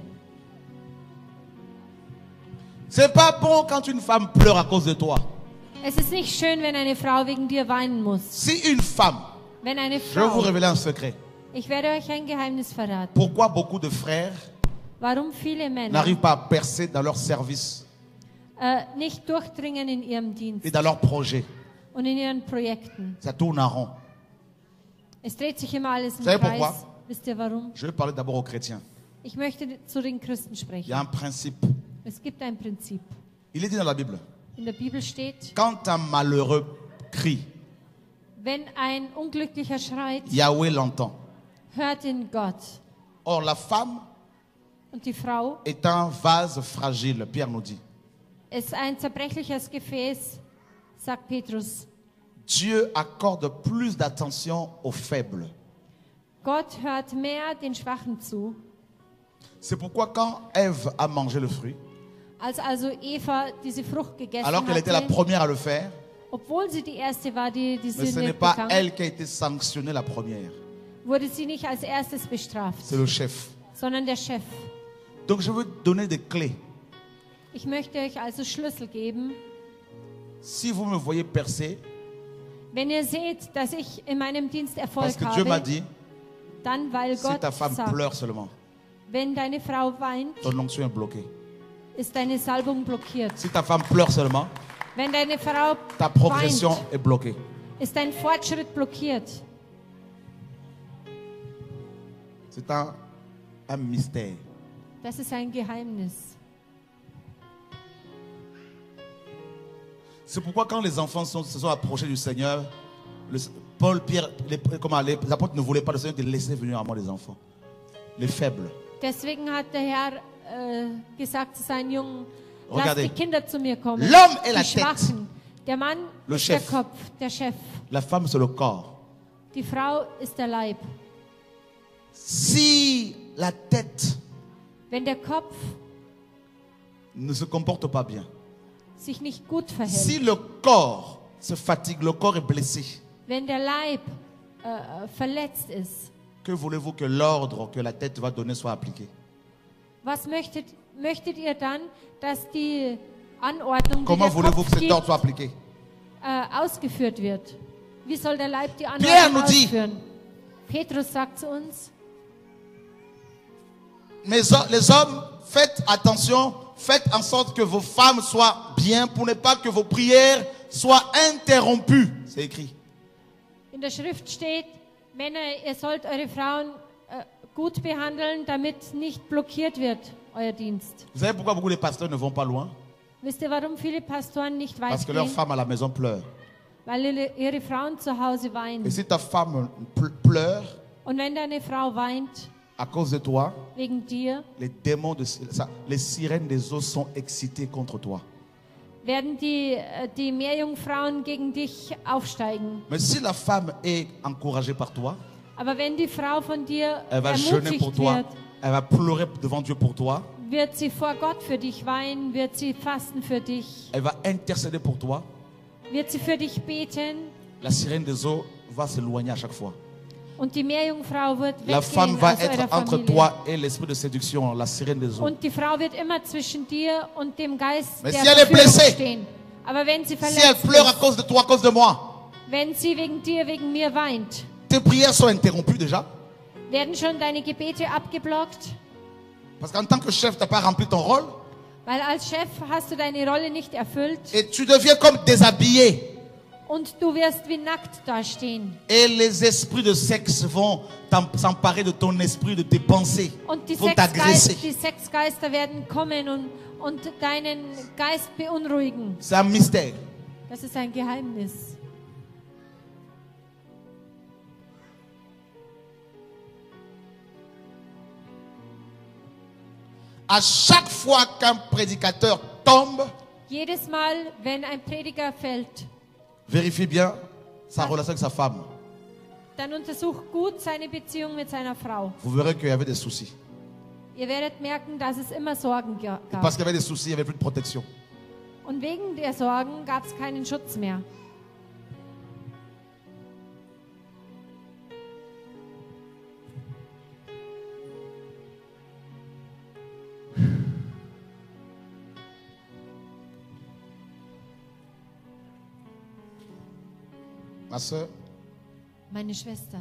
C'est pas bon quand une femme pleure à cause de toi. Es ist nicht schön, wenn eine Frau wegen dir weinen muss. Si une femme, Wenn eine je vais vous Frau, révéler un secret. ich werde euch ein Geheimnis verraten. Pourquoi beaucoup de frères Warum viele Männer n'arrivent pas à percer dans leur service äh, nicht durchdringen in ihrem Dienst et dans leurs projets? und in ihren Projekten. Ça tourne en rond. Es dreht sich immer alles im Savez Kreis. pourquoi? Wisst ihr warum? Je vais parler d'abord aux chrétiens. Ich möchte zu den Christen Il y sprechen. a un principe. Es gibt ein Prinzip. Il est dit dans la Bible. In der Bibel steht, Quand un malheureux crie, wenn ein Unglücklicher schreit, Yahweh l'entend. hört ihn Gott. Or, la femme Und die Frau est un vase fragile, Pierre nous dit. ist ein zerbrechliches Gefäß, sagt Petrus. Dieu accorde plus d'attention aux faibles. Gott hört mehr den Schwachen zu. C'est pourquoi quand Ève a mangé le fruit, Als also Eva diese Frucht gegessen alors qu'elle était la hatte, première à le faire, obwohl sie die erste war, die die mais ce Sünde n'est pas bekam, elle qui a été sanctionnée la première, wurde sie nicht als erstes bestraft, c'est le chef. sondern der Chef. Donc je veux donner des clés. Ich möchte euch also Schlüssel geben. Si vous me voyez percer, Wenn ihr seht, dass ich in meinem Dienst Erfolg parce que Dieu m'a habe, dit, dann weil si Gott ta femme sagt, pleure seulement, wenn deine Frau weint, ton onction est bloquée. ist deine Salbung blockiert. Si ta femme pleure seulement, Wenn deine Frau ta progression weint, est bloquée. ist dein Fortschritt blockiert. C'est un, un mystère. Das ist ein Geheimnis. C'est pourquoi quand les enfants sont- se sont approchés du Seigneur, le- Paul, Pierre, les, comment, les apôtres ne voulaient pas le Seigneur de laisser venir à moi les enfants, les faibles. Deswegen hat der Herr äh, gesagt zu seinen Jungen, lasst Regardez. die Kinder zu mir kommen, L'homme est la die tête. Schwachen. Der Mann Le ist chef. der Kopf, der Chef. La femme, c'est le corps. Die Frau ist der Leib. Si la tête Wenn der Kopf ne se comporte pas bien, sich nicht gut verhält, si le corps se fatigue, le corps est blessé, wenn der Leib äh, verletzt ist, que voulez-vous que l'ordre que la tête va donner soit appliqué? was möchtet, möchtet ihr dann, dass die Anordnung, die Comment der voulez-vous Kopf que cet gibt, ordre soit appliqué? äh, ausgeführt wird? Wie soll der Leib die Pierre Anordnung nous dit- ausführen? Petrus sagt zu uns, Mais ho- les hommes, faites attention, faites en sorte que vos femmes soient bien pour ne pas que vos prières soient interrompues. C'est écrit. in der Schrift steht, Männer, ihr sollt eure Frauen äh, gut behandeln, damit nicht blockiert wird, euer Dienst. Vous savez pourquoi beaucoup de pasteurs ne vont pas loin? Wisst ihr, warum viele Pastoren nicht weit Parce que leurs gehen? femmes à la maison pleurent. Weil ihre, ihre Frauen zu Hause weinen. Et si ta femme ple- pleure Und wenn deine Frau weint, à cause de toi, wegen dir, les démons, de, ça, les sirènes des eaux sont excitées contre toi. werden die, äh, die Meerjungfrauen gegen dich aufsteigen. Mais si la femme est encouragée par toi, Aber wenn die Frau von dir elle va jeûner pour ermutigt toi, wird, elle va pleurer devant Dieu pour toi, wird sie vor Gott für dich weinen, wird sie fasten für dich, elle va intercéder pour toi, wird sie für dich beten la sirène des eaux va s'éloigner à chaque fois. und die Meerjungfrau wird La femme weggehen va aus être eurer entre Familie. toi et l'esprit de séduction, la sirène des eaux. Und die Frau wird immer zwischen dir und dem Geist Mais der si elle est Verführung blessée, stehen. Aber wenn sie Si elle verletzt pleure à ist, cause de toi, à cause de moi, wenn sie wegen dir, wegen mir weint, tes prières sont interrompues déjà. werden schon deine Gebete abgeblockt? Parce qu'en tant que chef, tu n'as pas rempli ton rôle. Weil als Chef hast du deine Rolle nicht erfüllt Et tu deviens comme déshabillé. und du wirst wie nackt dastehen. Et les esprits de sexe vont t'em- s'emparer de ton esprit, de tes pensées. Und die, Vont Sexgeist, t'agresser. die Sexgeister werden kommen und, und deinen Geist beunruhigen. C'est un mystère. Das ist ein Geheimnis. À chaque fois qu'un prédicateur tombe, Jedes Mal, wenn ein Prediger fällt, vérifie bien sa relation avec sa femme. dann untersuch gut seine Beziehung mit seiner Frau. Vous verrez qu'il y avait des soucis. Ihr werdet merken, dass es immer Sorgen ga- Et parce gab. qu'il y avait des soucis, il n'y avait plus de protection. Und wegen der Sorgen gab es keinen Schutz mehr. Ma soeur, Meine Schwester,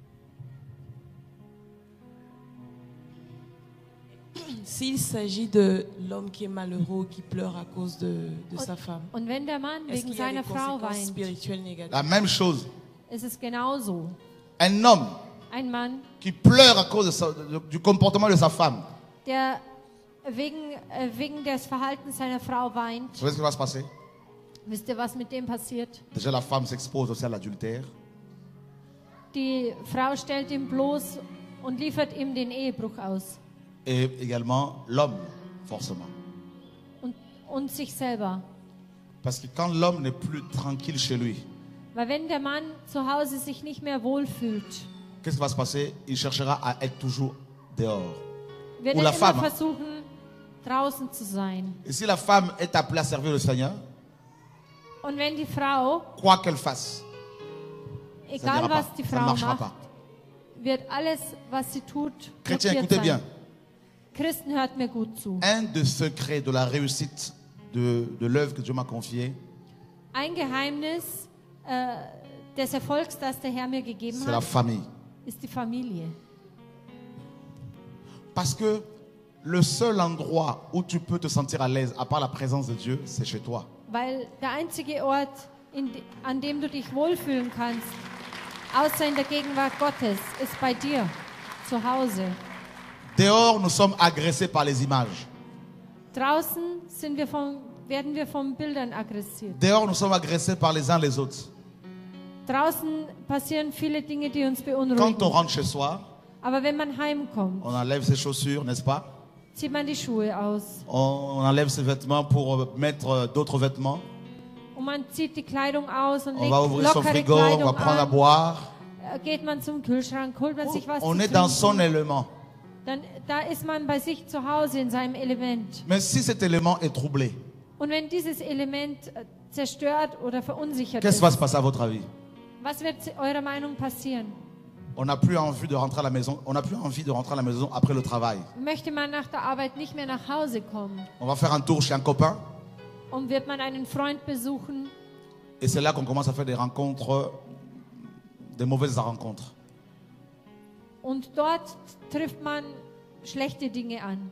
S'il s'agit de l'homme qui est malheureux, qui pleure à cause de, de sa femme, und wenn der Mann est-ce wegen qu'il y a des seiner Frau conséquences weint, spirituelles négatives? la même chose. ist es genauso. Un homme Ein Mann, qui pleure à cause de sa- de- du comportement de sa femme. der wegen, äh, wegen des Verhaltens seiner Frau weint, Vous savez ce qui va se passer? wisst ihr, was mit dem passiert? Déjà, la femme s'expose aussi à l'adultère. Die Frau stellt ihn bloß und liefert ihm den Ehebruch aus. Et également l'homme, forcément. Und, und sich selber. Parce que quand l'homme n'est plus tranquille chez lui, Weil wenn der Mann zu Hause sich nicht mehr wohlfühlt, qu'est-ce qui va se passer? Il cherchera à être toujours dehors. wird Ou er la immer femme. versuchen, draußen zu sein. Et si la femme est appelée à servir le Seigneur, Und wenn die Frau, quoi qu'elle fasse, ça egal n'ira was pas. die Ça ne Frau marchera macht, pas. wird alles, was sie tut, Chrétiens, blockiert écoutez bien. sein. Christen, hört mir gut zu. Un des secrets de la réussite de, de l'œuvre que Dieu m'a confiée, Ein Geheimnis äh, des Erfolgs, das der Herr mir gegeben c'est la hat, famille. ist die Familie. Parce que le seul endroit où tu peux te sentir à l'aise, à part la présence de Dieu, c'est chez toi. Weil der einzige Ort, in, de- an dem du dich wohlfühlen kannst, außer in der Gegenwart Gottes, ist bei dir, zu Hause. Dehors, nous sommes agressés par les images. Draußen sind wir von, werden wir von Bildern aggressiert. Dehors, nous sommes agressés par les uns les autres. Draußen passieren viele Dinge, die uns Quand beunruhigen. on rentre chez soi, Aber wenn man heimkommt, on enlève ses chaussures, n'est-ce pas? zieht man die Schuhe aus. On, on enlève ses vêtements pour euh, mettre euh, d'autres vêtements. Und man zieht die Kleidung aus und On legt va ouvrir son lockere frigo, on va Kleidung prendre à an. boire. Äh, Geht man zum Kühlschrank, holt man sich was On zu est dans son trinken. élément. Dann, da ist man bei sich zu Hause in seinem Element. Mais si cet élément est troublé, Und wenn dieses Element äh, zerstört oder verunsichert qu'est-ce ist, qui va se passer à votre avis? was wird eurer Meinung passieren? On n'a plus envie de rentrer à la maison. On n'a plus envie de rentrer à la maison après le travail. Möchte man nach der Arbeit nicht mehr nach Hause kommen? On va faire un tour chez un copain. Und wird man einen Freund besuchen? Et c'est là qu'on commence à faire des rencontres, des mauvaises rencontres. Und dort trifft man schlechte Dinge an.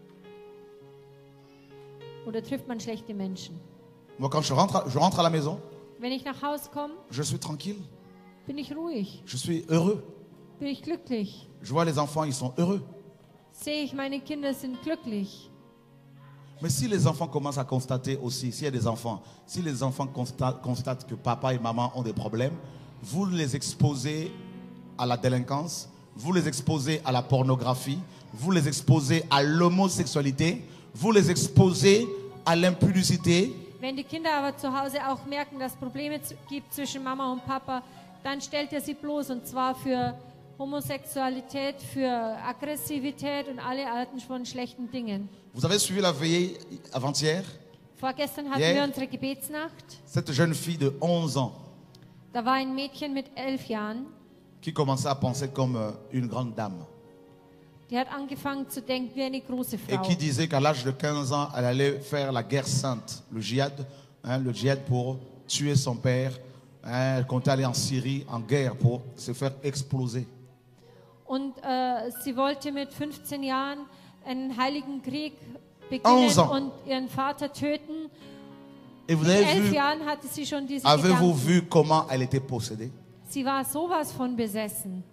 Oder trifft man schlechte Menschen. Moi, quand je rentre, je rentre à la maison, Wenn ich nach Hause komme, je suis tranquille. bin ich ruhig, Je suis heureux. bin ich glücklich. Je vois les enfants, ils sont heureux. Sehe ich, meine Kinder sind glücklich. Mais si les enfants commencent à constater aussi, s'il y a des enfants, si les enfants constatent, constatent que papa et maman ont des problèmes, vous les exposez à la délinquance, vous les exposez à la pornographie, vous les exposez à l'homosexualité, vous les exposez à l'impudicité. Wenn die Kinder aber zu Hause auch merken, dass es Probleme z- gibt zwischen Mama und Papa, dann stellt er sie bloß, und zwar für Homosexualität, für Aggressivität und alle Arten von schlechten Dingen. Vous avez suivi la veillée avant-hier? Vorgestern hatten Yeah. wir unsere Gebetsnacht. Cette jeune fille de onze ans Da war ein Mädchen mit elf Jahren, qui commençait à penser comme euh, une grande dame die hat angefangen zu denken wie eine große et Frau. qui disait qu'à l'âge de quinze ans, elle allait faire la guerre sainte, le djihad, hein, le djihad pour tuer son père. Hein, elle comptait aller en Syrie en guerre pour se faire exploser. Und äh, sie wollte mit fünfzehn Jahren einen heiligen Krieg beginnen onze ans. und ihren Vater töten. Et vous Mit avez elf vu, Jahren hatte sie schon diese avez-vous Gedanken. vu comment elle était possédée? Sie war sowas von besessen.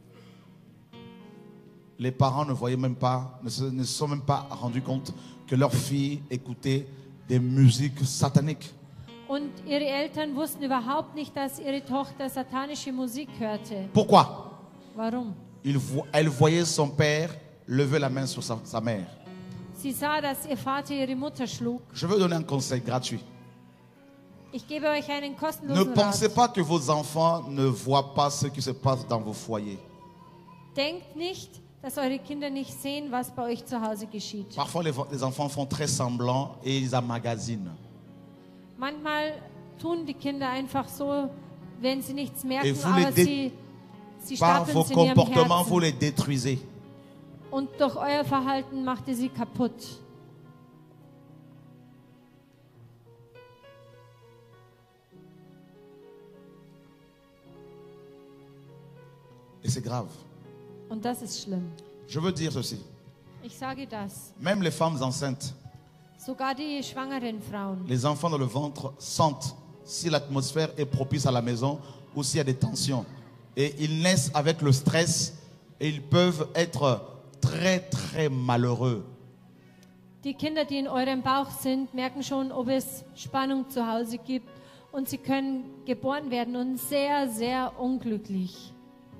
Les parents ne voyaient même pas, ne se, ne se sont même pas rendus compte que leur fille écoutait des musiques sataniques. Und ihre Eltern wussten überhaupt nicht, dass ihre Tochter satanische Musik hörte. Pourquoi? Warum? Il vo- elle voyait son père lever la main sur sa, sa mère. Sie sah, dass ihr Vater ihre Mutter schlug. Je veux donner un conseil gratuit. Ich gebe euch einen Ne kostenlosen pensez Rat. pas que vos enfants ne voient pas ce qui se passe dans vos foyers. Denkt nicht, dass eure Kinder nicht sehen, was bei euch zu Hause geschieht. Parfois, les, les enfants font très semblant et ils emmagasinent. Manchmal tun die Kinder einfach so, wenn sie nichts merken, Et vous les aber dé- sie, sie Par stapeln vos es in ihrem comportements, vous Herzen. les détruisez. Und durch euer Verhalten macht ihr sie kaputt. Et c'est grave. Und das ist schlimm. Je veux dire ceci. Ich sage das. Même les femmes enceintes, Sogar die schwangeren Frauen. les enfants dans le ventre sentent si l'atmosphère est propice à la maison ou s'il y a des tensions. Et ils naissent avec le stress et ils peuvent être très très malheureux. Die Kinder, die in eurem Bauch sind, merken schon, ob es Spannung zu Hause gibt. Und sie können geboren werden und sehr, sehr unglücklich.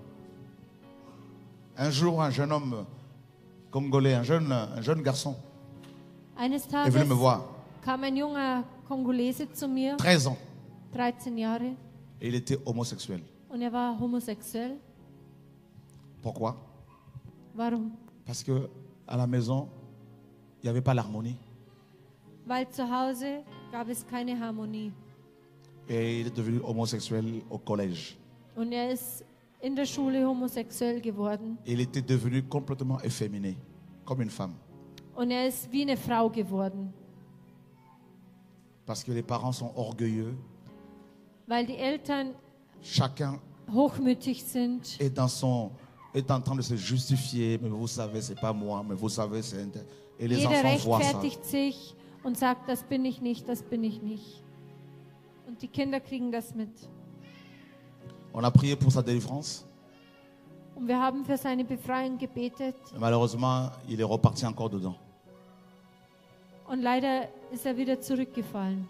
Un jour, un jeune homme congolais, un jeune, un jeune garçon, Eines est Tages venu me voir, kam ein junger Kongolese zu mir, treize ans, dreizehn Jahre, et il était homosexuel. und er war homosexuell. Pourquoi? Warum? Parce que à la maison, il n'y avait pas l'harmonie. Weil zu Hause gab es keine Harmonie. Et il est devenu homosexuel au collège. Und er ist in der Schule homosexuell geworden. Il était devenu complètement efféminé, comme une femme. Und er ist wie eine Frau geworden. Parce que les parents sont orgueilleux. Weil die Eltern Chacun hochmütig sind. est, dans son, est en train de se justifier. Mais vous savez, c'est pas moi. Mais vous savez, c'est... un tel. Et les Jeder enfants voient ça. rechtfertigt sich und sagt, das bin ich nicht, das bin ich nicht. Und die Kinder kriegen das mit. On a prié pour sa délivrance. Und wir haben für seine Befreiung gebetet. Mais malheureusement, il est reparti encore dedans. Und leider ist er wieder zurückgefallen.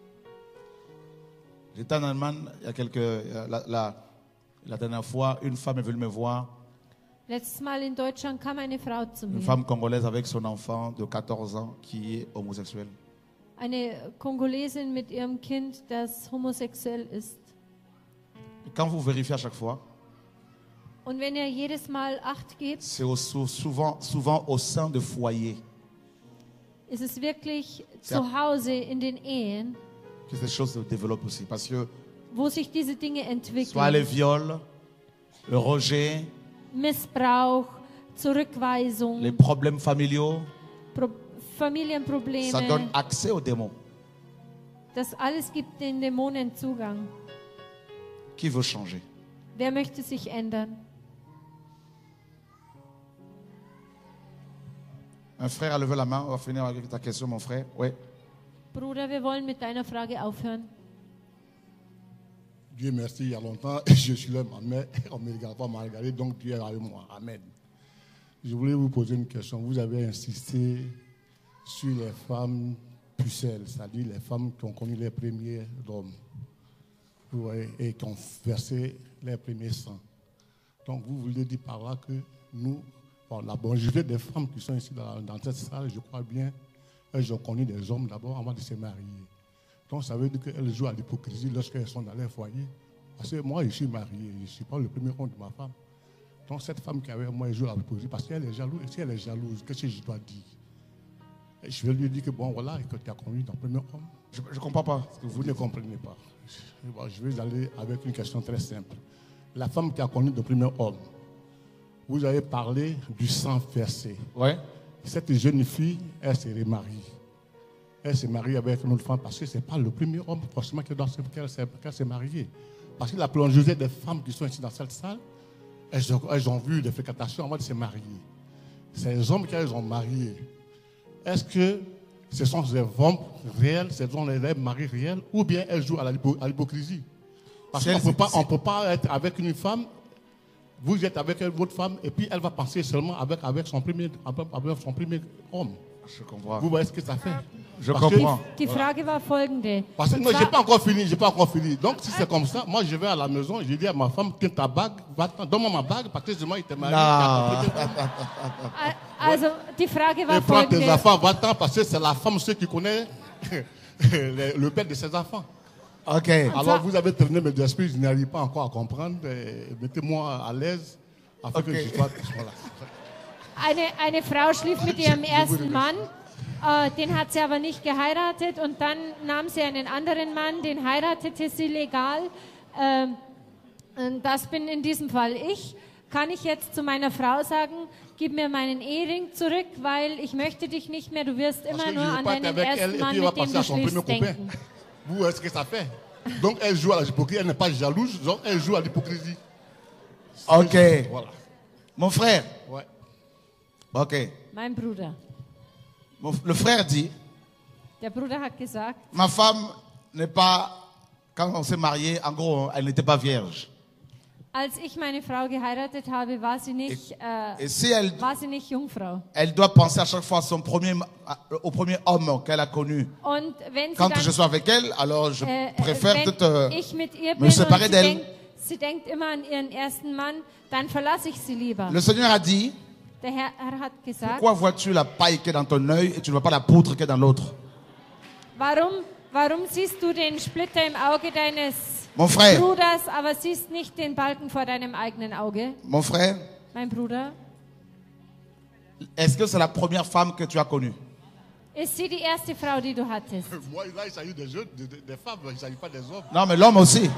J'étais en Allemagne il y a quelques, la, la, la dernière fois, une femme est venue me voir, Letztes Mal in Deutschland kam eine Frau zu une mir. femme congolaise avec son enfant de quatorze ans qui est homosexuel. Eine Kongolesin mit ihrem Kind, das homosexuell ist. Et quand vous vérifiez à chaque fois, Und wenn ihr jedes Mal Acht gebt, c'est au- sou- souvent, souvent au sein de foyers ist es wirklich Ja. zu Hause in den Ehen, que ces choses se développent aussi. Parce que wo sich diese Dinge soit les entwickeln. viols, le rejet, Missbrauch, Zurückweisung, les problèmes familiaux, Pro ça Familienprobleme. donne accès aux démons. Das alles gibt den Dämonen Zugang. Qui veut changer? Wer möchte sich ändern? Un frère a levé la main. On va finir avec ta question, mon frère. Oui. Bruder, wir wollen mit deiner Frage aufhören. Dieu merci, il y a longtemps, je suis là, ma mère, on ne me regarde pas, m'a regardé, donc Dieu est avec moi. Amen. Je voulais vous poser une question. Vous avez insisté sur les femmes pucelles, c'est-à-dire les femmes qui ont connu les premiers hommes, vous voyez, et qui ont versé les premiers sangs. Donc vous voulez dire par là que nous, bon, la majorité des femmes qui sont ici dans, dans cette salle, je crois bien, elles ont connu des hommes d'abord avant de se marier. Donc ça veut dire qu'elles jouent à l'hypocrisie lorsqu'elles sont dans leur foyer. Parce que moi, je suis marié, je ne suis pas le premier homme de ma femme. Donc cette femme qui est avec moi, elle joue à l'hypocrisie parce qu'elle est jalouse. Et si elle est jalouse, qu'est-ce que je dois dire? Et je vais lui dire que bon, voilà, que tu as connu ton premier homme. Je ne comprends pas ce que vous, vous ne comprenez pas. Je, bon, je vais aller avec une question très simple. La femme qui a connu ton premier homme, vous avez parlé du sang versé. Ouais. Cette jeune fille, elle se remarie. Elle se marie avec une autre femme parce que ce n'est pas le premier homme forcément qu'elle qu s'est mariée. Parce que la plongeuse des femmes qui sont ici dans cette salle, elles ont, elles ont vu des fréquentations avant de se marier. Ces hommes qu'elles ont mariés, est-ce que ce sont des hommes réels, ce sont des maris réels, ou bien elles jouent à l'hypocrisie? Parce qu'on ne peut pas être avec une femme, vous êtes avec votre femme, et puis elle va penser seulement avec, avec, son, premier, avec son premier homme. Je comprends. Vous voyez ce que ça fait? Je Parce comprends. Que, Die Frage war folgende. Parce que moi, je n'ai pas encore fini, j'ai pas encore fini. Donc, si c'est comme ça, moi, je vais à la maison, je dis à ma femme, tiens ta bague, donne-moi ma bague, parce que moi, il était marié. Also, die Frage war Et prends tes folgende. enfants, va-t'en, parce que c'est la femme, ceux qui connaît le père de ses enfants. Ok. Alors, vous avez traîné mes esprits, je n'arrive pas encore à comprendre. Mettez-moi à l'aise, afin Okay. que je sois. Voilà. Eine, eine Frau schlief mit ihrem ersten Mann, äh, den hat sie aber nicht geheiratet und dann nahm sie einen anderen Mann, den heiratete sie legal. Ähm, und das bin in diesem Fall ich. Kann ich jetzt zu meiner Frau sagen, gib mir meinen Ehering zurück, weil ich möchte dich nicht mehr, du wirst Parce immer que nur je veux an pas être deinen avec elle, ersten et Mann, puis elle va mit dem passer du à son premier schläfst, copain. denken. Vous, est-ce que ça fait? Donc, elle joue à l'hypocrisie, elle n'est pas jalouse, donc elle joue à l'hypocrisie. Ok. Voilà. Mon frère. Ouais. Ok. Mein Bruder. Mon- le frère dit, Der Bruder hat gesagt, ma femme n'est pas, quand on s'est marié, en gros, elle n'était pas vierge. als ich meine Frau geheiratet habe, war sie nicht, äh, Et si elle, war sie nicht Jungfrau. elle doit penser à chaque fois à son premier, au premier homme qu'elle a connu. Und wenn sie Quand dann, je suis avec elle, alors je äh, préfère wenn tout, euh, ich mit ihr bin me und séparer sie d'elle. denkt, sie denkt immer an ihren ersten Mann, dann verlasse ich sie lieber. Le Seigneur a dit, Der Herr, Herr hat gesagt, pourquoi vois-tu la paille qui est dans ton œil et tu ne vois pas la poutre qui est dans l'autre? warum, warum siehst du den Splitter im Auge deines Mon frère. Bruders, aber siehst nicht den Balken vor deinem eigenen Auge? Mon frère, Mein Bruder, est-ce que c'est la première femme que tu as connue? ist sie die erste Frau, die du hattest? Moi, là, il s'agit des, jeunes, des, des- des femmes, il ne s'agit pas des hommes. Non, mais l'homme aussi.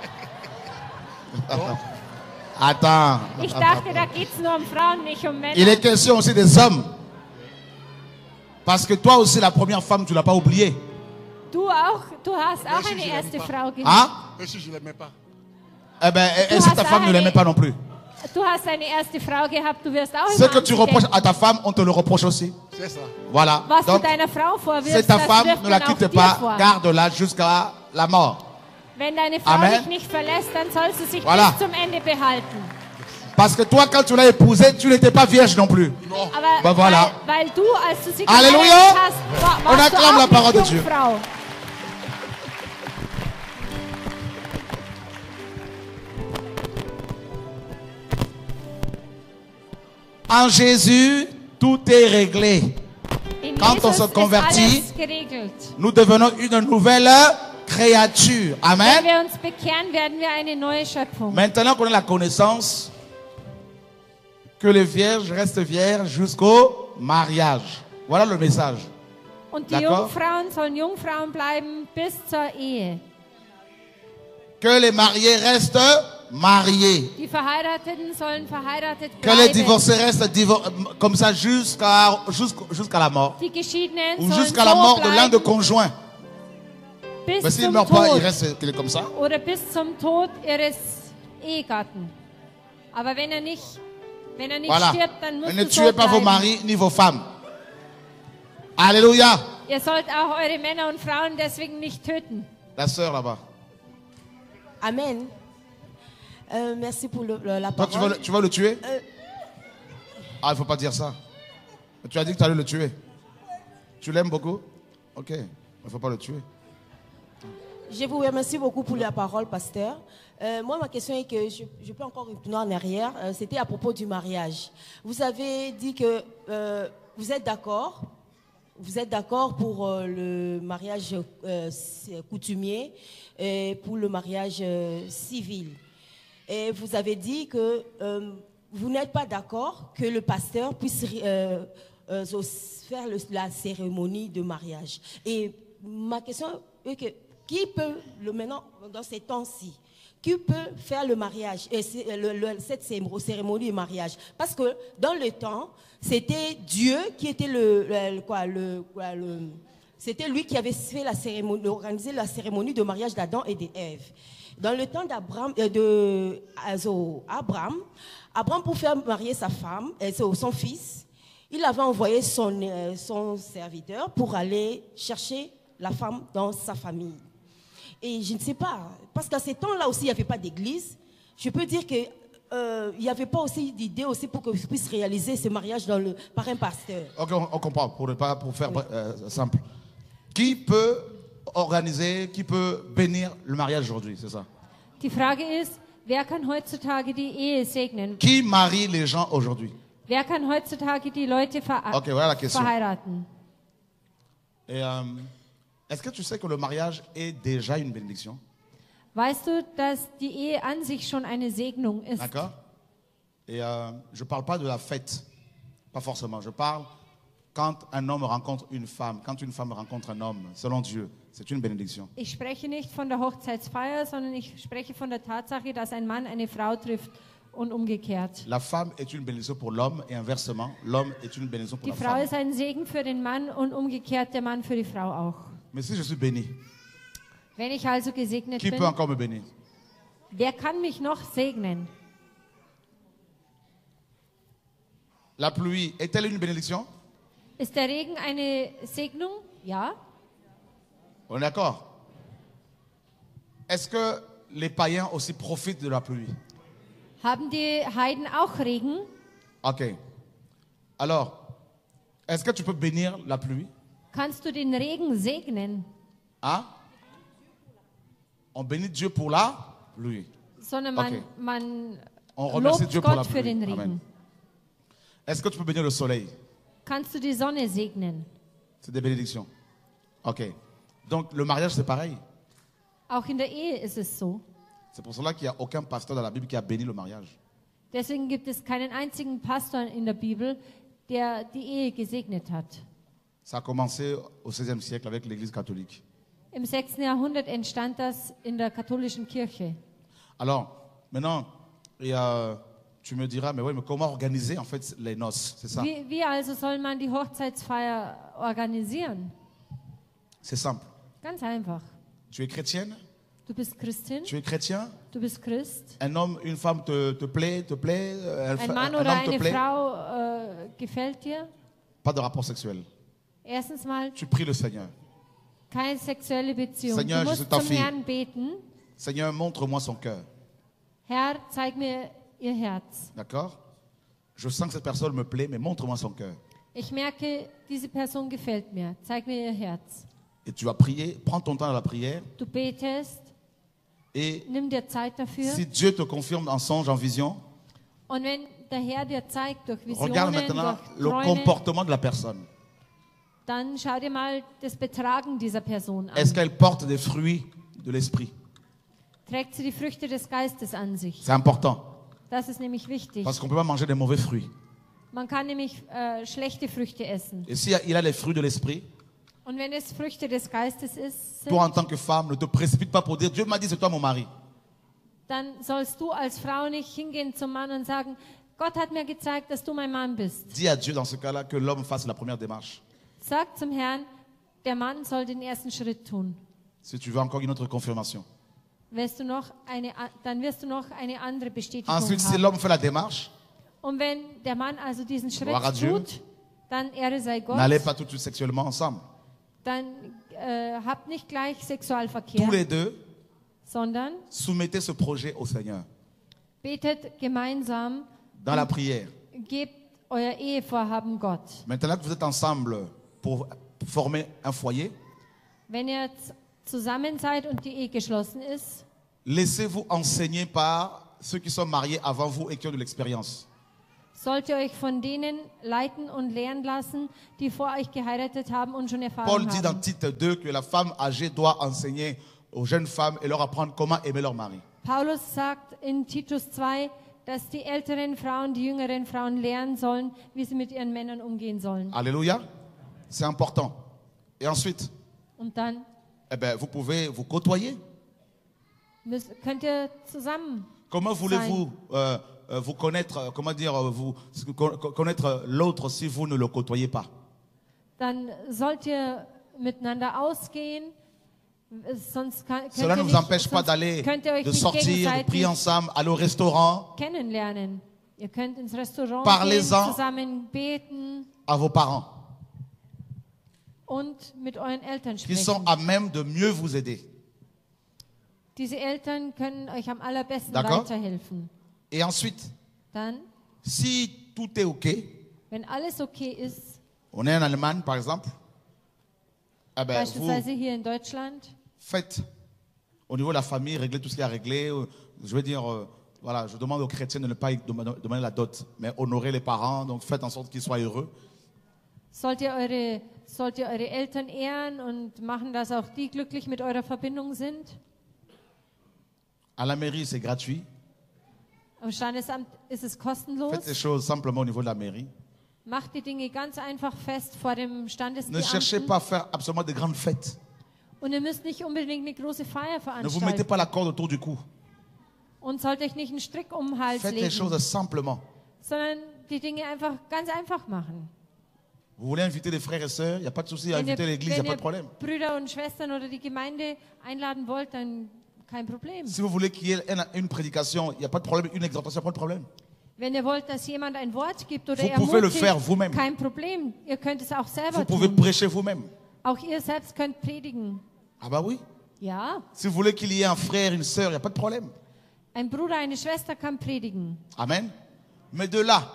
Attends. Ich dachte, da geht es nur um Frauen, nicht um Männer. Il est question aussi des hommes. Parce que toi aussi, la première femme, tu ne l'as pas oubliée. Du auch, du hast auch si eine je erste l'aime pas. Frau gehabt. Hein? Et si je ne l'aimais pas? Eh bien, et, et Du si hast ta auch femme ne eine- l'aimait pas non plus? Du hast eine erste Frau gehabt, du wirst auch Ce immer que an tu sie reproches denken. à ta femme, on te le reproche aussi. C'est ça. Voilà. Was Donc, du deiner Frau vorwirfst, c'est ta das femme, wirft ne la man auch quitte dir pas, vor. garde-la jusqu'à la mort. Wenn deine Frau Amen. dich nicht verlässt, dann sollst du sich Voilà. bis zum Ende behalten. Parce que toi, quand tu l'as épousée, tu n'étais pas vierge non plus. Aber Ben voilà. weil, weil du, als du sie Alléluia. geheiratet hast, war, On warst du acclame auch la parole de nicht Dieu. Jungfrau. En Jésus, tout est réglé. In Quand on Jesus se ist convertit, alles geregelt. nous devenons une nouvelle créature. Wenn Amen. wir uns bekehren, werden wir eine neue Schöpfung. Maintenant qu'on a la connaissance que les vierges restent vierges jusqu'au mariage. Voilà le message. Und die D'accord? Jungfrauen sollen Jungfrauen bleiben bis zur Ehe. Que les mariés restent mariés. Die Verheirateten sollen verheiratet Que les bleiben. divorcés restent divor- comme ça jusqu'à jusqu'au- jusqu'à la mort. Die Geschiedenen Ou sollen jusqu'à la so mort de l'un des bleiben conjoints. bis Mais s'il ne zum meurt pas, il Tod. reste qu'il est comme ça. Oder bis zum Tod ihres Ehegatten. Aber wenn er nicht, wenn er nicht Voilà. stirbt, dann muss Et ne es so tuez pas vos bleiben. maris ni vos femmes. Alléluia. Ihr sollt auch eure Männer und Frauen deswegen nicht töten. La sœur là-bas. Amen. Euh, merci pour le- le- la Toi, parole. tu vas, le, tu vas le tuer? Euh, Ah, il ne faut pas dire ça. Tu as dit que tu allais le tuer. Tu l'aimes beaucoup? Ok. Il ne faut pas le tuer. Je vous remercie beaucoup pour la parole, pasteur. Euh, moi, ma question est que je, je peux encore retourner en arrière. Euh, C'était à propos du mariage. Vous avez dit que euh, vous êtes d'accord. Vous êtes d'accord pour euh, le mariage euh, coutumier et pour le mariage euh, civil. Et vous avez dit que euh, vous n'êtes pas d'accord que le pasteur puisse euh, euh, faire le- la cérémonie de mariage. Et ma question est que qui peut, le, maintenant, dans ces temps-ci, qui peut faire le mariage, et c'est- le- le- cette cérémo- cérémonie de mariage? Parce que dans le temps, c'était Dieu qui était le, le- quoi, le, quoi, le- c'était lui qui avait fait la cérémonie, organisé la cérémonie de mariage d'Adam et d'Ève. Dans le temps d'Abraham, euh, de also, Abraham, Abraham pour faire marier sa femme, euh, son fils, il avait envoyé son, euh, son serviteur pour aller chercher la femme dans sa famille. Et je ne sais pas, parce qu'à ces temps-là aussi, il n'y avait pas d'église. Je peux dire qu'il euh, n'y avait pas aussi d'idée aussi pour que je puisse réaliser ce mariage dans le, par un pasteur. Ok, on, on comprend, pour, ne pas, pour faire euh, simple. Qui peut organiser, qui peut bénir le mariage aujourd'hui, c'est ça? Die Frage ist, wer kann heutzutage die Ehe segnen? Qui marie les gens aujourd'hui? Wer kann heutzutage die Leute ver Ok, voilà la question. verheiraten? Et euh, est-ce que tu sais que le mariage est déjà une bénédiction? Weißt du, dass die Ehe an sich schon eine Segnung ist? D'accord? Et euh, je ne parle pas de la fête, pas forcément. Je parle quand un homme rencontre une femme, quand une femme rencontre un homme, selon Dieu, c'est une bénédiction. Ich spreche nicht von der Hochzeitsfeier, sondern ich spreche von der Tatsache, dass ein Mann eine Frau trifft und umgekehrt. La femme est une bénédiction pour l'homme et inversement, l'homme est une bénédiction pour Die la Frau femme. ist ein Segen für den Mann und umgekehrt der Mann für die Frau auch. Mais si je suis béni, Wenn ich also gesegnet qui bin, peut encore me bénir? wer kann mich noch segnen? La pluie est-elle une bénédiction? Ist der Regen eine Segnung? Ja. On est d'accord? Est-ce que les païens aussi profitent de la pluie? Haben die Heiden auch Regen? Ok. Alors, est-ce que tu peux bénir la pluie? Kannst du den Regen segnen? Hein? On bénit Dieu pour la pluie. Sondern man, Ok. man On remercie lobt Dieu pour la Gott für pluie. den Regen. Amen. Est-ce que tu peux bénir le soleil? Kannst du die Sonne segnen? C'est des bénédictions. Ok. Donc le mariage c'est pareil. Auch in der Ehe ist es so. C'est pour cela qu'il n'y a aucun pasteur dans la Bible qui a béni le mariage. Deswegen gibt es keinen einzigen Pastor in der Bibel, der die Ehe gesegnet hat. Ça a commencé au seizième siècle avec l'Église catholique. Im sechsten Jahrhundert entstand das in der katholischen Kirche. Alors, maintenant, et, euh, tu me diras, mais oui, mais comment organiser en fait les noces? C'est ça? Wie, wie also soll man die Hochzeitsfeier organisieren? C'est simple. Ganz einfach. Tu es chrétienne? Du bist Christin, Tu es chrétien? du bist Christ. Un homme, une femme te, te plaît, te plaît? euh, Ein fa- Mann un oder homme te eine plaît? Frau äh, gefällt dir? Pas de rapport sexuel. Erstens mal Tu pries le Seigneur. keine sexuelle Beziehung. Seigneur, du je suis musst ta zum fille. Herrn beten. Seigneur, montre-moi son cœur. Herr, zeig mir ihr Herz. D'accord? Je sens que cette personne me plaît, mais montre-moi son cœur. Ich merke, diese Person gefällt mir. Zeig mir ihr Herz. Et tu vas prier, prends ton temps dans la prière. Du betest, Et nimm dir Zeit dafür. si Dieu te confirme en songe, en vision, Und wenn der Herr dir zeigt durch regarde Visionen, maintenant durch le Träume, comportement de la personne. dann schau dir mal das Betragen dieser Person Est-ce an. qu'elle porte des fruits de l'esprit? Trägt sie die Früchte des Geistes an sich? C'est important. Das ist nämlich wichtig. Parce qu'on ne peut pas manger des mauvais fruits. Man kann nämlich äh, schlechte Früchte essen. Et s'il a les fruits de l'esprit, Und wenn es Früchte des Geistes ist, sind, toi en tant que femme, ne te précipite pas pour dire Dieu m'a dit c'est toi mon mari. dann sollst du als Frau nicht hingehen zum Mann und sagen, Gott hat mir gezeigt, dass du mein Mann bist. Dis à Dieu dans ce cas-là que l'homme fasse la première démarche. Sag zum Herrn, der Mann soll den ersten Schritt tun. Si tu veux encore une autre confirmation. Wirst du noch eine, dann wirst du noch eine andere Bestätigung Ensuite, si haben. l'homme fait la démarche, Und wenn der Mann also diesen Schritt Gloire à Dieu. tut, dann Ehre sei Gott, n'allez pas tout de suite sexuellement ensemble. dann äh, habt nicht gleich Sexualverkehr, Tous les deux, sondern soumettez ce projet au Seigneur. betet gemeinsam, Dans la prière. gebt euer Ehevorhaben Gott. Maintenant que vous êtes ensemble pour former un foyer, Wenn ihr z- zusammen seid und die Ehe geschlossen ist, laissez-vous enseigner par ceux qui sont mariés avant vous et qui ont de l'expérience. sollt ihr euch von denen leiten und lehren lassen, die vor euch geheiratet haben und schon Erfahrung Paul dit dans haben. Tite deux que la femme âgée doit enseigner aux jeunes femmes et leur apprendre comment aimer leur mari. Paulus sagt in Titus zwei, dass die älteren Frauen die jüngeren Frauen lernen sollen, wie sie mit ihren Männern umgehen sollen. Alléluia. C'est important. Et ensuite, Und dann eh ben, vous pouvez vous côtoyer. müsst, könnt ihr zusammen Comment sein. voulez-vous euh, euh, vous connaître, euh, comment dire, euh, vous co- connaître l'autre si vous ne le côtoyez pas? Dann sollt ihr miteinander ausgehen, sonst kann, könnt, Cela ihr ne vous nicht, empêche pas sonst d'aller, könnt ihr euch de nicht sortir, de gegenseitig prier ensemble, aller au restaurant, kennenlernen. Ihr könnt ins Restaurant gehen, Parlez-en. zusammen beten à vos parents, und mit euren Eltern qui sont sprechen. à même de mieux vous aider. Diese Eltern können euch am allerbesten D'accord. weiterhelfen. Et ensuite, Dann, si tout est OK, wenn alles okay ist, on est en Allemagne par exemple, eh ben, vous beispielsweise hier in Deutschland, faites au niveau de la famille, réglez tout ce qu'il y a à régler. Euh, Je veux dire, euh, voilà, je demande aux chrétiens de ne pas dem- demander la dot, mais honorer les parents, donc faites en sorte qu'ils soient heureux. sollt ihr, eure, sollt ihr eure Eltern ehren und machen, dass auch die glücklich mit eurer Verbindung sind. À la mairie, c'est gratuit. Am Standesamt ist es Faites kostenlos. les choses simplement au niveau de la mairie. Macht die Dinge ganz einfach fest vor dem Ne cherchez Standesbeamten. pas à faire absolument de grandes fêtes. Und ihr müsst nicht unbedingt eine große Feier Ne vous mettez veranstalten. pas la corde autour du cou. Und sollt euch nicht einen Strick um den Hals Faites les legen, choses simplement. sondern die Dinge einfach ganz einfach machen. Vous voulez inviter des frères et sœurs, il n'y a pas de souci à Wenn ihr, inviter l'église, il n'y a wenn pas ihr de problème. Brüder und Schwestern oder die Gemeinde einladen wollt, dann kein Problem. Si vous voulez qu'il y ait une, une prédication, il n'y a pas de problème, une exhortation, pas de problème. Wenn ihr wollt, dass jemand ein Wort gibt oder Vous pouvez le ermutigt, faire vous-même. kein Problem. Ihr könnt es auch selber Vous pouvez tun. prêcher vous-même. Auch ihr selbst könnt predigen. Ah bah oui. Ja, Si vous voulez qu'il y ait un frère, une sœur, il n'y a pas de problème. ein Bruder, eine Schwester kann predigen. Amen. Mais de là,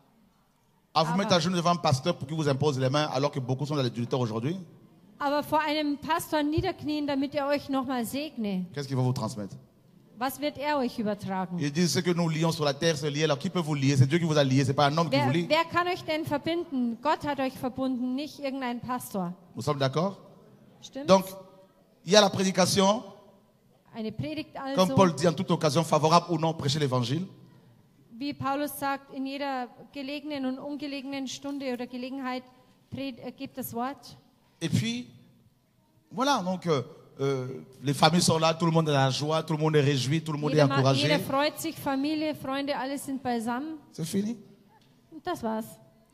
à vous Ah mettre bah. à genoux devant un pasteur pour qu'il vous impose les mains, alors que beaucoup sont dans l'adultère aujourd'hui, Aber vor einem Pastor niederknien, damit er euch nochmal segne. qu'est-ce qu'il va vous transmettre? Was wird er euch übertragen? Il dit ce que nous lions sur la terre, c'est lié. Alors qui peut vous lier? C'est Dieu qui vous a lié, c'est pas un homme qui vous Wer, lie. wer kann euch denn verbinden? Gott hat euch verbunden, nicht irgendein Pastor. Nous sommes d'accord? Stimmt? Donc, il y a la prédication, Eine Predigt comme also, Paul dit en toute occasion, favorable ou non, prêcher l'évangile. wie Paulus sagt, in jeder gelegenen und ungelegenen Stunde oder Gelegenheit pred, äh, gibt das Wort. Et puis, voilà, donc euh, euh, les familles sont là, tout le monde est dans la joie, tout le monde est réjoui, tout le monde est Jeder, ma- encouragé. jeder freut sich, Familie, Freunde, alle sind beisammen. C'est fini. Und das war's.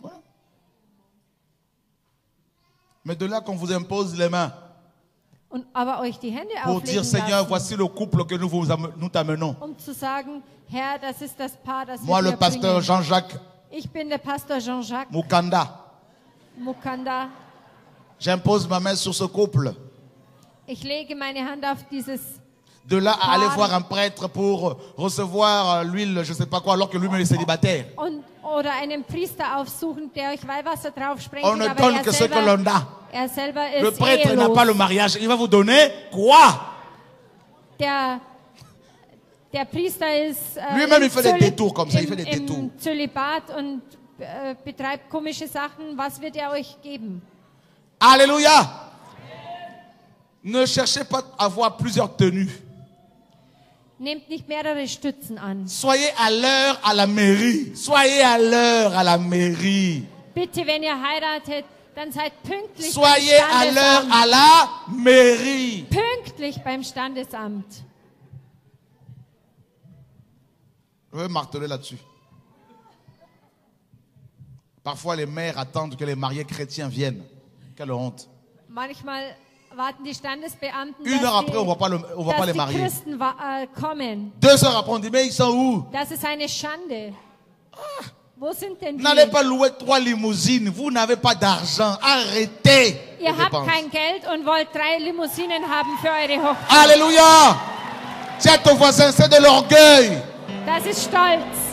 Mais de là qu'on vous impose les mains Und aber euch die Hände pour auflegen dire, Seigneur, lassen, voici le couple que nous vous am- nous t'amenons. um zu sagen, Herr, das ist das Paar, das Moi, wir le dir pasteur bringen. Jean-Jacques Ich bin der Pastor Jean-Jacques Mukanda, Mukanda. j'impose ma main sur ce couple. Ich lege meine Hand auf dieses De là à aller Paaren. voir un prêtre pour recevoir euh, l'huile, je ne sais pas quoi, alors que lui-même est célibataire. Und, oder einen Priester aufsuchen, der euch Weihwasser drauf sprenkelt, On ne aber donne er que ce que selber, l'on a. er selber ist Le prêtre n'a ehelos. pas le mariage. Il va vous donner quoi? Der, der Priester ist äh, Lui-même, im il fait des Zöli- détours comme ça, il im- fait des im détours. Zölibat und äh, betreibt komische Sachen. Was wird er euch geben? Alléluia. Ne cherchez pas à avoir plusieurs tenues. Nehmt nicht mehrere Stützen an. Soyez à l'heure à la mairie. Soyez à l'heure à la mairie. Bitte, wenn ihr heiratet, dann seid pünktlich Soyez beim à l'heure Standesamt. à la mairie. Pünktlich beim Standesamt. Je veux marteler là-dessus. Parfois, les mères attendent que les mariés chrétiens viennent. Quelle honte. Manchmal warten die Standesbeamten, Une dass, heure après, die, on voit pas le- on voit dass pas les die mariés. Christen wa- äh, kommen. Deux heures après, on dit, mais ils sont où? Das ist eine Schande. Wo sind denn die? N'allez pas louer trois limousines. Vous n'avez pas d'argent. Arrêtez. Ihr les habt dépenses. kein Geld und wollt drei Limousinen haben für eure Hochzeit. Alléluia. Tiens ton voisin, c'est de l'orgueil. Das ist Stolz.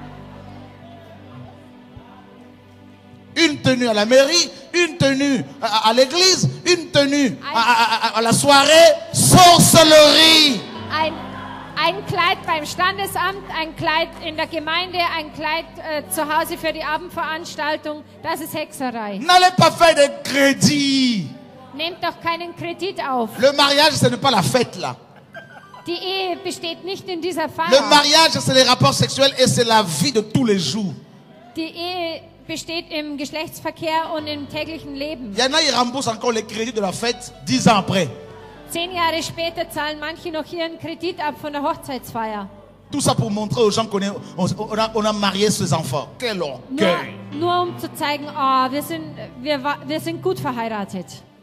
Une tenue à la mairie, une tenue à, à l'église, une tenue à, à- à- à la soirée. Sorcellerie. Ein, ein Kleid beim Standesamt, ein Kleid in der Gemeinde, ein Kleid äh, zu Hause für die Abendveranstaltung. Das ist Hexerei. N'allez pas faire de crédit. Nehmt doch keinen Kredit auf. Le mariage, ce n'est pas la fête là. Die Ehe besteht nicht in dieser Le Feier. mariage, c'est les rapports sexuels et c'est la vie de tous les jours. Die Ehe besteht im Geschlechtsverkehr und im täglichen Leben. Il y en a, ils remboursent encore les crédits de la fête dix ans après. Zehn Jahre später zahlen manche noch ihren Kredit ab von der Hochzeitsfeier. Tout ça pour montrer aux gens qu'on est- on, on a, on a marié ses enfants. Quel Nur, orgueil. nur um zu zeigen, oh, wir, sind, wir, wa- wir sind gut verheiratet.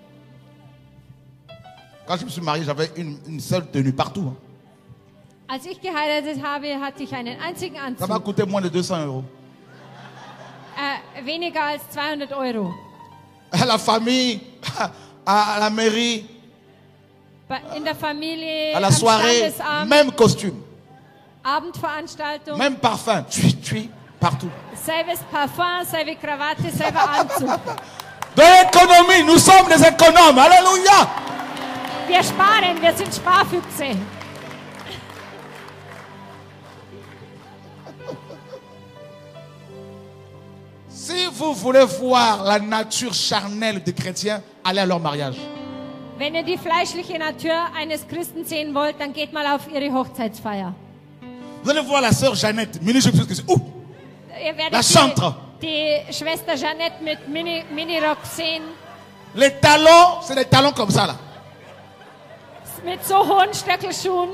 Quand je me suis marié, j'avais une, une seule tenue partout. hein. Als ich geheiratet habe, hatte ich einen einzigen Ça m'a Anzug. coûté moins de deux cents euros. Äh, weniger als zweihundert Euro. À la famille, à, à la mairie, Bei- In der Familie, à la am soirée, Standesamt, même costume, Abendveranstaltung, même parfum, tui, tui, partout. selbes Parfum, selbe Krawatte, selber Anzug. De l'économie, nous sommes des économes. Alléluia. Wir sparen, wir sind Sparfüchse. Si vous voulez voir la nature charnelle des chrétiens, allez à leur mariage. Wenn ihr die fleischliche Natur eines Christen sehen wollt, dann geht mal auf ihre Hochzeitsfeier. Vous allez voir la sœur Jeannette. Ministre, je sais que c'est- Ouh, Ihr werdet La die, chantre. die Schwester Jeannette mit Mini, Minirock sehen, les talons, c'est des talons comme ça là. mit so hohen Stöckelschuhen.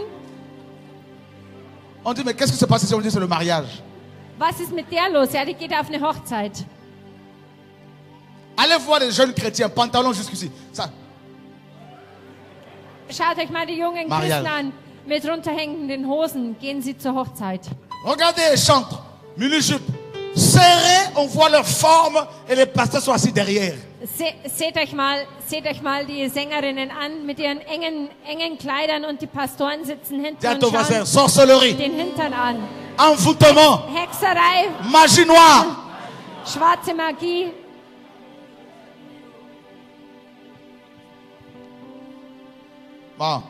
On dit, mais qu'est-ce qui se passe ici? On dit, c'est le mariage. Was ist mit der los? Ja, die geht auf eine Hochzeit. Allez voir les jeunes chrétiens, pantalons jusqu'ici. Ça. Schaut euch mal die jungen Mariage. Christen an. Mit runterhängenden Hosen gehen sie zur Hochzeit. Regardez les chantres, mini-jupe. Serrés, on voit leur forme et les pasteurs sont assis derrière. Se, seht, euch mal, seht euch mal die Sängerinnen an mit ihren engen, engen Kleidern und die Pastoren sitzen hinten Tiens und ton voisin, schauen sorcellerie, den Hintern an. envoûtement, Hexerei, magie noire. schwarze Magie. Bon.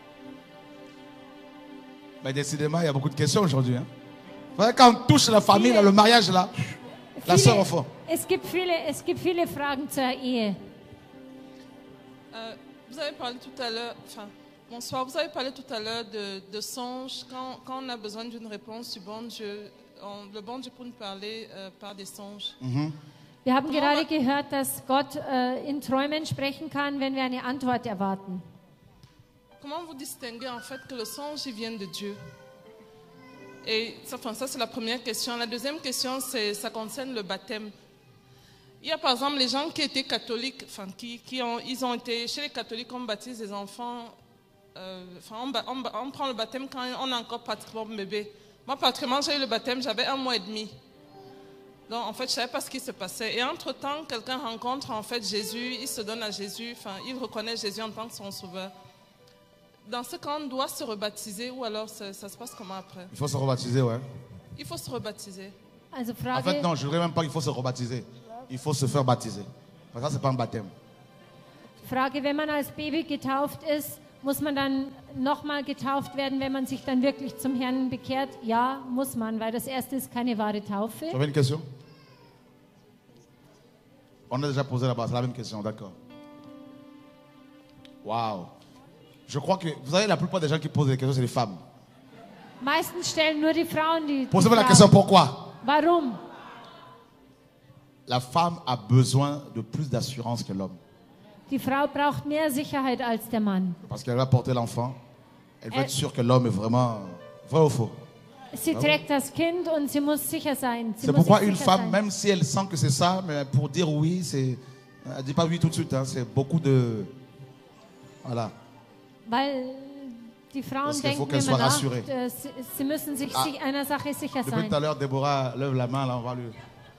Mais décidément, il y a beaucoup de questions aujourd'hui. Hein. Quand on touche la famille, là, le mariage, là, la Viele- sœur au fond. Es gibt viele, es gibt viele Fragen zur Ehe. Euh, vous avez parlé tout à l'heure, enfin, bonsoir, vous avez parlé tout à l'heure de, de songes. Quand, quand on a besoin d'une réponse du bon Dieu, on- le bon Dieu peut nous parler euh, par des songes. Mhm. Wir haben gerade gehört, dass Gott äh, in Träumen sprechen kann, wenn wir eine Antwort erwarten. Comment vous distinguez en fait que le songe il vient de Dieu? Et ça, enfin, ça c'est la première question. La deuxième question, c'est, ça concerne le baptême. Il y a par exemple les gens qui étaient catholiques, enfin, qui, qui ont, ils ont été, chez les catholiques, on baptise les enfants, euh, enfin, on, ba- on ba- on prend le baptême quand on est encore pratiquement bébé. Moi, particulièrement, j'ai eu le baptême, j'avais un mois et demi. Donc, en fait, je ne savais pas ce qui se passait. Et entre-temps, quelqu'un rencontre en fait Jésus, il se donne à Jésus, enfin, il reconnaît Jésus en tant que son sauveur. dans ce cas, on doit se rebaptiser ou alors ça, ça se passe comment après? Il faut se rebaptiser, ouais. Il faut se rebaptiser. Also En Frage, fait, non, je ne dirais même pas qu'il faut se rebaptiser. Il faut se faire baptiser. Parce que ça, c'est pas un baptême. Frage, wenn man als Baby getauft ist, muss man dann nochmal getauft werden, wenn man sich dann wirklich zum Herrn bekehrt? Ja, muss man, weil das erste ist keine wahre Taufe. Tu avais une question? On a déjà posé là-bas, c'est la même question, d'accord. Waouh. Je crois que, vous savez, la plupart des gens qui posent des questions, c'est les femmes. Meistens stellen nur die Frauen die, die Posez-moi la Fragen. question, pourquoi? Warum? La femme a besoin de plus d'assurance que l'homme. Die Frau braucht mehr Sicherheit als der Mann. Parce qu'elle va porter l'enfant. Elle veut Elle- être sûre que l'homme est vraiment vrai ou faux. Sie Ah oui. trägt das Kind und sie muss sicher sein. Sie C'est muss pourquoi sich une sicher femme, sein. même si elle sent que c'est ça, mais pour dire oui, c'est, elle ne dit pas oui tout de suite. Hein, c'est beaucoup de, voilà. Weil die Frauen Parce qu'il faut denken qu'elle immer soit nach, rassurée. äh, sie, sie müssen sich Ah. sich einer Sache sicher Depuis sein. tout à l'heure, Déborah lève la main, là, on va lui.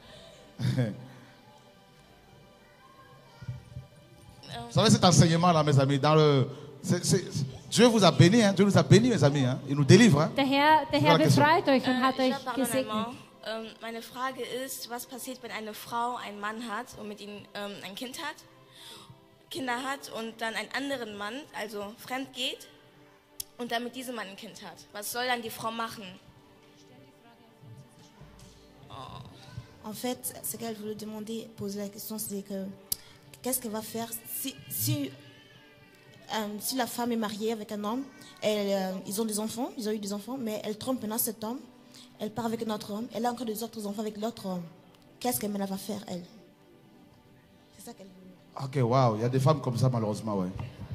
Vous savez, cet enseignement-là, mes amis, dans le, c'est- c'est- Dieu vous a béni, hein, Dieu nous a béni, mes amis, hein, il nous délivre. Hein. Der Herr, der C'est Herr la question. befreit euch und hat Äh, ich euch hab pardon gesegnet. einmal. Ähm, meine Frage ist, was passiert, wenn eine Frau einen Mann hat und mit ihm ähm, ein Kind hat, Kinder hat und dann einen anderen Mann, also fremd geht und dann mit diesem Mann ein Kind hat? Was soll dann die Frau machen? En fait, ce qu'elle voulait demander, poser la question, c'est que qu'est-ce qu'elle va faire si, si, euh, si la femme est mariée avec un homme, elle, euh, ils ont des enfants, ils ont eu des enfants, mais elle trompe maintenant cet homme, elle part avec un autre homme, elle a encore des autres enfants avec l'autre homme. Qu'est-ce qu'elle va faire, elle? C'est ça qu'elle veut. Ok, waouh, il y a des femmes comme ça, malheureusement, ouais.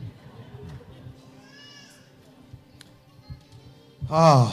Ah.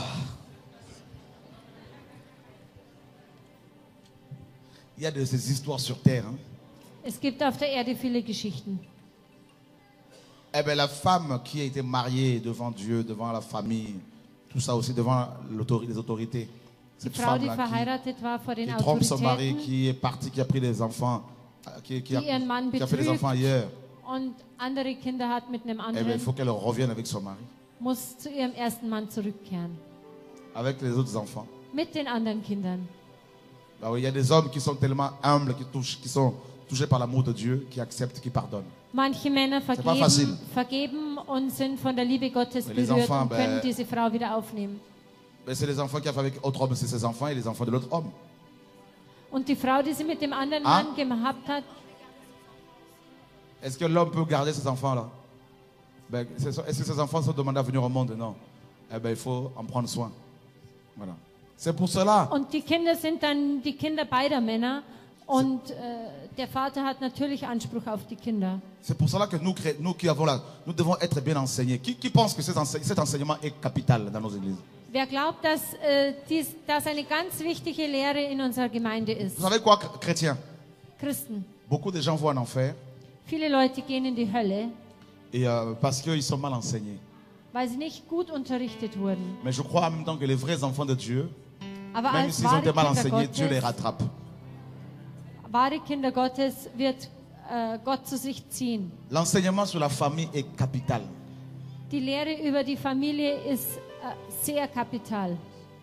Il y a de ces histoires sur terre. Hein. Es gibt auf der Erde viele Geschichten. Eh bien, la femme qui a été mariée devant Dieu, devant la famille, tout ça aussi, devant l'autori- les autorités. Die Cette Frau, die femme-là verheiratet war vor qui, den qui trompe son mari, Autoritäten, qui est parti, qui a pris des enfants, euh, qui, qui a, die ihren Mann qui a fait des betrügt enfants ailleurs. und andere Kinder hat mit einem Eh bien, il anderen, faut qu'elle revienne avec son mari, muss zu ihrem ersten Mann zurückkehren. avec les autres enfants. Mit den anderen Kindern. Bah oui, il y a des hommes qui sont tellement humbles, qui, touchent, qui sont touchés par l'amour de Dieu, qui acceptent, qui pardonnent. Manche Männer pas facile. vergeben, vergeben und sind von der Liebe Gottes Mais les berührt enfants, und können ben- diese Frau wieder aufnehmen. Mais c'est les enfants qui a fait avec autre homme, c'est ses enfants et les enfants de l'autre homme. Und die Frau, die sie mit dem anderen Ah. Mann gehabt hat, Est-ce que l'homme peut garder ses enfants-là? Ben, c'est- est-ce que ses enfants sont demandés à venir au monde? Non. Eh ben, il faut en prendre soin. Voilà. C'est pour cela. und die Kinder sind dann die Kinder beider Männer und äh, der Vater hat natürlich Anspruch auf die Kinder. C'est pour cela que nous, cré- nous qui avons là, nous devons être bien enseignés. Qui, qui pense que cet, ense- cet enseignement est capital dans nos églises? Wer glaubt, dass äh, dies, das eine ganz wichtige Lehre in unserer Gemeinde ist? Vous savez quoi, chrétiens? Christen. Beaucoup de gens vont en enfer Viele Leute gehen in die Hölle, et, euh, parce qu'ils sont mal enseignés. weil sie nicht gut unterrichtet wurden. Mais je crois en même temps que les vrais enfants de Dieu, Aber même als s'ils ont wahre été mal Kinder enseignés, Dieu les Gottes, rattrape. wahre Kinder Gottes wird äh, Gott zu sich ziehen. L'enseignement sur la famille est capital. Die Lehre über die Familie ist äh, sehr kapital,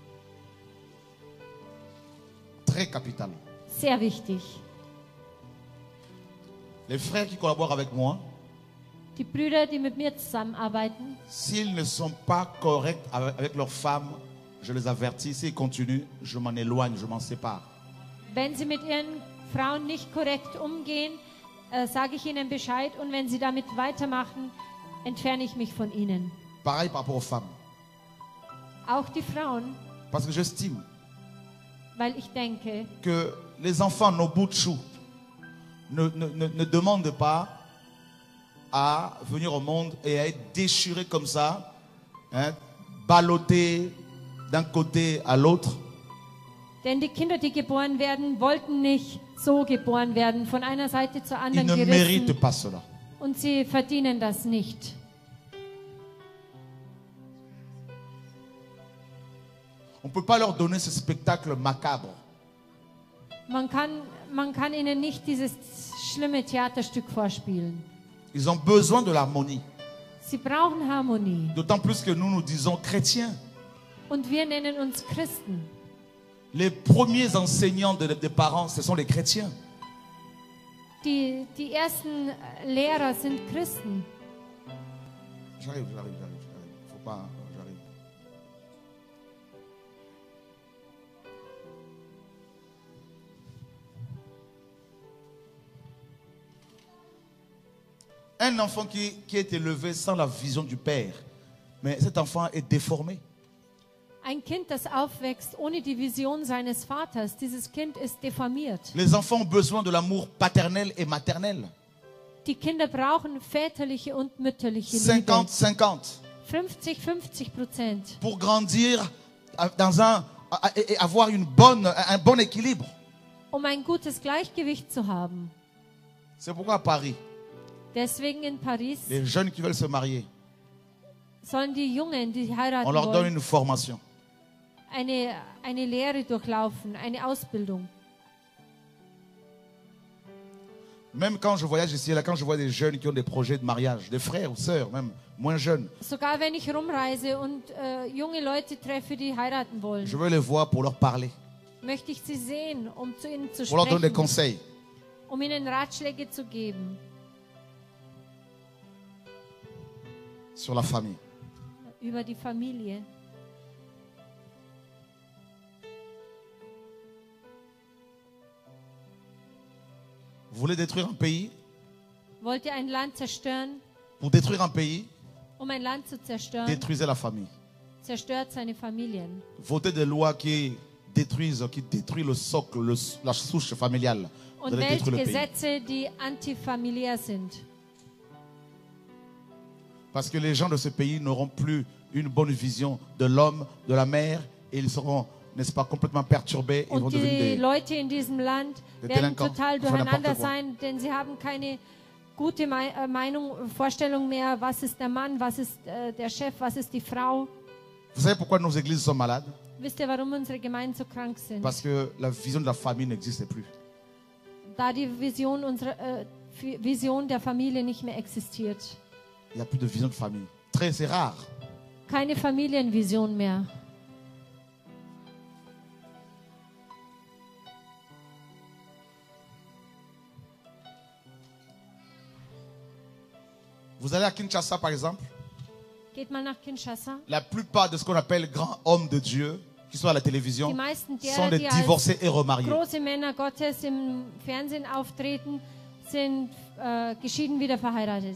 Très capital. sehr wichtig. Les frères qui collaborent avec moi, Die Brüder, die mit mir zusammenarbeiten, s'ils ne sont pas corrects avec, avec leurs femmes, je les avertis. S'ils continuent, je m'en éloigne, je m'en sépare. wenn sie mit ihren Frauen nicht korrekt umgehen, äh, sage ich ihnen Bescheid und wenn sie damit weitermachen, entferne ich mich von ihnen. Pareil par rapport aux femmes. Auch die Frauen, Parce que j'estime weil ich denke, que les enfants, nos bouts de chou, ne, ne, ne, ne demandent pas à venir au monde et à être déchirés comme ça, hein, ballottés d'un côté à l'autre. denn die Kinder, die geboren werden, wollten nicht so geboren werden, von einer Seite zur Ils anderen ne méritent gerissen. pas cela. Und sie verdienen das nicht. On ne peut pas leur donner ce spectacle macabre. Man kann, man kann ihnen nicht dieses schlimme Theaterstück vorspielen. Ils ont besoin de l'harmonie. Sie brauchen Harmonie. D'autant plus que nous nous disons chrétiens. Und wir nennen uns Christen. Les premiers enseignants de- des parents, ce sont les chrétiens. Die, die ersten Lehrer sind Christen. J'arrive, j'arrive, j'arrive, j'arrive. Faut pas, j'arrive. Un enfant qui, qui est élevé sans la vision du père, mais cet enfant est déformé. Ein Kind, das aufwächst ohne die Vision seines Vaters, dieses Kind ist deformiert. Les enfants ont besoin de l'amour paternel et maternel. Die Kinder brauchen väterliche und mütterliche Liebe. cinquante cinquante. fünfzig fünfzig Prozent. Pour grandir dans un, et avoir une bonne, un bon équilibre. Um ein gutes Gleichgewicht zu haben. C'est pourquoi à Paris, Deswegen in Paris les jeunes qui veulent se marier, sollen die Jungen, die heiraten on leur donne wollen, une formation. eine, eine Lehre durchlaufen, eine Ausbildung. Même quand je voyage ici et là, quand je vois des jeunes qui ont des projets de mariage, des frères ou sœurs, même moins jeunes, Sogar wenn ich rumreise und äh, junge Leute treffe, die heiraten wollen, je veux les voir pour leur parler, möchte ich sie sehen, um zu ihnen zu pour leur donner des sprechen, conseils. um ihnen Ratschläge zu geben Sur la famille. über die Familie. Vous voulez détruire un pays? Wollt ihr ein Land zerstören? Pour détruire un pays, Um ein Land zu zerstören, détruisez la famille. zerstört seine Familien. Votez des lois qui détruisent, qui détruisent le socle, le- la souche familiale. Vous Und allez wählt détruire le pays. Gesetze, die antifamiliär sind. Parce que les gens de ce pays n'auront plus une bonne vision de l'homme, de la mère, et ils seront, n'est-ce pas, complètement perturbés. Ils vont Und devenir die des... Leute in diesem Land des werden délinquants, total ils font n'importe durcheinander quoi. sein, denn sie haben keine gute Mei- äh, Meinung, Vorstellung mehr, was ist der Mann, was ist äh, der Chef, was ist die Frau. Vous savez pourquoi nos églises sont malades? Wisst ihr, warum unsere Gemeinden so krank sind? Parce que la vision de la famille n'existe plus. Da die Vision, unserer, äh, Fi- Vision der Familie nicht mehr existiert. Il n'y a plus de vision de famille. Très, c'est rare. Keine Familienvision mehr. Vous allez à Kinshasa, par exemple, Geht mal nach Kinshasa. la plupart de ce qu'on appelle grands hommes de Dieu, qui sont à la télévision, Die meisten sont derer, des die divorcés als et remariés. große Männer Gottes im Fernsehen auftreten, sind äh, geschieden wieder verheiratet.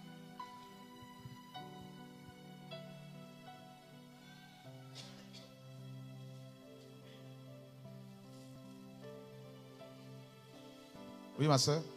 Oui, ma soeur.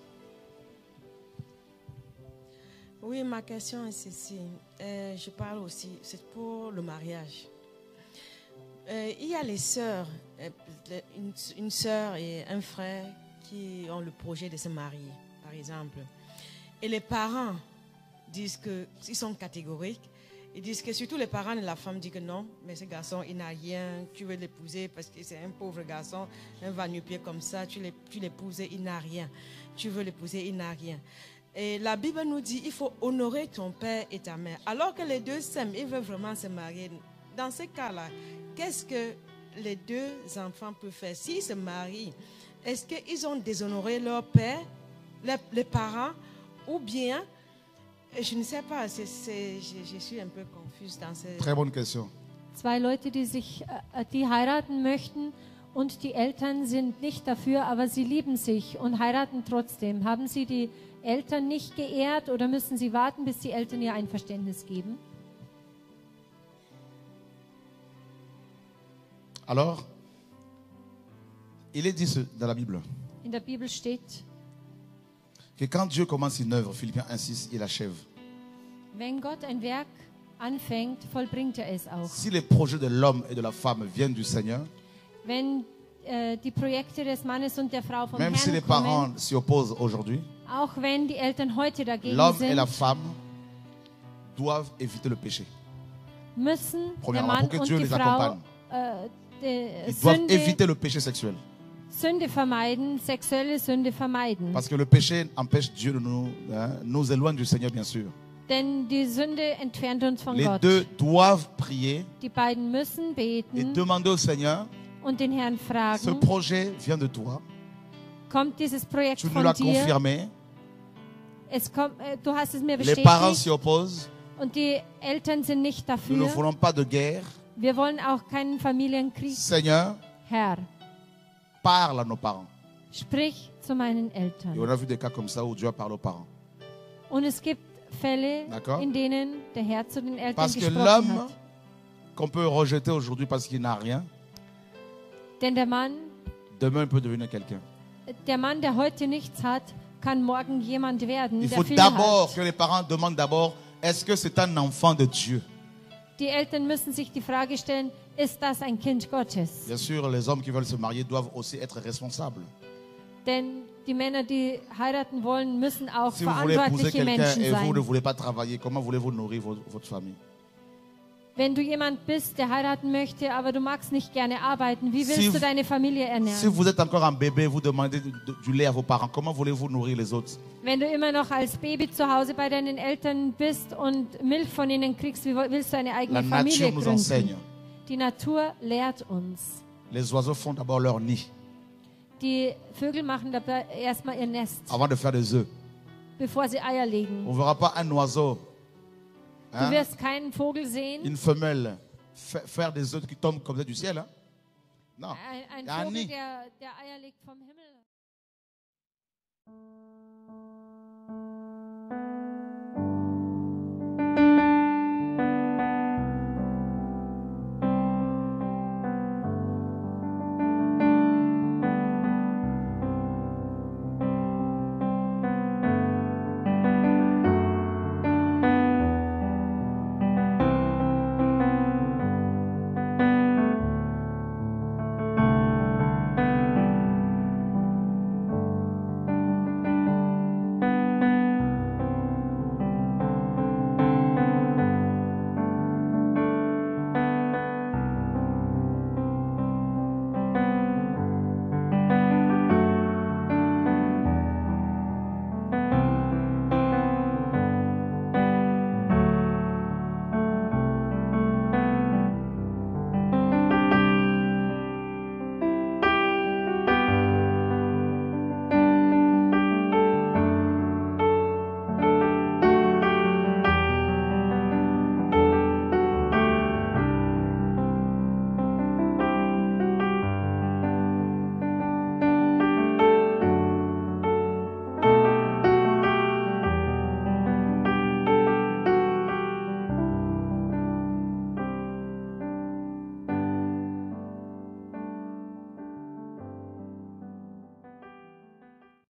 Oui, ma question est ceci. Euh, je parle aussi, c'est pour le mariage. Euh, il y a les sœurs, euh, une, une sœur et un frère qui ont le projet de se marier, par exemple. Et les parents disent qu'ils sont catégoriques. Ils disent que surtout les parents de la femme disent que non, mais ce garçon, il n'a rien, tu veux l'épouser parce que c'est un pauvre garçon, un va-nu-pied comme ça, tu l'épouses, il n'a rien. Tu veux l'épouser, il n'a rien. Et la Bible nous dit il faut honorer ton père et ta mère. Alors que les deux s'aiment, ils veulent vraiment se marier. Dans ce cas-là, qu'est-ce que les deux enfants peuvent faire? S'ils se marient, est-ce qu'ils ont déshonoré leur père, les, les parents, ou bien, je ne sais pas, c'est, c'est, je, je suis un peu confuse dans ce... Très bonne question. Zwei Leute, die sich, äh, die heiraten möchten und die Eltern sind nicht dafür, aber sie lieben sich und heiraten trotzdem. Haben sie die Eltern nicht geehrt oder müssen sie warten, bis die Eltern ihr Einverständnis geben? Alors, il est dit ce- dans la Bible In der Bibel steht, que quand Dieu commence une œuvre, Philippiens un six, il achève. wenn Gott ein Werk anfängt, vollbringt er es auch. Si les projets de l'homme et de la femme viennent du Seigneur, Wenn äh, die Projekte des Mannes und der Frau vom même si les Herrn kommen, parents s'y opposent aujourd'hui, auch wenn die Eltern heute dagegen l'homme et la sind, femme doivent éviter le péché. müssen der Premièrement, Mann pour que und Dieu die les Frau accompagne. äh, die Ils doivent Sünde, éviter le péché sexuel. Sünde vermeiden, sexuelle Sünde vermeiden. Parce que le péché empêche Dieu de nous, hein, nous éloigne du Seigneur, bien sûr. Denn die Sünde entfernt uns von Les Gott. deux doivent prier Die beiden müssen et beten demander au Seigneur, und den Herrn ce fragen, projet vient de toi, kommt dieses Projekt tu nous von l'as dir? confirmé, Es kommt, äh, du hast es mir les parents s'y bestätigt opposent, und die Eltern sind nicht nous ne dafür. voulons pas de guerre. Wir wollen auch keinen Familienkrieg. Seigneur, Herr, parle à nos parents. sprich zu meinen Et Eltern. on a vu des cas comme ça où Dieu parle aux parents. Und es gibt Fälle, D'accord. in denen der Herr zu den Eltern Parce que gesprochen l'homme hat. qu'on peut rejeter aujourd'hui parce qu'il n'a rien, Denn der Mann, demain il peut devenir quelqu'un. der Mann, der heute nichts hat, kann morgen jemand werden, Il der faut viel d'abord hat. que les parents demandent d'abord, est-ce que c'est un enfant de Dieu? Die Eltern müssen sich die Frage stellen, ist das ein Kind Gottes? Bien sûr, les hommes qui veulent se marier doivent aussi être responsables. Denn die Männer, die heiraten wollen, müssen auch Si vous voulez épouser verantwortliche quelqu'un Menschen et vous ne sein. voulez pas travailler, comment voulez-vous nourrir vo- votre famille? Wenn du jemand bist, der heiraten möchte, aber du magst nicht gerne arbeiten, wie willst Si- du deine Familie Si ernähren? vous êtes encore un bébé, vous demandez du, du lait à vos parents, comment voulez-vous nourrir les autres? Wenn du immer noch als Baby zu Hause bei deinen Eltern bist und Milch von ihnen kriegst, wie willst du eine eigene La Familie nature nous enseigne. gründen? Die Natur lehrt uns. Les oiseaux font d'abord leur nid Die Vögel machen dabei erstmal ihr Nest, avant de faire des œufs. bevor sie Eier legen. On ne verra pas un oiseau, Du hein, wirst keinen Vogel sehen, une femelle, fa- faire des œufs qui tombent comme ça du ciel. Hein? Non. ein, ein Ja, Vogel, nie. der, der Eier legt vom Himmel.